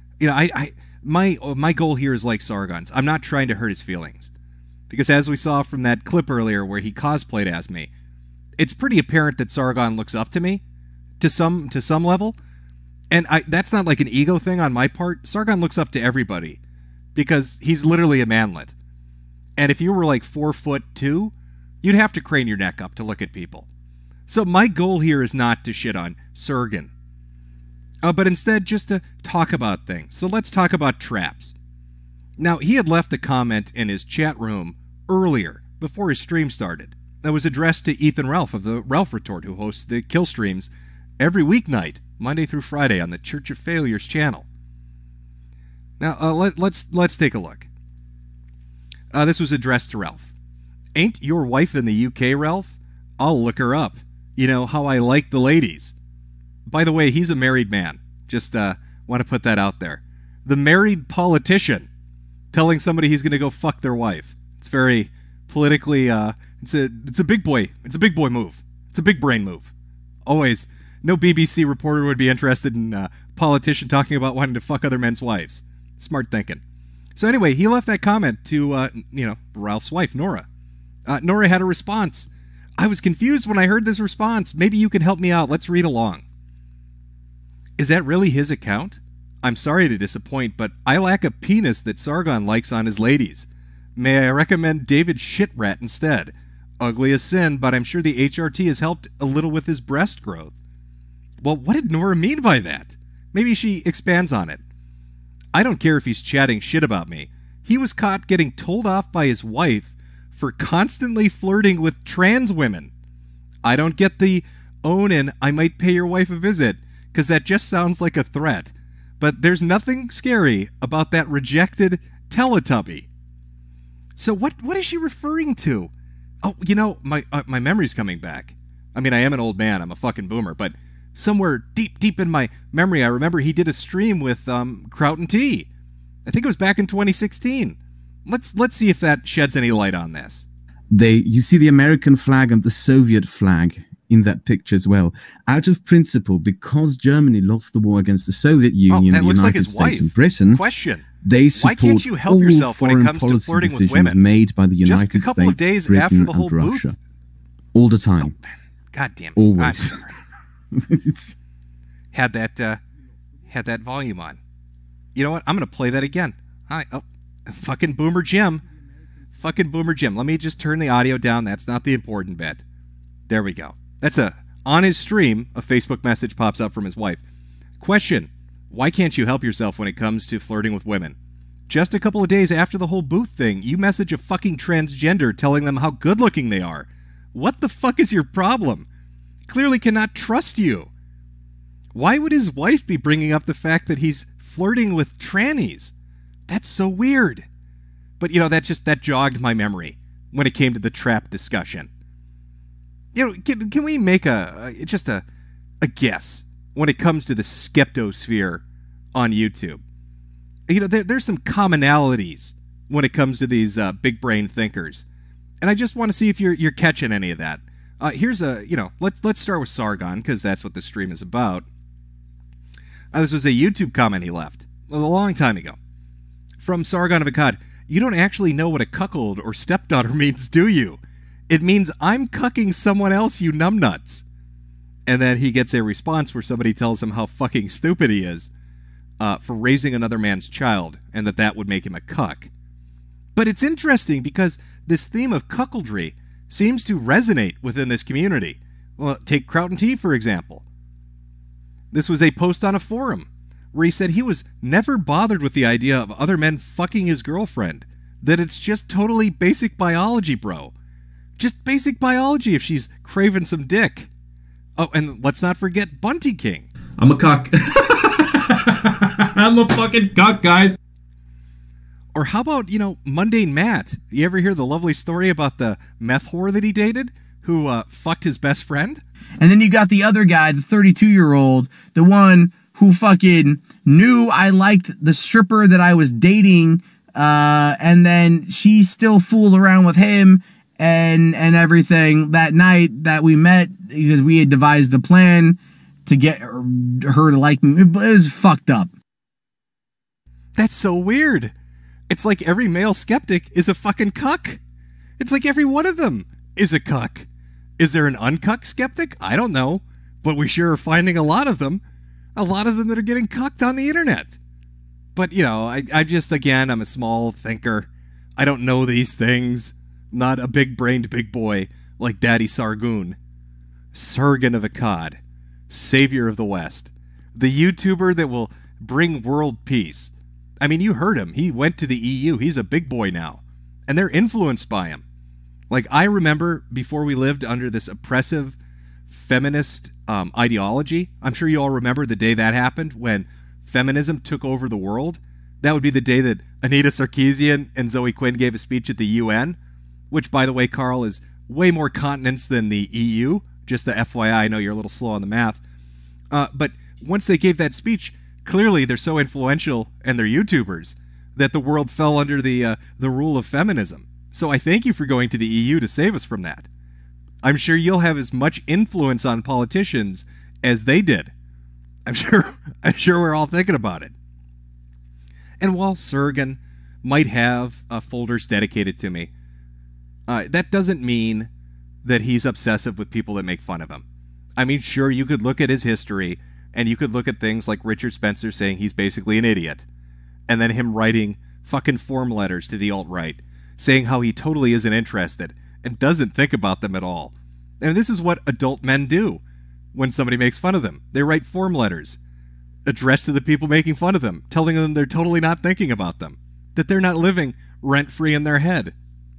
My goal here is like Sargon's. I'm not trying to hurt his feelings. Because as we saw from that clip earlier where he cosplayed as me, it's pretty apparent that Sargon looks up to me to some level. And that's not like an ego thing on my part. Sargon looks up to everybody. Because he's literally a manlet. And if you were like 4'2", you'd have to crane your neck up to look at people. So my goal here is not to shit on Sergen. But instead just to talk about things. So let's talk about traps. Now, he had left a comment in his chat room earlier, before his stream started, that was addressed to Ethan Ralph of the Ralph Retort, who hosts the kill streams every weeknight, Monday through Friday, on the Church of Failures channel. Now, let's take a look. This was addressed to Ralph. Ain't your wife in the UK, Ralph? I'll look her up. You know how I like the ladies. By the way, he's a married man. Just want to put that out there. The married politician telling somebody he's going to go fuck their wife. It's very politically. It's a big boy. It's a big boy move. It's a big brain move. Always. No BBC reporter would be interested in a politician talking about wanting to fuck other men's wives. Smart thinking. So anyway, he left that comment to, Ralph's wife, Nora. Nora had a response. I was confused when I heard this response. Maybe you can help me out. Let's read along. Is that really his account? I'm sorry to disappoint, but I lack a penis that Sargon likes on his ladies. May I recommend David Shitrat instead? Ugly as sin, but I'm sure the HRT has helped a little with his breast growth. Well, what did Nora mean by that? Maybe she expands on it. I don't care if he's chatting shit about me. He was caught getting told off by his wife for constantly flirting with trans women. I don't get the own in I might pay your wife a visit, because that just sounds like a threat. But there's nothing scary about that rejected Teletubby. So what is she referring to? Oh, my memory's coming back. I mean, I am an old man. I'm a fucking boomer, but somewhere deep in my memory, I remember he did a stream with Kraut and T. I think it was back in 2016. Let's see if that sheds any light on this. You see the American flag and the Soviet flag in that picture as well. Out of principle, because Germany lost the war against the Soviet Union, the United States, and Britain, they support why can't you help yourself when it comes to flirting with women? Made by the United Just a couple States, of days Britain, after the whole and Russia. booth? All the time. Oh, God damn it! Always. Had that volume on. You know what? I'm going to play that again. Fucking Boomer Jim. Fucking Boomer Jim. Let me just turn the audio down. That's not the important bit. There we go. On his stream, a Facebook message pops up from his wife. Question: why can't you help yourself when it comes to flirting with women? Just a couple of days after the whole Booth thing, you message a fucking transgender telling them how good looking they are. What the fuck is your problem? Clearly cannot trust you. Why would his wife be bringing up the fact that he's flirting with trannies? That's so weird. But, that jogged my memory when it came to the trap discussion. Can we make a guess when it comes to the skeptosphere on YouTube? There's some commonalities when it comes to these big brain thinkers. And I just want to see if you're catching any of that. Let's start with Sargon, because that's what the stream is about. This was a YouTube comment he left a long time ago. From Sargon of Akkad: you don't actually know what a cuckold or stepdaughter means, do you? It means I'm cucking someone else, you numbnuts. And then he gets a response where somebody tells him how fucking stupid he is for raising another man's child, and that would make him a cuck. But it's interesting because this theme of cuckoldry seems to resonate within this community. Well, take Crouten T, for example. This was a post on a forum where he said he was never bothered with the idea of other men fucking his girlfriend, that it's just totally basic biology, bro. Just basic biology if she's craving some dick. Oh, and let's not forget Bunty King. I'm a cuck. I'm a fucking cuck, guys. Or how about, Mundane Matt? You ever hear the lovely story about the meth whore that he dated who fucked his best friend? And then you got the other guy, the 32-year-old, the one who fucking knew I liked the stripper that I was dating, and then she still fooled around with him and everything that night that we met, because we had devised the plan to get her to like me. It was fucked up. That's so weird. It's like every male skeptic is a fucking cuck. It's like every one of them is a cuck. Is there an uncuck skeptic? I don't know. But we sure are finding a lot of them. A lot of them that are getting cucked on the internet. But, I just, again, I'm a small thinker. I don't know these things. Not a big-brained big boy like Daddy Sargon. Sargon of Akkad. Savior of the West. The YouTuber that will bring world peace. I mean, you heard him. He went to the EU. He's a big boy now. And they're influenced by him. Like, I remember before we lived under this oppressive feminist ideology, I'm sure you all remember the day that happened when feminism took over the world. That would be the day that Anita Sarkeesian and Zoe Quinn gave a speech at the UN, which, by the way, Carl, is way more continents than the EU. Just the FYI, I know you're a little slow on the math. But once they gave that speech, clearly they're so influential, and they're YouTubers, that the world fell under the rule of feminism. So I thank you for going to the EU to save us from that. I'm sure you'll have as much influence on politicians as they did. I'm sure we're all thinking about it. And while Sargon might have folders dedicated to me, that doesn't mean that he's obsessive with people that make fun of him. I mean, sure, you could look at his history, and you could look at things like Richard Spencer saying he's basically an idiot, and then him writing fucking form letters to the alt-right, saying how he totally isn't interested and doesn't think about them at all. And this is what adult men do when somebody makes fun of them. They write form letters addressed to the people making fun of them, telling them they're totally not thinking about them, that they're not living rent-free in their head.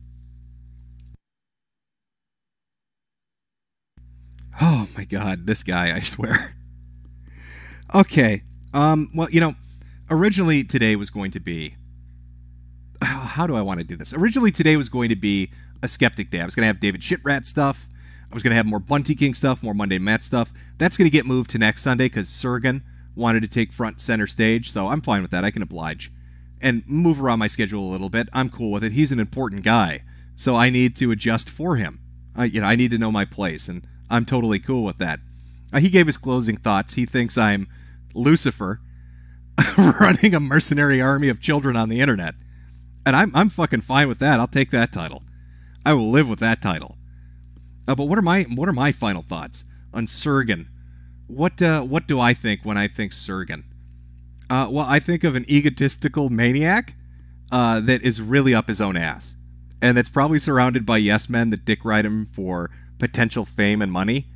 Oh my God, this guy, I swear. Okay, well, originally today was going to be... How do I want to do this? Originally today was going to be a skeptic day. I was going to have David Shitrat stuff. I was going to have more Bunty King stuff, more Monday Matt stuff. That's going to get moved to next Sunday because Sargon wanted to take front center stage, so I'm fine with that. I can oblige. And move around my schedule a little bit. I'm cool with it. He's an important guy, so I need to adjust for him. I need to know my place, and I'm totally cool with that. He gave his closing thoughts. He thinks I'm Lucifer running a mercenary army of children on the internet. And I'm fucking fine with that. I'll take that title. I will live with that title. But what are my final thoughts on Sargon? What do I think when I think Sargon? Well, I think of an egotistical maniac that is really up his own ass, and that's probably surrounded by yes men that dick ride him for potential fame and money.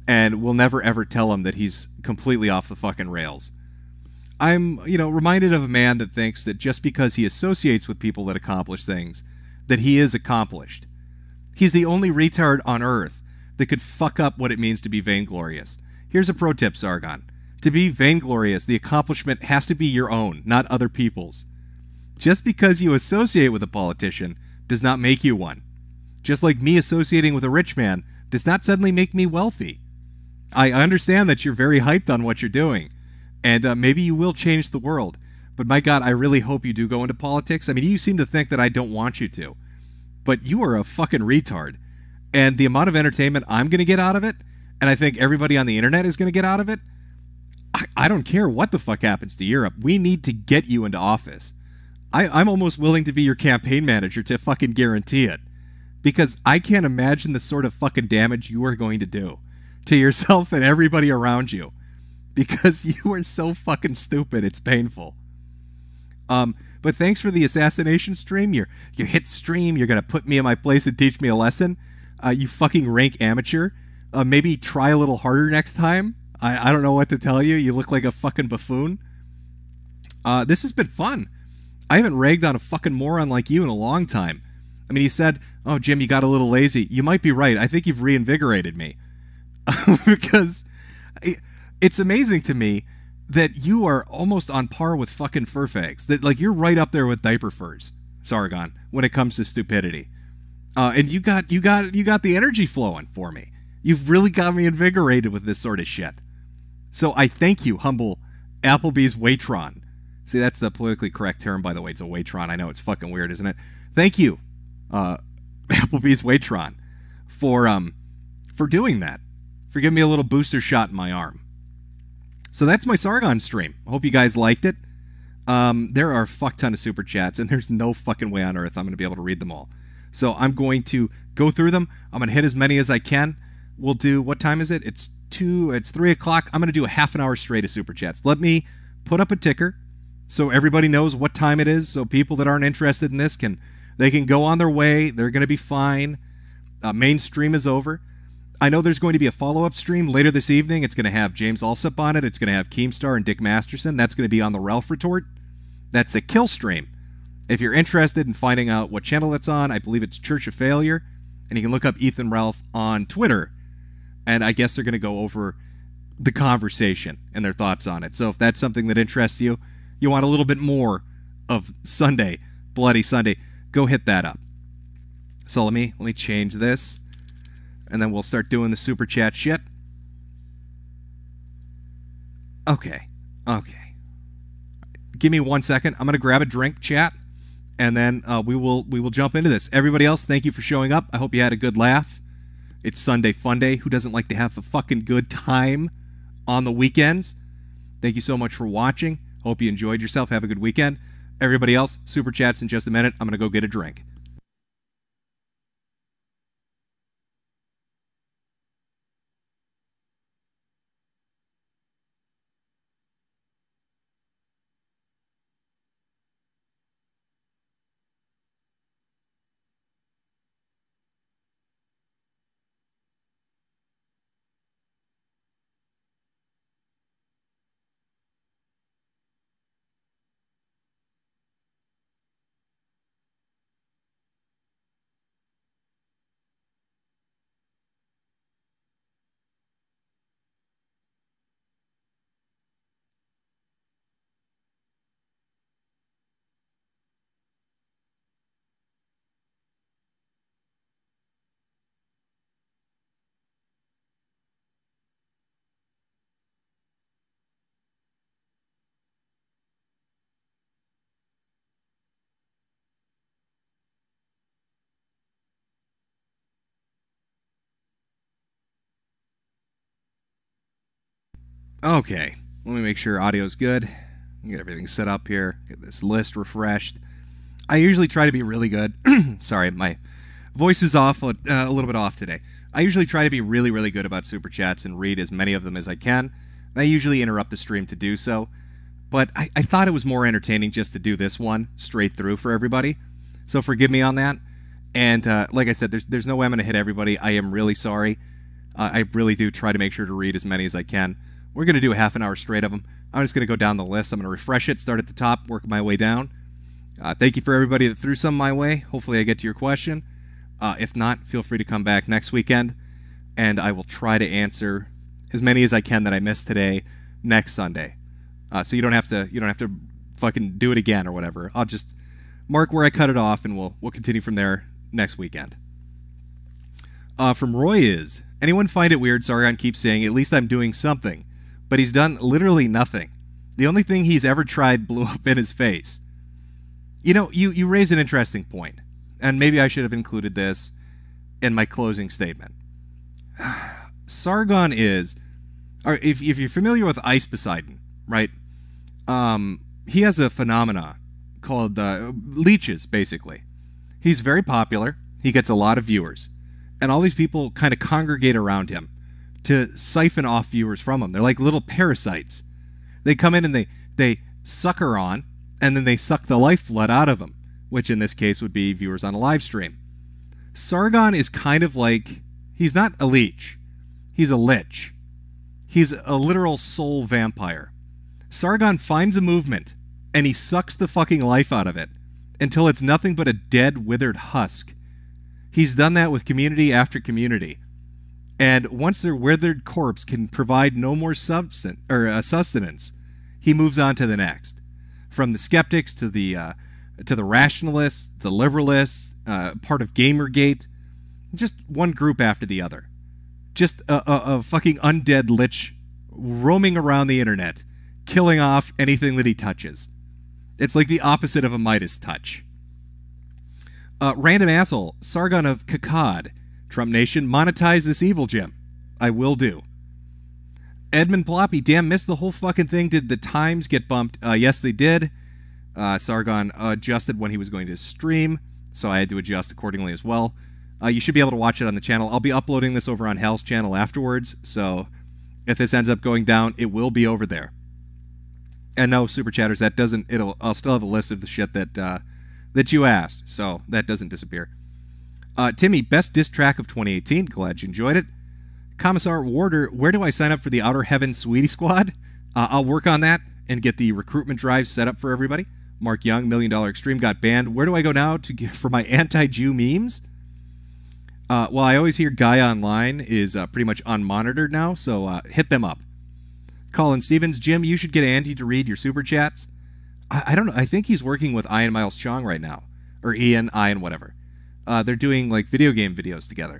and we'll never ever tell him that he's completely off the fucking rails. I'm, reminded of a man that thinks that just because he associates with people that accomplish things, that he is accomplished. He's the only retard on Earth that could fuck up what it means to be vainglorious. Here's a pro tip, Sargon. To be vainglorious, the accomplishment has to be your own, not other people's. Just because you associate with a politician does not make you one. Just like me associating with a rich man does not suddenly make me wealthy. I understand that you're very hyped on what you're doing, and maybe you will change the world. But my God, I really hope you do go into politics. I mean, you seem to think that I don't want you to. But you are a fucking retard. And the amount of entertainment I'm going to get out of it, and I think everybody on the internet is going to get out of it, I don't care what the fuck happens to Europe. We need to get you into office. I'm almost willing to be your campaign manager to fucking guarantee it. Because I can't imagine the sort of fucking damage you are going to do to yourself and everybody around you. Because you are so fucking stupid, it's painful. But thanks for the assassination stream. Your hit stream, you're going to put me in my place and teach me a lesson. You fucking rank amateur. Maybe try a little harder next time. I don't know what to tell you. You look like a fucking buffoon. This has been fun. I haven't ragged on a fucking moron like you in a long time. I mean, he said, "Oh, Jim, you got a little lazy." You might be right. I think you've reinvigorated me. Because it's amazing to me that you are almost on par with fucking furfags. That, like, you're right up there with diaper furs, Sargon, when it comes to stupidity. And you got the energy flowing for me. You've really got me invigorated with this sort of shit. So I thank you, humble Applebee's Waitron. See, that's the politically correct term, by the way. It's a Waitron. I know it's fucking weird, isn't it? Thank you, Applebee's Waitron, for doing that. For giving me a little booster shot in my arm. So that's my Sargon stream. I hope you guys liked it. There are a fuck ton of super chats, and there's no fucking way on earth I'm going to be able to read them all. So I'm going to go through them. I'm going to hit as many as I can. We'll do, what time is it? It's 3 o'clock. I'm going to do a half an hour straight of super chats. Let me put up a ticker so everybody knows what time it is, so people that aren't interested in this they can go on their way. They're going to be fine. Main stream is over. I know there's going to be a follow-up stream later this evening. It's going to have James Alsop on it. It's going to have Keemstar and Dick Masterson. That's going to be on the Ralph Retort. That's a kill stream. If you're interested in finding out what channel that's on, I believe it's Church of Failure. And you can look up Ethan Ralph on Twitter. And I guess they're going to go over the conversation and their thoughts on it. So if that's something that interests you, you want a little bit more of Sunday, Bloody Sunday, go hit that up. So let me change this. And then we'll start doing the super chat shit. Okay. Give me 1 second. I'm going to grab a drink, chat. And then we will jump into this. Everybody else, thank you for showing up. I hope you had a good laugh. It's Sunday Fun Day. Who doesn't like to have a fucking good time on the weekends? Thank you so much for watching. Hope you enjoyed yourself. Have a good weekend. Everybody else, super chats in just a minute. I'm going to go get a drink. Okay, let me make sure audio's good. Get everything set up here. Get this list refreshed. I usually try to be really good. Sorry, my voice is off, a little bit off today. I usually try to be really, really good about super chats and read as many of them as I can. I usually interrupt the stream to do so. But I thought it was more entertaining just to do this one straight through for everybody. So forgive me on that. And like I said, there's no way I'm going to hit everybody. I am really sorry. I really do try to make sure to read as many as I can. We're going to do a half an hour straight of them. I'm just going to go down the list. I'm going to refresh it, start at the top, work my way down. Thank you for everybody that threw some my way. Hopefully I get to your question. If not, feel free to come back next weekend, and I will try to answer as many as I can that I missed today next Sunday. So you don't have to fucking do it again or whatever. I'll just mark where I cut it off, and we'll continue from there next weekend. From Roy is, anyone find it weird Sargon keeps saying, at least I'm doing something, but he's done literally nothing. The only thing he's ever tried blew up in his face. You know, you raise an interesting point, and maybe I should have included this in my closing statement. Sargon is, or if you're familiar with Ice Poseidon, right? He has a phenomena called leeches, basically. He's very popular. He gets a lot of viewers. And all these people kind of congregate around him to siphon off viewers from him. They're like little parasites. They come in and they suck her on, and then they suck the lifeblood out of them, which in this case would be viewers on a live stream. Sargon is kind of like, he's not a leech. He's a lich. He's a literal soul vampire. Sargon finds a movement, and he sucks the fucking life out of it until it's nothing but a dead, withered husk. He's done that with community after community. And once their withered corpse can provide no more sustenance, he moves on to the next. From the skeptics to the rationalists, the liberalists, part of Gamergate, just one group after the other. Just a fucking undead lich roaming around the internet, killing off anything that he touches. It's like the opposite of a Midas touch. Random asshole, Sargon of Kakad. Trump Nation, monetize this evil gem. I will do. Edmund Ploppy, damn, missed the whole fucking thing. Did the times get bumped? Yes, they did. Sargon adjusted when he was going to stream, so I had to adjust accordingly as well. You should be able to watch it on the channel. I'll be uploading this over on Hal's channel afterwards, so if this ends up going down, it will be over there. And no, Super Chatters, that doesn't, I'll still have a list of the shit that you asked, so that doesn't disappear. Timmy, best diss track of 2018. Glad you enjoyed it. Commissar Warder, where do I sign up for the Outer Heaven Sweetie Squad? I'll work on that and get the recruitment drive set up for everybody. Mark Young, $1 Million Extreme, got banned. Where do I go now for my anti-Jew memes? Well, I always hear Guy Online is pretty much unmonitored now, so hit them up. Colin Stevens, Jim, you should get Andy to read your super chats. I don't know. I think he's working with Ian Miles Chong right now, or Ian, whatever. They're doing like video game videos together.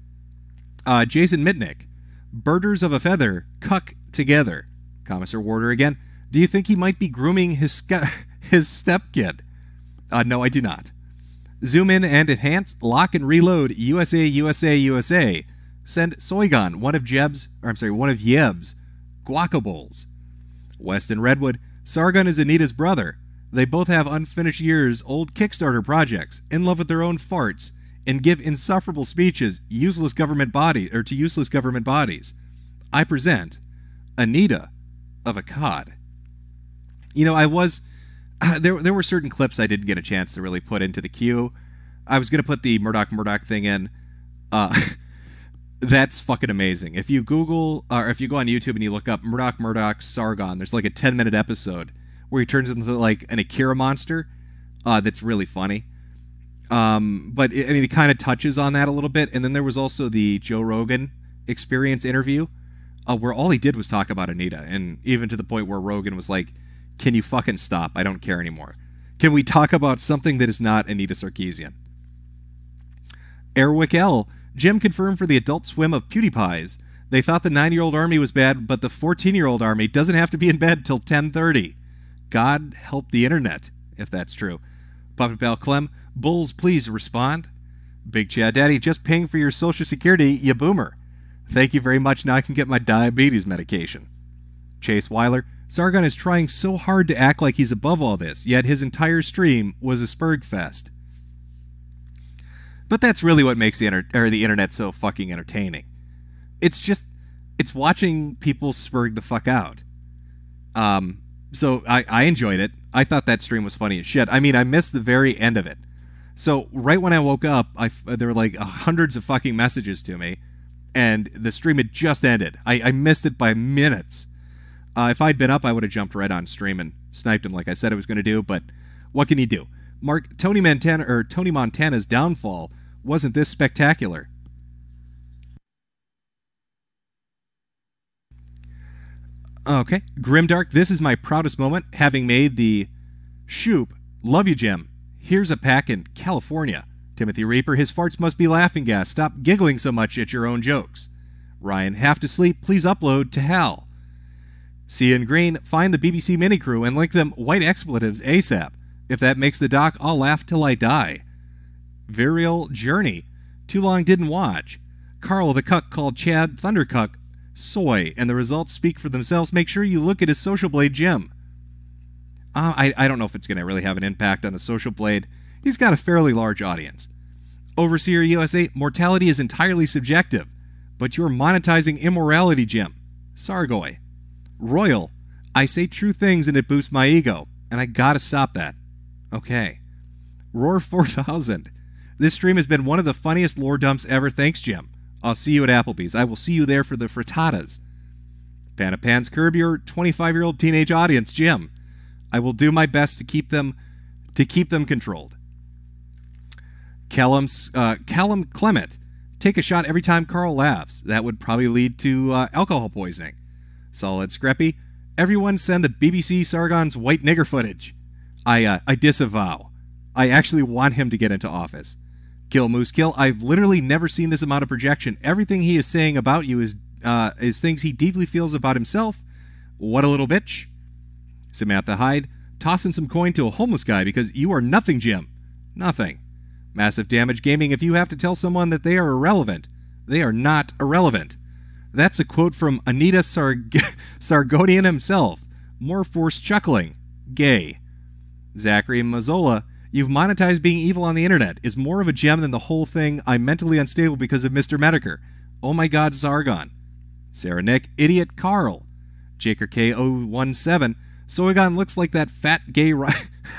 Jason Mitnick, birders of a feather, cuck together. Commissar Warder again. Do you think he might be grooming his stepkid? No, I do not. Zoom in and enhance, lock and reload, USA, USA, USA. Send Soygon, one of Yeb's guacaboles. Weston Redwood, Sargon is Anita's brother. They both have unfinished years old Kickstarter projects, in love with their own farts, and give insufferable speeches to useless government bodies. I present Anita of Akkad. You know, I was there were certain clips I didn't get a chance to really put into the queue. I was going to put the Murdoch thing in. That's fucking amazing. If you Google, or if you go on YouTube and you look up Murdoch Sargon, there's like a 10-minute episode where he turns into like an Akira monster. That's really funny. But it kind of touches on that a little bit. And then there was also the Joe Rogan Experience interview, where all he did was talk about Anita, and even to the point where Rogan was like, "Can you fucking stop? I don't care anymore. Can we talk about something that is not Anita Sarkeesian?" Airwick L. Jim confirmed for the Adult Swim of PewDiePie's. They thought the 9-year-old army was bad, but the 14-year-old army doesn't have to be in bed till 10:30. God help the internet, if that's true. Puppet Pal Clem, Bulls, please respond. Big Chad Daddy, just paying for your Social Security, you boomer. Thank you very much, now I can get my diabetes medication. Chase Weiler, Sargon is trying so hard to act like he's above all this, yet his entire stream was a Spurg fest. But that's really what makes the internet so fucking entertaining. It's watching people Spurg the fuck out. So I enjoyed it. I thought that stream was funny as shit. I mean, I missed the very end of it. So right when I woke up, there were like hundreds of fucking messages to me and the stream had just ended. I missed it by minutes. If I'd been up, I would have jumped right on stream and sniped him like I said I was going to do, but what can you do? Mark, Tony Montana's downfall wasn't this spectacular. Okay, Grimdark, this is my proudest moment, having made the Shoop. Love you, Jim. Here's a pack in California. Timothy Reaper, his farts must be laughing gas. Stop giggling so much at your own jokes. Ryan, half to sleep, please upload to Hal. Cian Green, find the BBC mini crew and link them white expletives ASAP. If that makes the doc, I'll laugh till I die. Virial Journey, too long didn't watch. Carl the Cuck called Chad Thundercuck soy, and the results speak for themselves. Make sure you look at his Social Blade Jim. I don't know if it's going to really have an impact on the Social Blade. He's got a fairly large audience. Overseer USA, mortality is entirely subjective, but you're monetizing immorality, Jim. Sargoy. Royal, I say true things and it boosts my ego, and I gotta stop that. Okay. Roar 4000, this stream has been one of the funniest lore dumps ever. Thanks, Jim. I'll see you at Applebee's. I will see you there for the frittatas. Panapans, curb your 25-year-old teenage audience, Jim. I will do my best to keep them controlled. Callum Clement, take a shot every time Carl laughs. That would probably lead to alcohol poisoning. Solid Scrappy, everyone send the BBC Sargon's white nigger footage. I disavow. I actually want him to get into office. Kill Moose Kill, I've literally never seen this amount of projection. Everything he is saying about you is things he deeply feels about himself. What a little bitch. Samantha Hyde, tossing some coin to a homeless guy because you are nothing, Jim. Nothing. Massive Damage Gaming, if you have to tell someone that they are irrelevant, they are not irrelevant. That's a quote from Anita Sargonian himself. More forced chuckling. Gay. Zachary Mazzola, you've monetized being evil on the internet. Is more of a gem than the whole thing. I'm mentally unstable because of Mr. Mediker. Oh my god, Sargon. Sarah Nick, Idiot Carl. Jaker K017, Soygon looks like that fat gay I'm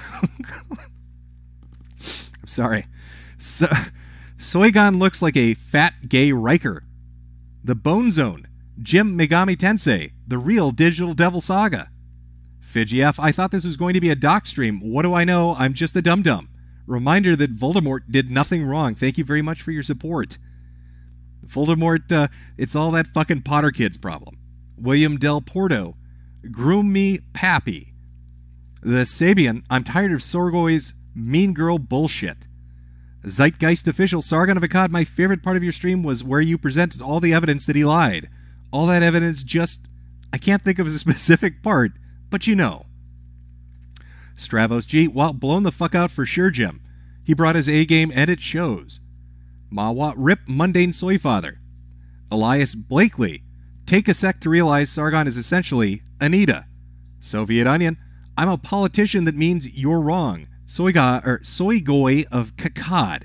sorry. Soygon looks like a fat gay Riker. The Bone Zone, Jim Megami Tensei, the real Digital Devil Saga. Fidgy F, I thought this was going to be a doc stream. What do I know? I'm just a dum-dum. Reminder that Voldemort did nothing wrong. Thank you very much for your support. Voldemort, it's all that fucking Potter Kids problem. William Del Porto, Groom Me Pappy. The Sabian, I'm tired of Sorgoy's mean girl bullshit. Zeitgeist Official, Sargon of Akkad, my favorite part of your stream was where you presented all the evidence that he lied. All that evidence just, I can't think of a specific part, but you know. Stravos G, well, blown the fuck out for sure, Jim. He brought his A game and it shows. Mawa, rip mundane soy father. Elias Blakely, take a sec to realize Sargon is essentially Anita. Soviet Onion, I'm a politician that means you're wrong. Soygoy of Kakad.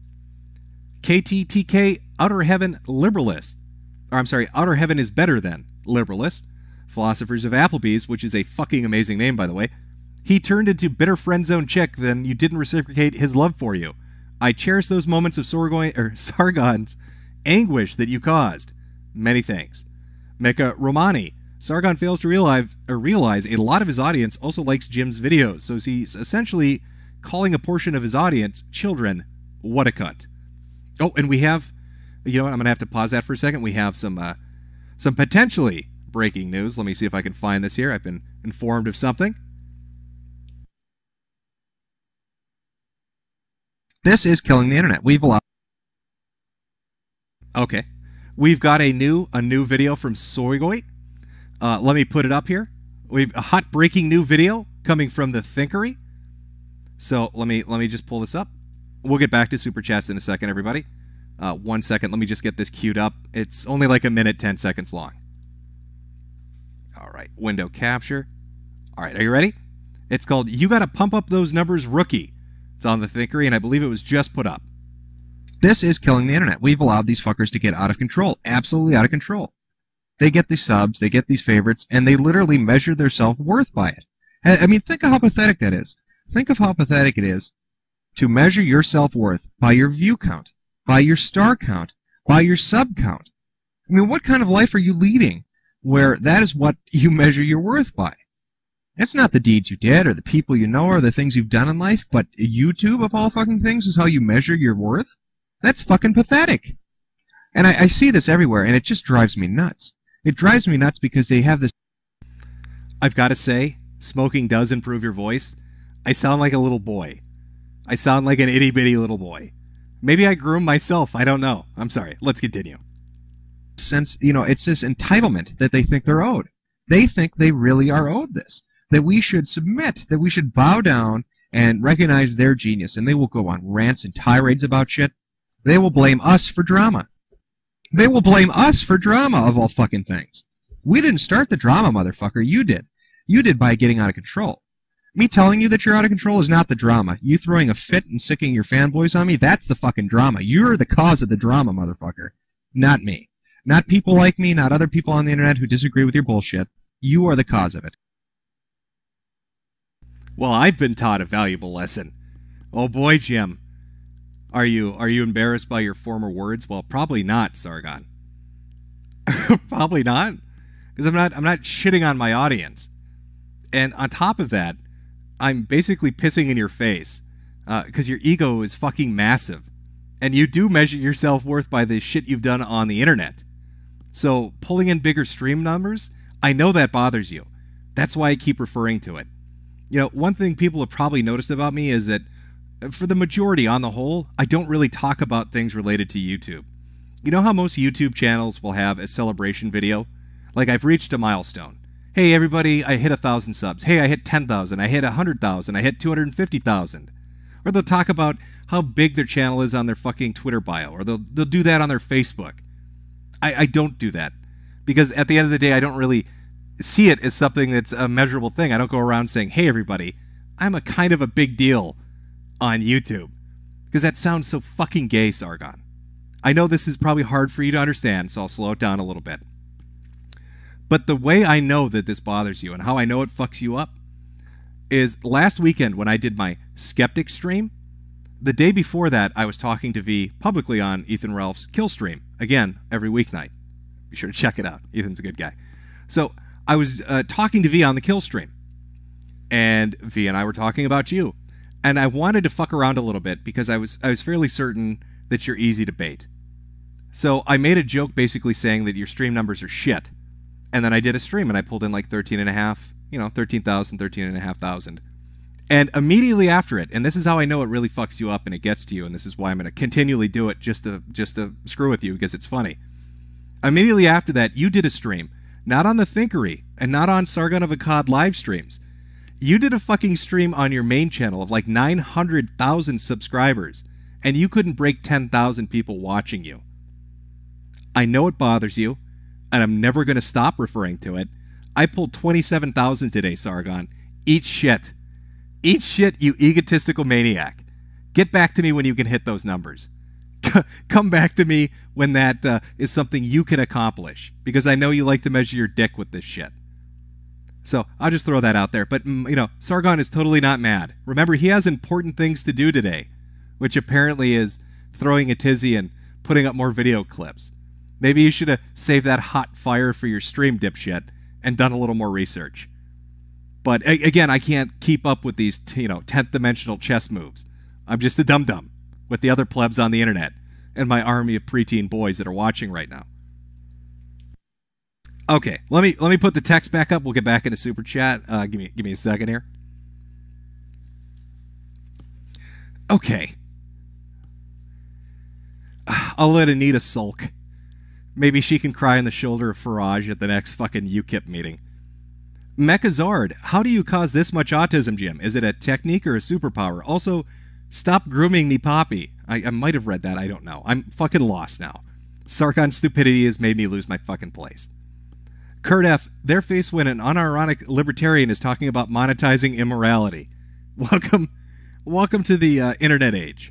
KTTK, Outer Heaven Liberalist. Or I'm sorry, Outer Heaven is better than Liberalist. Philosophers of Applebee's, which is a fucking amazing name, by the way. He turned into bitter friend zone chick, then you didn't reciprocate his love for you. I cherish those moments of Sargon's anguish that you caused. Many thanks. Mecha Romani, Sargon fails to realize a lot of his audience also likes Jim's videos, so he's essentially calling a portion of his audience children. What a cunt. Oh, and we have, you know what, I'm going to have to pause that for a second. We have some potentially breaking news. Let me see if I can find this here. I've been informed of something. This is killing the internet. Okay. We've got a new video from Soygoy. Let me put it up here. We've a hot breaking new video coming from the Thinkery. So let me just pull this up. We'll get back to super chats in a second, everybody. 1 second. Let me just get this queued up. It's only like a minute, 10 seconds long. All right. Window capture. All right. Are you ready? It's called "You Gotta Pump Up Those Numbers, Rookie." It's on the Thinkery, and I believe it was just put up. This is killing the internet. We've allowed these fuckers to get out of control. Absolutely out of control. They get these subs, they get these favorites, and they literally measure their self-worth by it. I mean, think of how pathetic that is. Think of how pathetic it is to measure your self-worth by your view count, by your star count, by your sub count. I mean, what kind of life are you leading where that is what you measure your worth by? It's not the deeds you did or the people you know or the things you've done in life, but YouTube, of all fucking things, is how you measure your worth? That's fucking pathetic. And I see this everywhere, and it just drives me nuts. It drives me nuts because they have this... I've got to say, smoking does improve your voice. I sound like a little boy. I sound like an itty-bitty little boy. Maybe I grew myself. I don't know. I'm sorry. Let's continue. Sense, you know, it's this entitlement that they think they're owed. They think they really are owed this. That we should submit, that we should bow down and recognize their genius. And they will go on rants and tirades about shit. They will blame us for drama. They will blame us for drama, of all fucking things. We didn't start the drama, motherfucker. You did. You did by getting out of control. Me telling you that you're out of control is not the drama. You throwing a fit and sicking your fanboys on me, that's the fucking drama. You're the cause of the drama, motherfucker. Not me. Not people like me, not other people on the internet who disagree with your bullshit. You are the cause of it. Well, I've been taught a valuable lesson. Oh boy, Jim. Are you embarrassed by your former words? Well, probably not, Sargon. Probably not. Because I'm not shitting on my audience. And on top of that, I'm basically pissing in your face. Because your ego is fucking massive. And you do measure your self-worth by the shit you've done on the internet. So, pulling in bigger stream numbers, I know that bothers you. That's why I keep referring to it. You know, one thing people have probably noticed about me is that, for the majority, on the whole, I don't really talk about things related to YouTube. You know how most YouTube channels will have a celebration video? Like, I've reached a milestone. Hey, everybody, I hit 1,000 subs. Hey, I hit 10,000. I hit 100,000. I hit 250,000. Or they'll talk about how big their channel is on their fucking Twitter bio. Or they'll do that on their Facebook. I don't do that. Because at the end of the day, I don't really see it as something that's a measurable thing. I don't go around saying, hey, everybody, I'm a kind of a big deal on YouTube. Because that sounds so fucking gay, Sargon. I know this is probably hard for you to understand, so I'll slow it down a little bit. But the way I know that this bothers you and how I know it fucks you up is last weekend when I did my Skeptic stream, the day before that I was talking to V publicly on Ethan Ralph's Kill stream. Again, every weeknight. Be sure to check it out. Ethan's a good guy. So I was talking to V on the Kill stream. And V and I were talking about you. And I wanted to fuck around a little bit because I was fairly certain that you're easy to bait. So I made a joke basically saying that your stream numbers are shit. And then I did a stream and I pulled in like 13,500, 13,500. And immediately after it, and this is how I know it really fucks you up and it gets to you, and this is why I'm going to continually do it just to screw with you because it's funny. Immediately after that, you did a stream, not on the Thinkery and not on Sargon of Akkad live streams. You did a fucking stream on your main channel of like 900,000 subscribers, and you couldn't break 10,000 people watching you. I know it bothers you, and I'm never going to stop referring to it. I pulled 27,000 today, Sargon. Eat shit. Eat shit, you egotistical maniac. Get back to me when you can hit those numbers. Come back to me when that is something you can accomplish, because I know you like to measure your dick with this shit. So I'll just throw that out there. But, you know, Sargon is totally not mad. Remember, he has important things to do today, which apparently is throwing a tizzy and putting up more video clips. Maybe you should have saved that hot fire for your stream, dipshit, and done a little more research. But again, I can't keep up with these, 10th dimensional chess moves. I'm just a dum-dum with the other plebs on the internet and my army of preteen boys that are watching right now. Okay, let me put the text back up. We'll get back into super chat. Give me a second here. Okay. I'll let Anita sulk. Maybe she can cry on the shoulder of Faraj at the next fucking UKIP meeting. Mechazard, how do you cause this much autism, Jim? Is it a technique or a superpower? Also, stop grooming me, Poppy. I might have read that. I don't know. I'm fucking lost now. Sargon's stupidity has made me lose my fucking place. Kurt F., their face when an unironic libertarian is talking about monetizing immorality. Welcome to the internet age.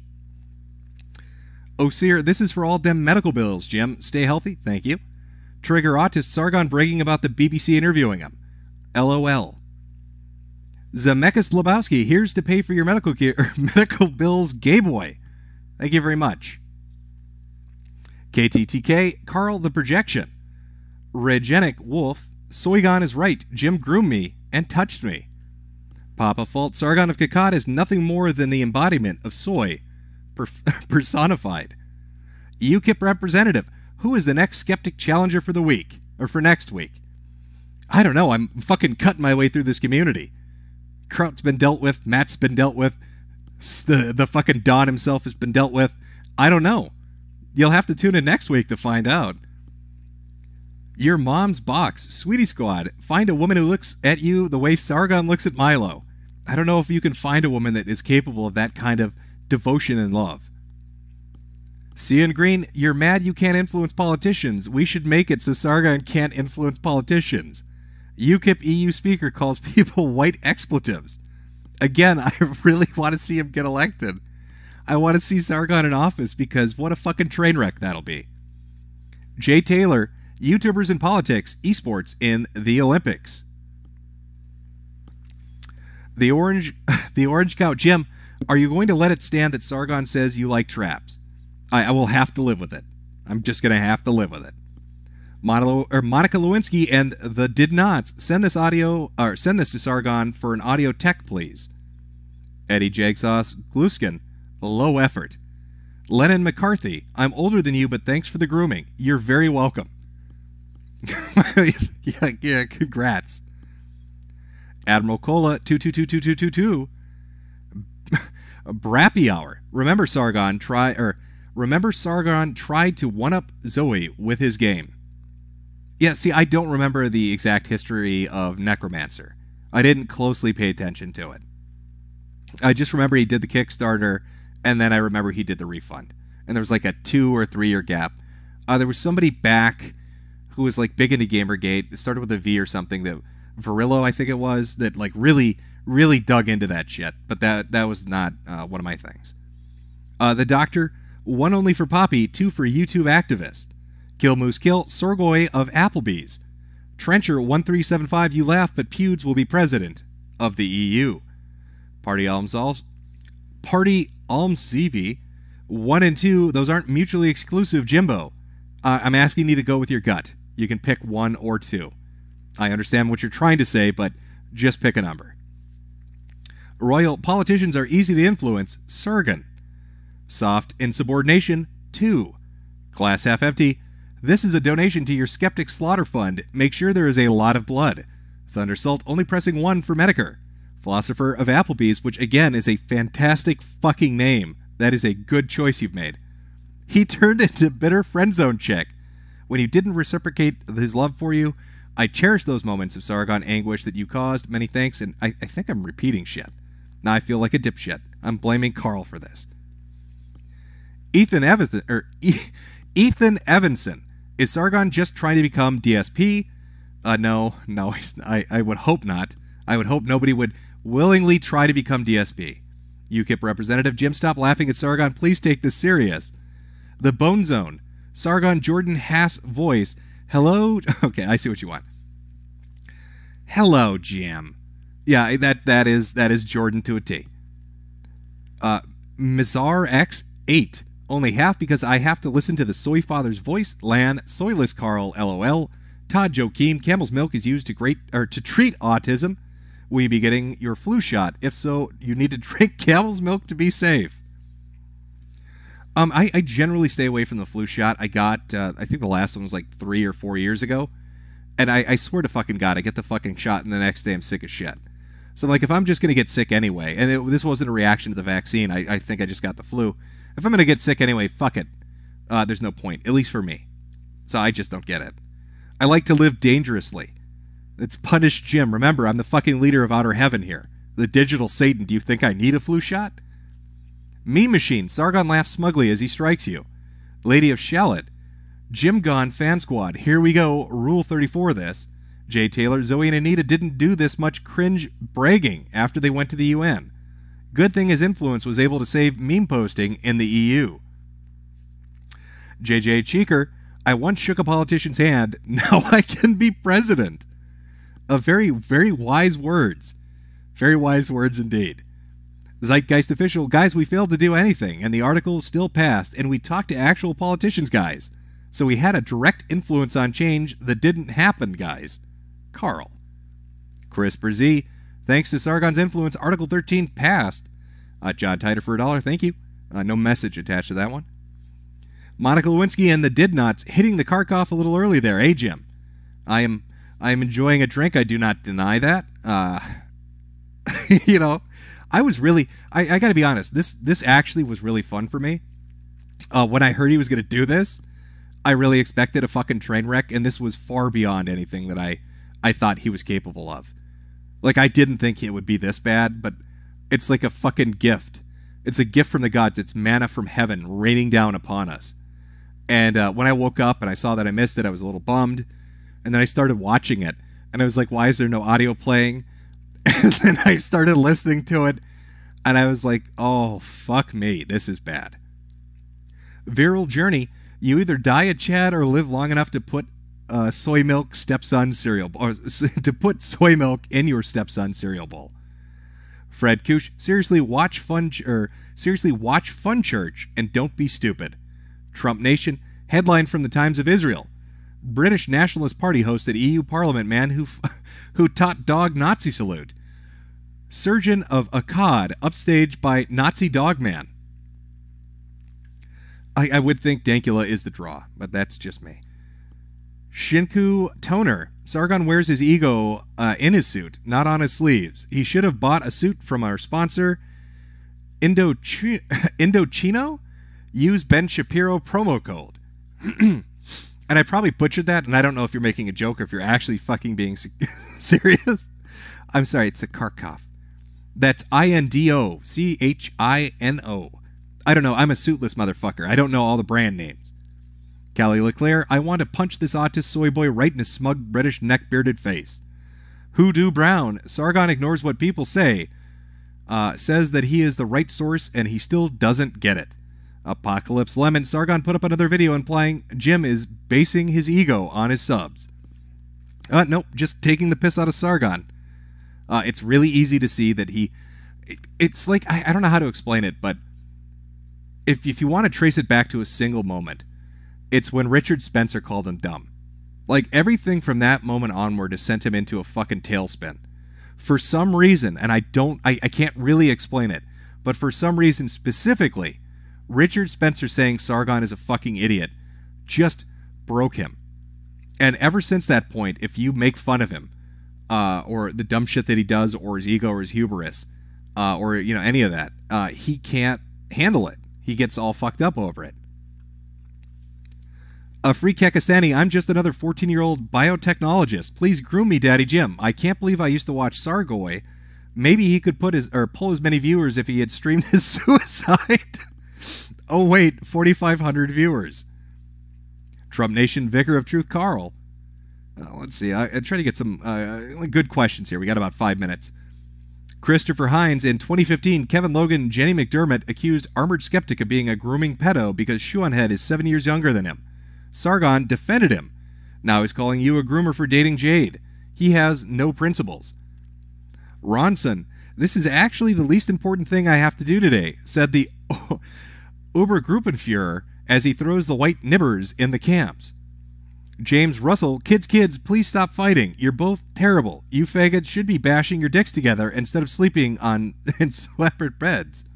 Osir, this is for all them medical bills, Jim. Stay healthy, thank you. Trigger Autist, Sargon bragging about the BBC interviewing him. LOL. Zemeckis Lebowski, here's to pay for your medical bills, gay boy. Thank you very much. KTTK, Carl the Projection. Regenic Wolf, Soygon is right. Jim groomed me and touched me. Papa Fault, Sargon of Akkad is nothing more than the embodiment of soy personified. UKIP representative, who is the next skeptic challenger for the week? Or for next week? I don't know, I'm fucking cutting my way through this community. Kraut's been dealt with, Matt's been dealt with, the fucking Don himself has been dealt with. I don't know. You'll have to tune in next week to find out. Your mom's box, Sweetie Squad, find a woman who looks at you the way Sargon looks at Milo. I don't know if you can find a woman that is capable of that kind of devotion and love. Cian Green, you're mad you can't influence politicians. We should make it so Sargon can't influence politicians. UKIP EU speaker calls people white expletives. Again, I really want to see him get elected. I want to see Sargon in office because what a fucking train wreck that'll be. Jay Taylor, YouTubers in politics, esports in the Olympics. The Orange Cow, Jim, are you going to let it stand that Sargon says you like traps? I will have to live with it. I'm just going to have to live with it. Monica Lewinsky and the Did Nots, send this to Sargon for an audio tech, please. Eddie Jagsauce Gluskin, low effort. Lennon McCarthy, I'm older than you, but thanks for the grooming. You're very welcome. yeah, congrats. Admiral Cola 222222. Brappy Hour. Remember Sargon tried to one-up Zoe with his game. Yeah, see, I don't remember the exact history of Necromancer. I didn't closely pay attention to it. I just remember he did the Kickstarter, and then I remember he did the refund. And there was like a 2 or 3 year gap. There was somebody back who was like big into Gamergate. It started with a V or something. That Varillo, I think it was, that like really dug into that shit. But that was not one of my things. The Doctor, 1 only for Poppy, 2 for YouTube activist. Kill Moose Kill, Sorgoy of Applebee's. Trencher 1375, you laugh, but Pewds will be president of the EU. Party Almszivi, 1 and 2, those aren't mutually exclusive, Jimbo. I'm asking you to go with your gut. You can pick 1 or 2. I understand what you're trying to say, but just pick a number. Royal, politicians are easy to influence, Sergen. Soft Insubordination, 2. Glass half empty, this is a donation to your Skeptic Slaughter Fund. Make sure there is a lot of blood. Thundersalt, only pressing 1 for Medicare. Philosopher of Applebee's, which again is a fantastic fucking name. That is a good choice you've made. He turned into bitter friendzone chick. When you didn't reciprocate his love for you, I cherish those moments of Sargon anguish that you caused. Many thanks, and I think I'm repeating shit. Now I feel like a dipshit. I'm blaming Carl for this. Ethan Evanson. Is Sargon just trying to become DSP? No, I would hope not. I would hope nobody would willingly try to become DSP. UKIP representative Jim, stop laughing at Sargon. Please take this serious. The Bone Zone. Sargon Jordan Haas voice. Hello. Okay, I see what you want. Hello, Jim. Yeah, that is Jordan to a T. Mizar X8. Only half because I have to listen to the Soy Father's voice. Lan, Soyless Carl, LOL. Todd Joakim, Camel's milk is used to treat autism. Will you be getting your flu shot? If so, you need to drink camel's milk to be safe. I generally stay away from the flu shot. I got, I think the last one was like 3 or 4 years ago. And I swear to fucking God, I get the fucking shot and the next day I'm sick as shit. So like if I'm just going to get sick anyway, and this wasn't a reaction to the vaccine, I think I just got the flu. If I'm going to get sick anyway, fuck it. There's no point, at least for me. So I just don't get it. I like to live dangerously. It's Punish Jim. Remember, I'm the fucking leader of Outer Heaven here. The digital Satan. Do you think I need a flu shot? Meme Machine. Sargon laughs smugly as he strikes you. Lady of Shallot. Jim Gone Fan Squad. Here we go. Rule 34 this. Jay Taylor. Zoe and Anita didn't do this much cringe bragging after they went to the UN. Good thing his influence was able to save meme posting in the EU. JJ Cheeker. I once shook a politician's hand. Now I can be president. Very, very wise words. Very wise words indeed. Zeitgeist Official. Guys, we failed to do anything, and the article still passed, and we talked to actual politicians, guys. So he had a direct influence on change that didn't happen, guys. Carl. CRISPR Z. Thanks to Sargon's influence, Article 13 passed. John Titer for $1. Thank you. No message attached to that one. Monica Lewinsky and the Did Nots hitting the Kharkov a little early there. Hey, Jim. I am enjoying a drink. I do not deny that. You know, I was really... I got to be honest. This actually was really fun for me. When I heard he was going to do this, I really expected a fucking train wreck, and this was far beyond anything that I thought he was capable of. Like, I didn't think it would be this bad, but it's like a fucking gift. It's a gift from the gods. It's manna from heaven raining down upon us. And when I woke up and I saw that I missed it, I was a little bummed. And then I started watching it, and I was like, why is there no audio playing? And then I started listening to it, and I was like, oh, fuck me, this is bad. Viral Journey, you either die a Chad or live long enough to put soy milk stepson cereal, or to put soy milk in your stepson cereal bowl. Fred Koosh, seriously watch Funchurch and don't be stupid. Trump Nation, headline from the Times of Israel. British Nationalist Party hosted EU Parliament man who taught dog Nazi salute. Surgeon of Akkad upstaged by Nazi dog man. I would think Dankula is the draw, but that's just me. Shinku Toner. Sargon wears his ego in his suit, not on his sleeves. He should have bought a suit from our sponsor, Indochino. Use Ben Shapiro promo code. And I probably butchered that, and I don't know if you're making a joke or if you're actually fucking being serious. I'm sorry, it's a Kharkov. That's INDOCHINO. I don't know, I'm a suitless motherfucker. I don't know all the brand names. Callie Leclerc, I want to punch this autist soy boy right in his smug British neck-bearded face. Hoodoo Brown, Sargon ignores what people say. Says that he is the right source and he still doesn't get it. Apocalypse Lemon, Sargon put up another video implying Jim is basing his ego on his subs. Nope, just taking the piss out of Sargon. It's really easy to see that it's like, I don't know how to explain it, but if you want to trace it back to a single moment, it's when Richard Spencer called him dumb. Like, everything from that moment onward has sent him into a fucking tailspin. For some reason, and I can't really explain it, but for some reason specifically, Richard Spencer saying Sargon is a fucking idiot just broke him. And ever since that point, if you make fun of him, or the dumb shit that he does, or his ego, or his hubris, or, you know, any of that, he can't handle it. He gets all fucked up over it. Free Kekistani, I'm just another 14-year-old biotechnologist. Please groom me, Daddy Jim. I can't believe I used to watch Sargoy. Maybe he could pull as many viewers if he had streamed his suicide. Oh wait, 4,500 viewers. Trump Nation Vicar of Truth Carl. Let's see, I try to get some good questions here. We got about 5 minutes. Christopher Hines, in 2015, Kevin Logan and Jenny McDermott accused Armored Skeptic of being a grooming pedo because Shuanhead is 7 years younger than him. Sargon defended him. Now he's calling you a groomer for dating Jade. He has no principles. Ronson, this is actually the least important thing I have to do today, said the Obergruppenführer as he throws the white nibbers in the camps. James Russell, kids, please stop fighting. You're both terrible. You faggots should be bashing your dicks together instead of sleeping in separate beds.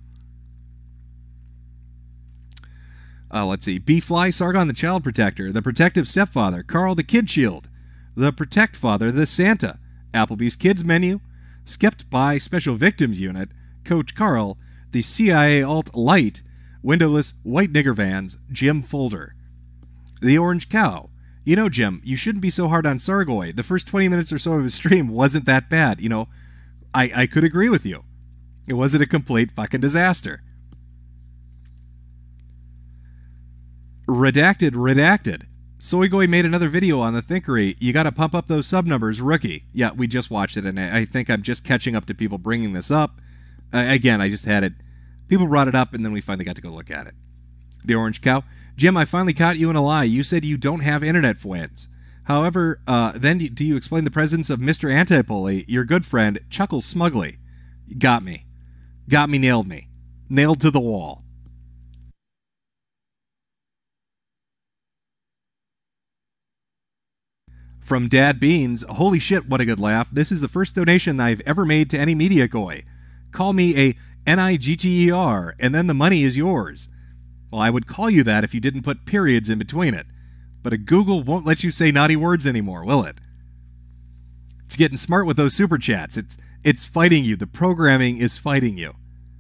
Let's see. B-Fly, Sargon the Child Protector, the Protective Stepfather, Carl the Kid Shield, the Protect Father, the Santa, Applebee's Kids Menu, Skept by Special Victims Unit, Coach Carl, the CIA Alt Light, Windowless White Nigger Vans, Jim Folder. The Orange Cow. You know, Jim, you shouldn't be so hard on Sargoy. The first 20 minutes or so of his stream wasn't that bad. You know, I could agree with you. It wasn't a complete fucking disaster. Redacted. Soygoy made another video on the Thinkery. You gotta pump up those sub numbers, rookie. Yeah, we just watched it, and I think I'm just catching up to people bringing this up. Again, I just had it. People brought it up, and then we finally got to go look at it. The Orange Cow. Jim, I finally caught you in a lie. You said you don't have internet friends. However, then do you explain the presence of Mr. Antipoli, your good friend, Chuckle Smugly? Got me. Nailed me. Nailed to the wall. From Dad Beans, holy shit, what a good laugh. This is the first donation I've ever made to any media goy. Call me a NIGGER, and then the money is yours. Well, I would call you that if you didn't put periods in between it. But a Google won't let you say naughty words anymore, will it? It's getting smart with those super chats. It's fighting you. The programming is fighting you.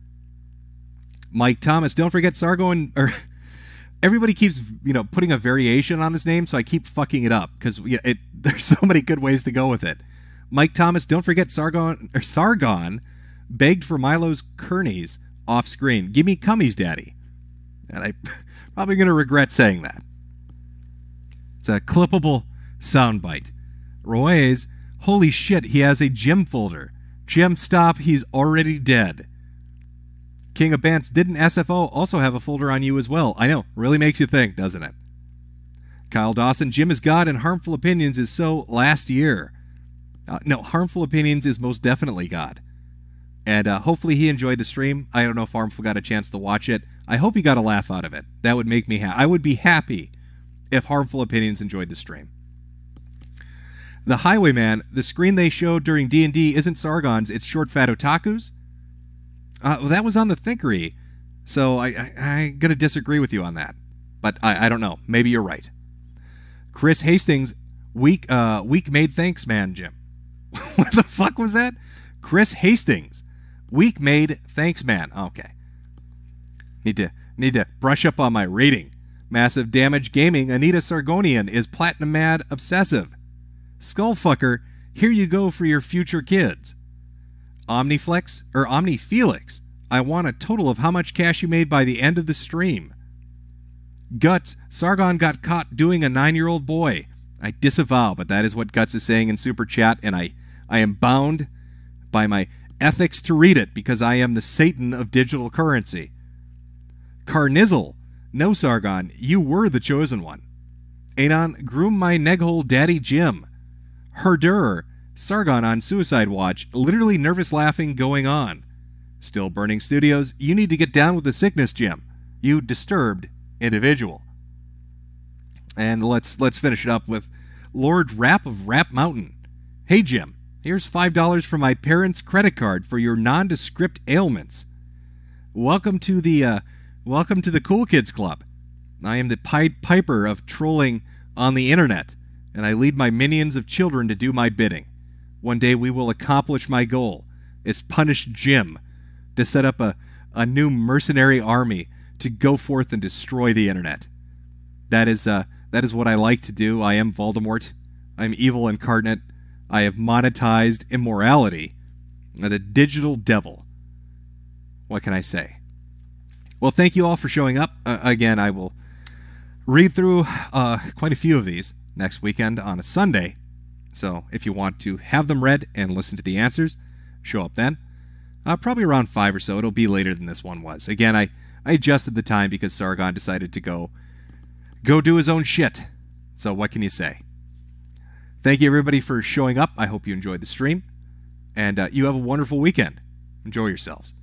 Mike Thomas, don't forget Sargon, or everybody keeps, putting a variation on his name, so I keep fucking it up because there's so many good ways to go with it. Mike Thomas, don't forget Sargon begged for Milo's Kearneys off screen. Give me cummies, daddy. And I'm probably going to regret saying that. It's a clippable soundbite. Ruiz, holy shit, he has a Jim folder. Jim, stop, he's already dead. King of Bants, didn't SFO also have a folder on you as well? I know, really makes you think, doesn't it? Kyle Dawson, Jim is God and Harmful Opinions is so last year. No, Harmful Opinions is most definitely God. And hopefully he enjoyed the stream. I don't know if Harmful got a chance to watch it. I hope he got a laugh out of it. That would make me happy. I would be happy if Harmful Opinions enjoyed the stream. The Highwayman, the screen they showed during D&D isn't Sargon's, it's Short Fat Otaku's. Well, that was on the Thinkery, so I'm going to disagree with you on that. But I don't know. Maybe you're right. Chris Hastings, weak made thanks man, Jim. What the fuck was that? Chris Hastings, weak made thanks man. Okay. Need to brush up on my rating. Massive Damage Gaming, Anita Sargonian is platinum mad obsessive. Skullfucker, here you go for your future kids. Omnifelix, I want a total of how much cash you made by the end of the stream. Guts, Sargon got caught doing a 9-year-old boy. I disavow, but that is what Guts is saying in Super Chat, and I am bound by my ethics to read it because I am the Satan of digital currency. Carnizzle, no Sargon, you were the chosen one. Anon, groom my neghole daddy Jim. Herder, Sargon on suicide watch, literally nervous laughing going on. Still Burning Studios, you need to get down with the sickness, Jim. You disturbed individual. And let's finish it up with Lord Rap of Rap Mountain. Hey Jim, here's $5 from my parents' credit card for your nondescript ailments. Welcome to the Cool Kids Club. I am the Pied Piper of trolling on the internet, and I lead my minions of children to do my bidding. One day we will accomplish my goal. It's punish Jim to set up a new mercenary army to go forth and destroy the internet. That is what I like to do. I am Voldemort. I'm evil incarnate. I have monetized immorality. The digital devil. What can I say? Well, thank you all for showing up. Again, I will read through quite a few of these next weekend on a Sunday. So if you want to have them read and listen to the answers, show up then. Probably around 5 or so. It'll be later than this one was. Again, I adjusted the time because Sargon decided to go do his own shit. So what can you say? Thank you everybody for showing up. I hope you enjoyed the stream. And you have a wonderful weekend. Enjoy yourselves.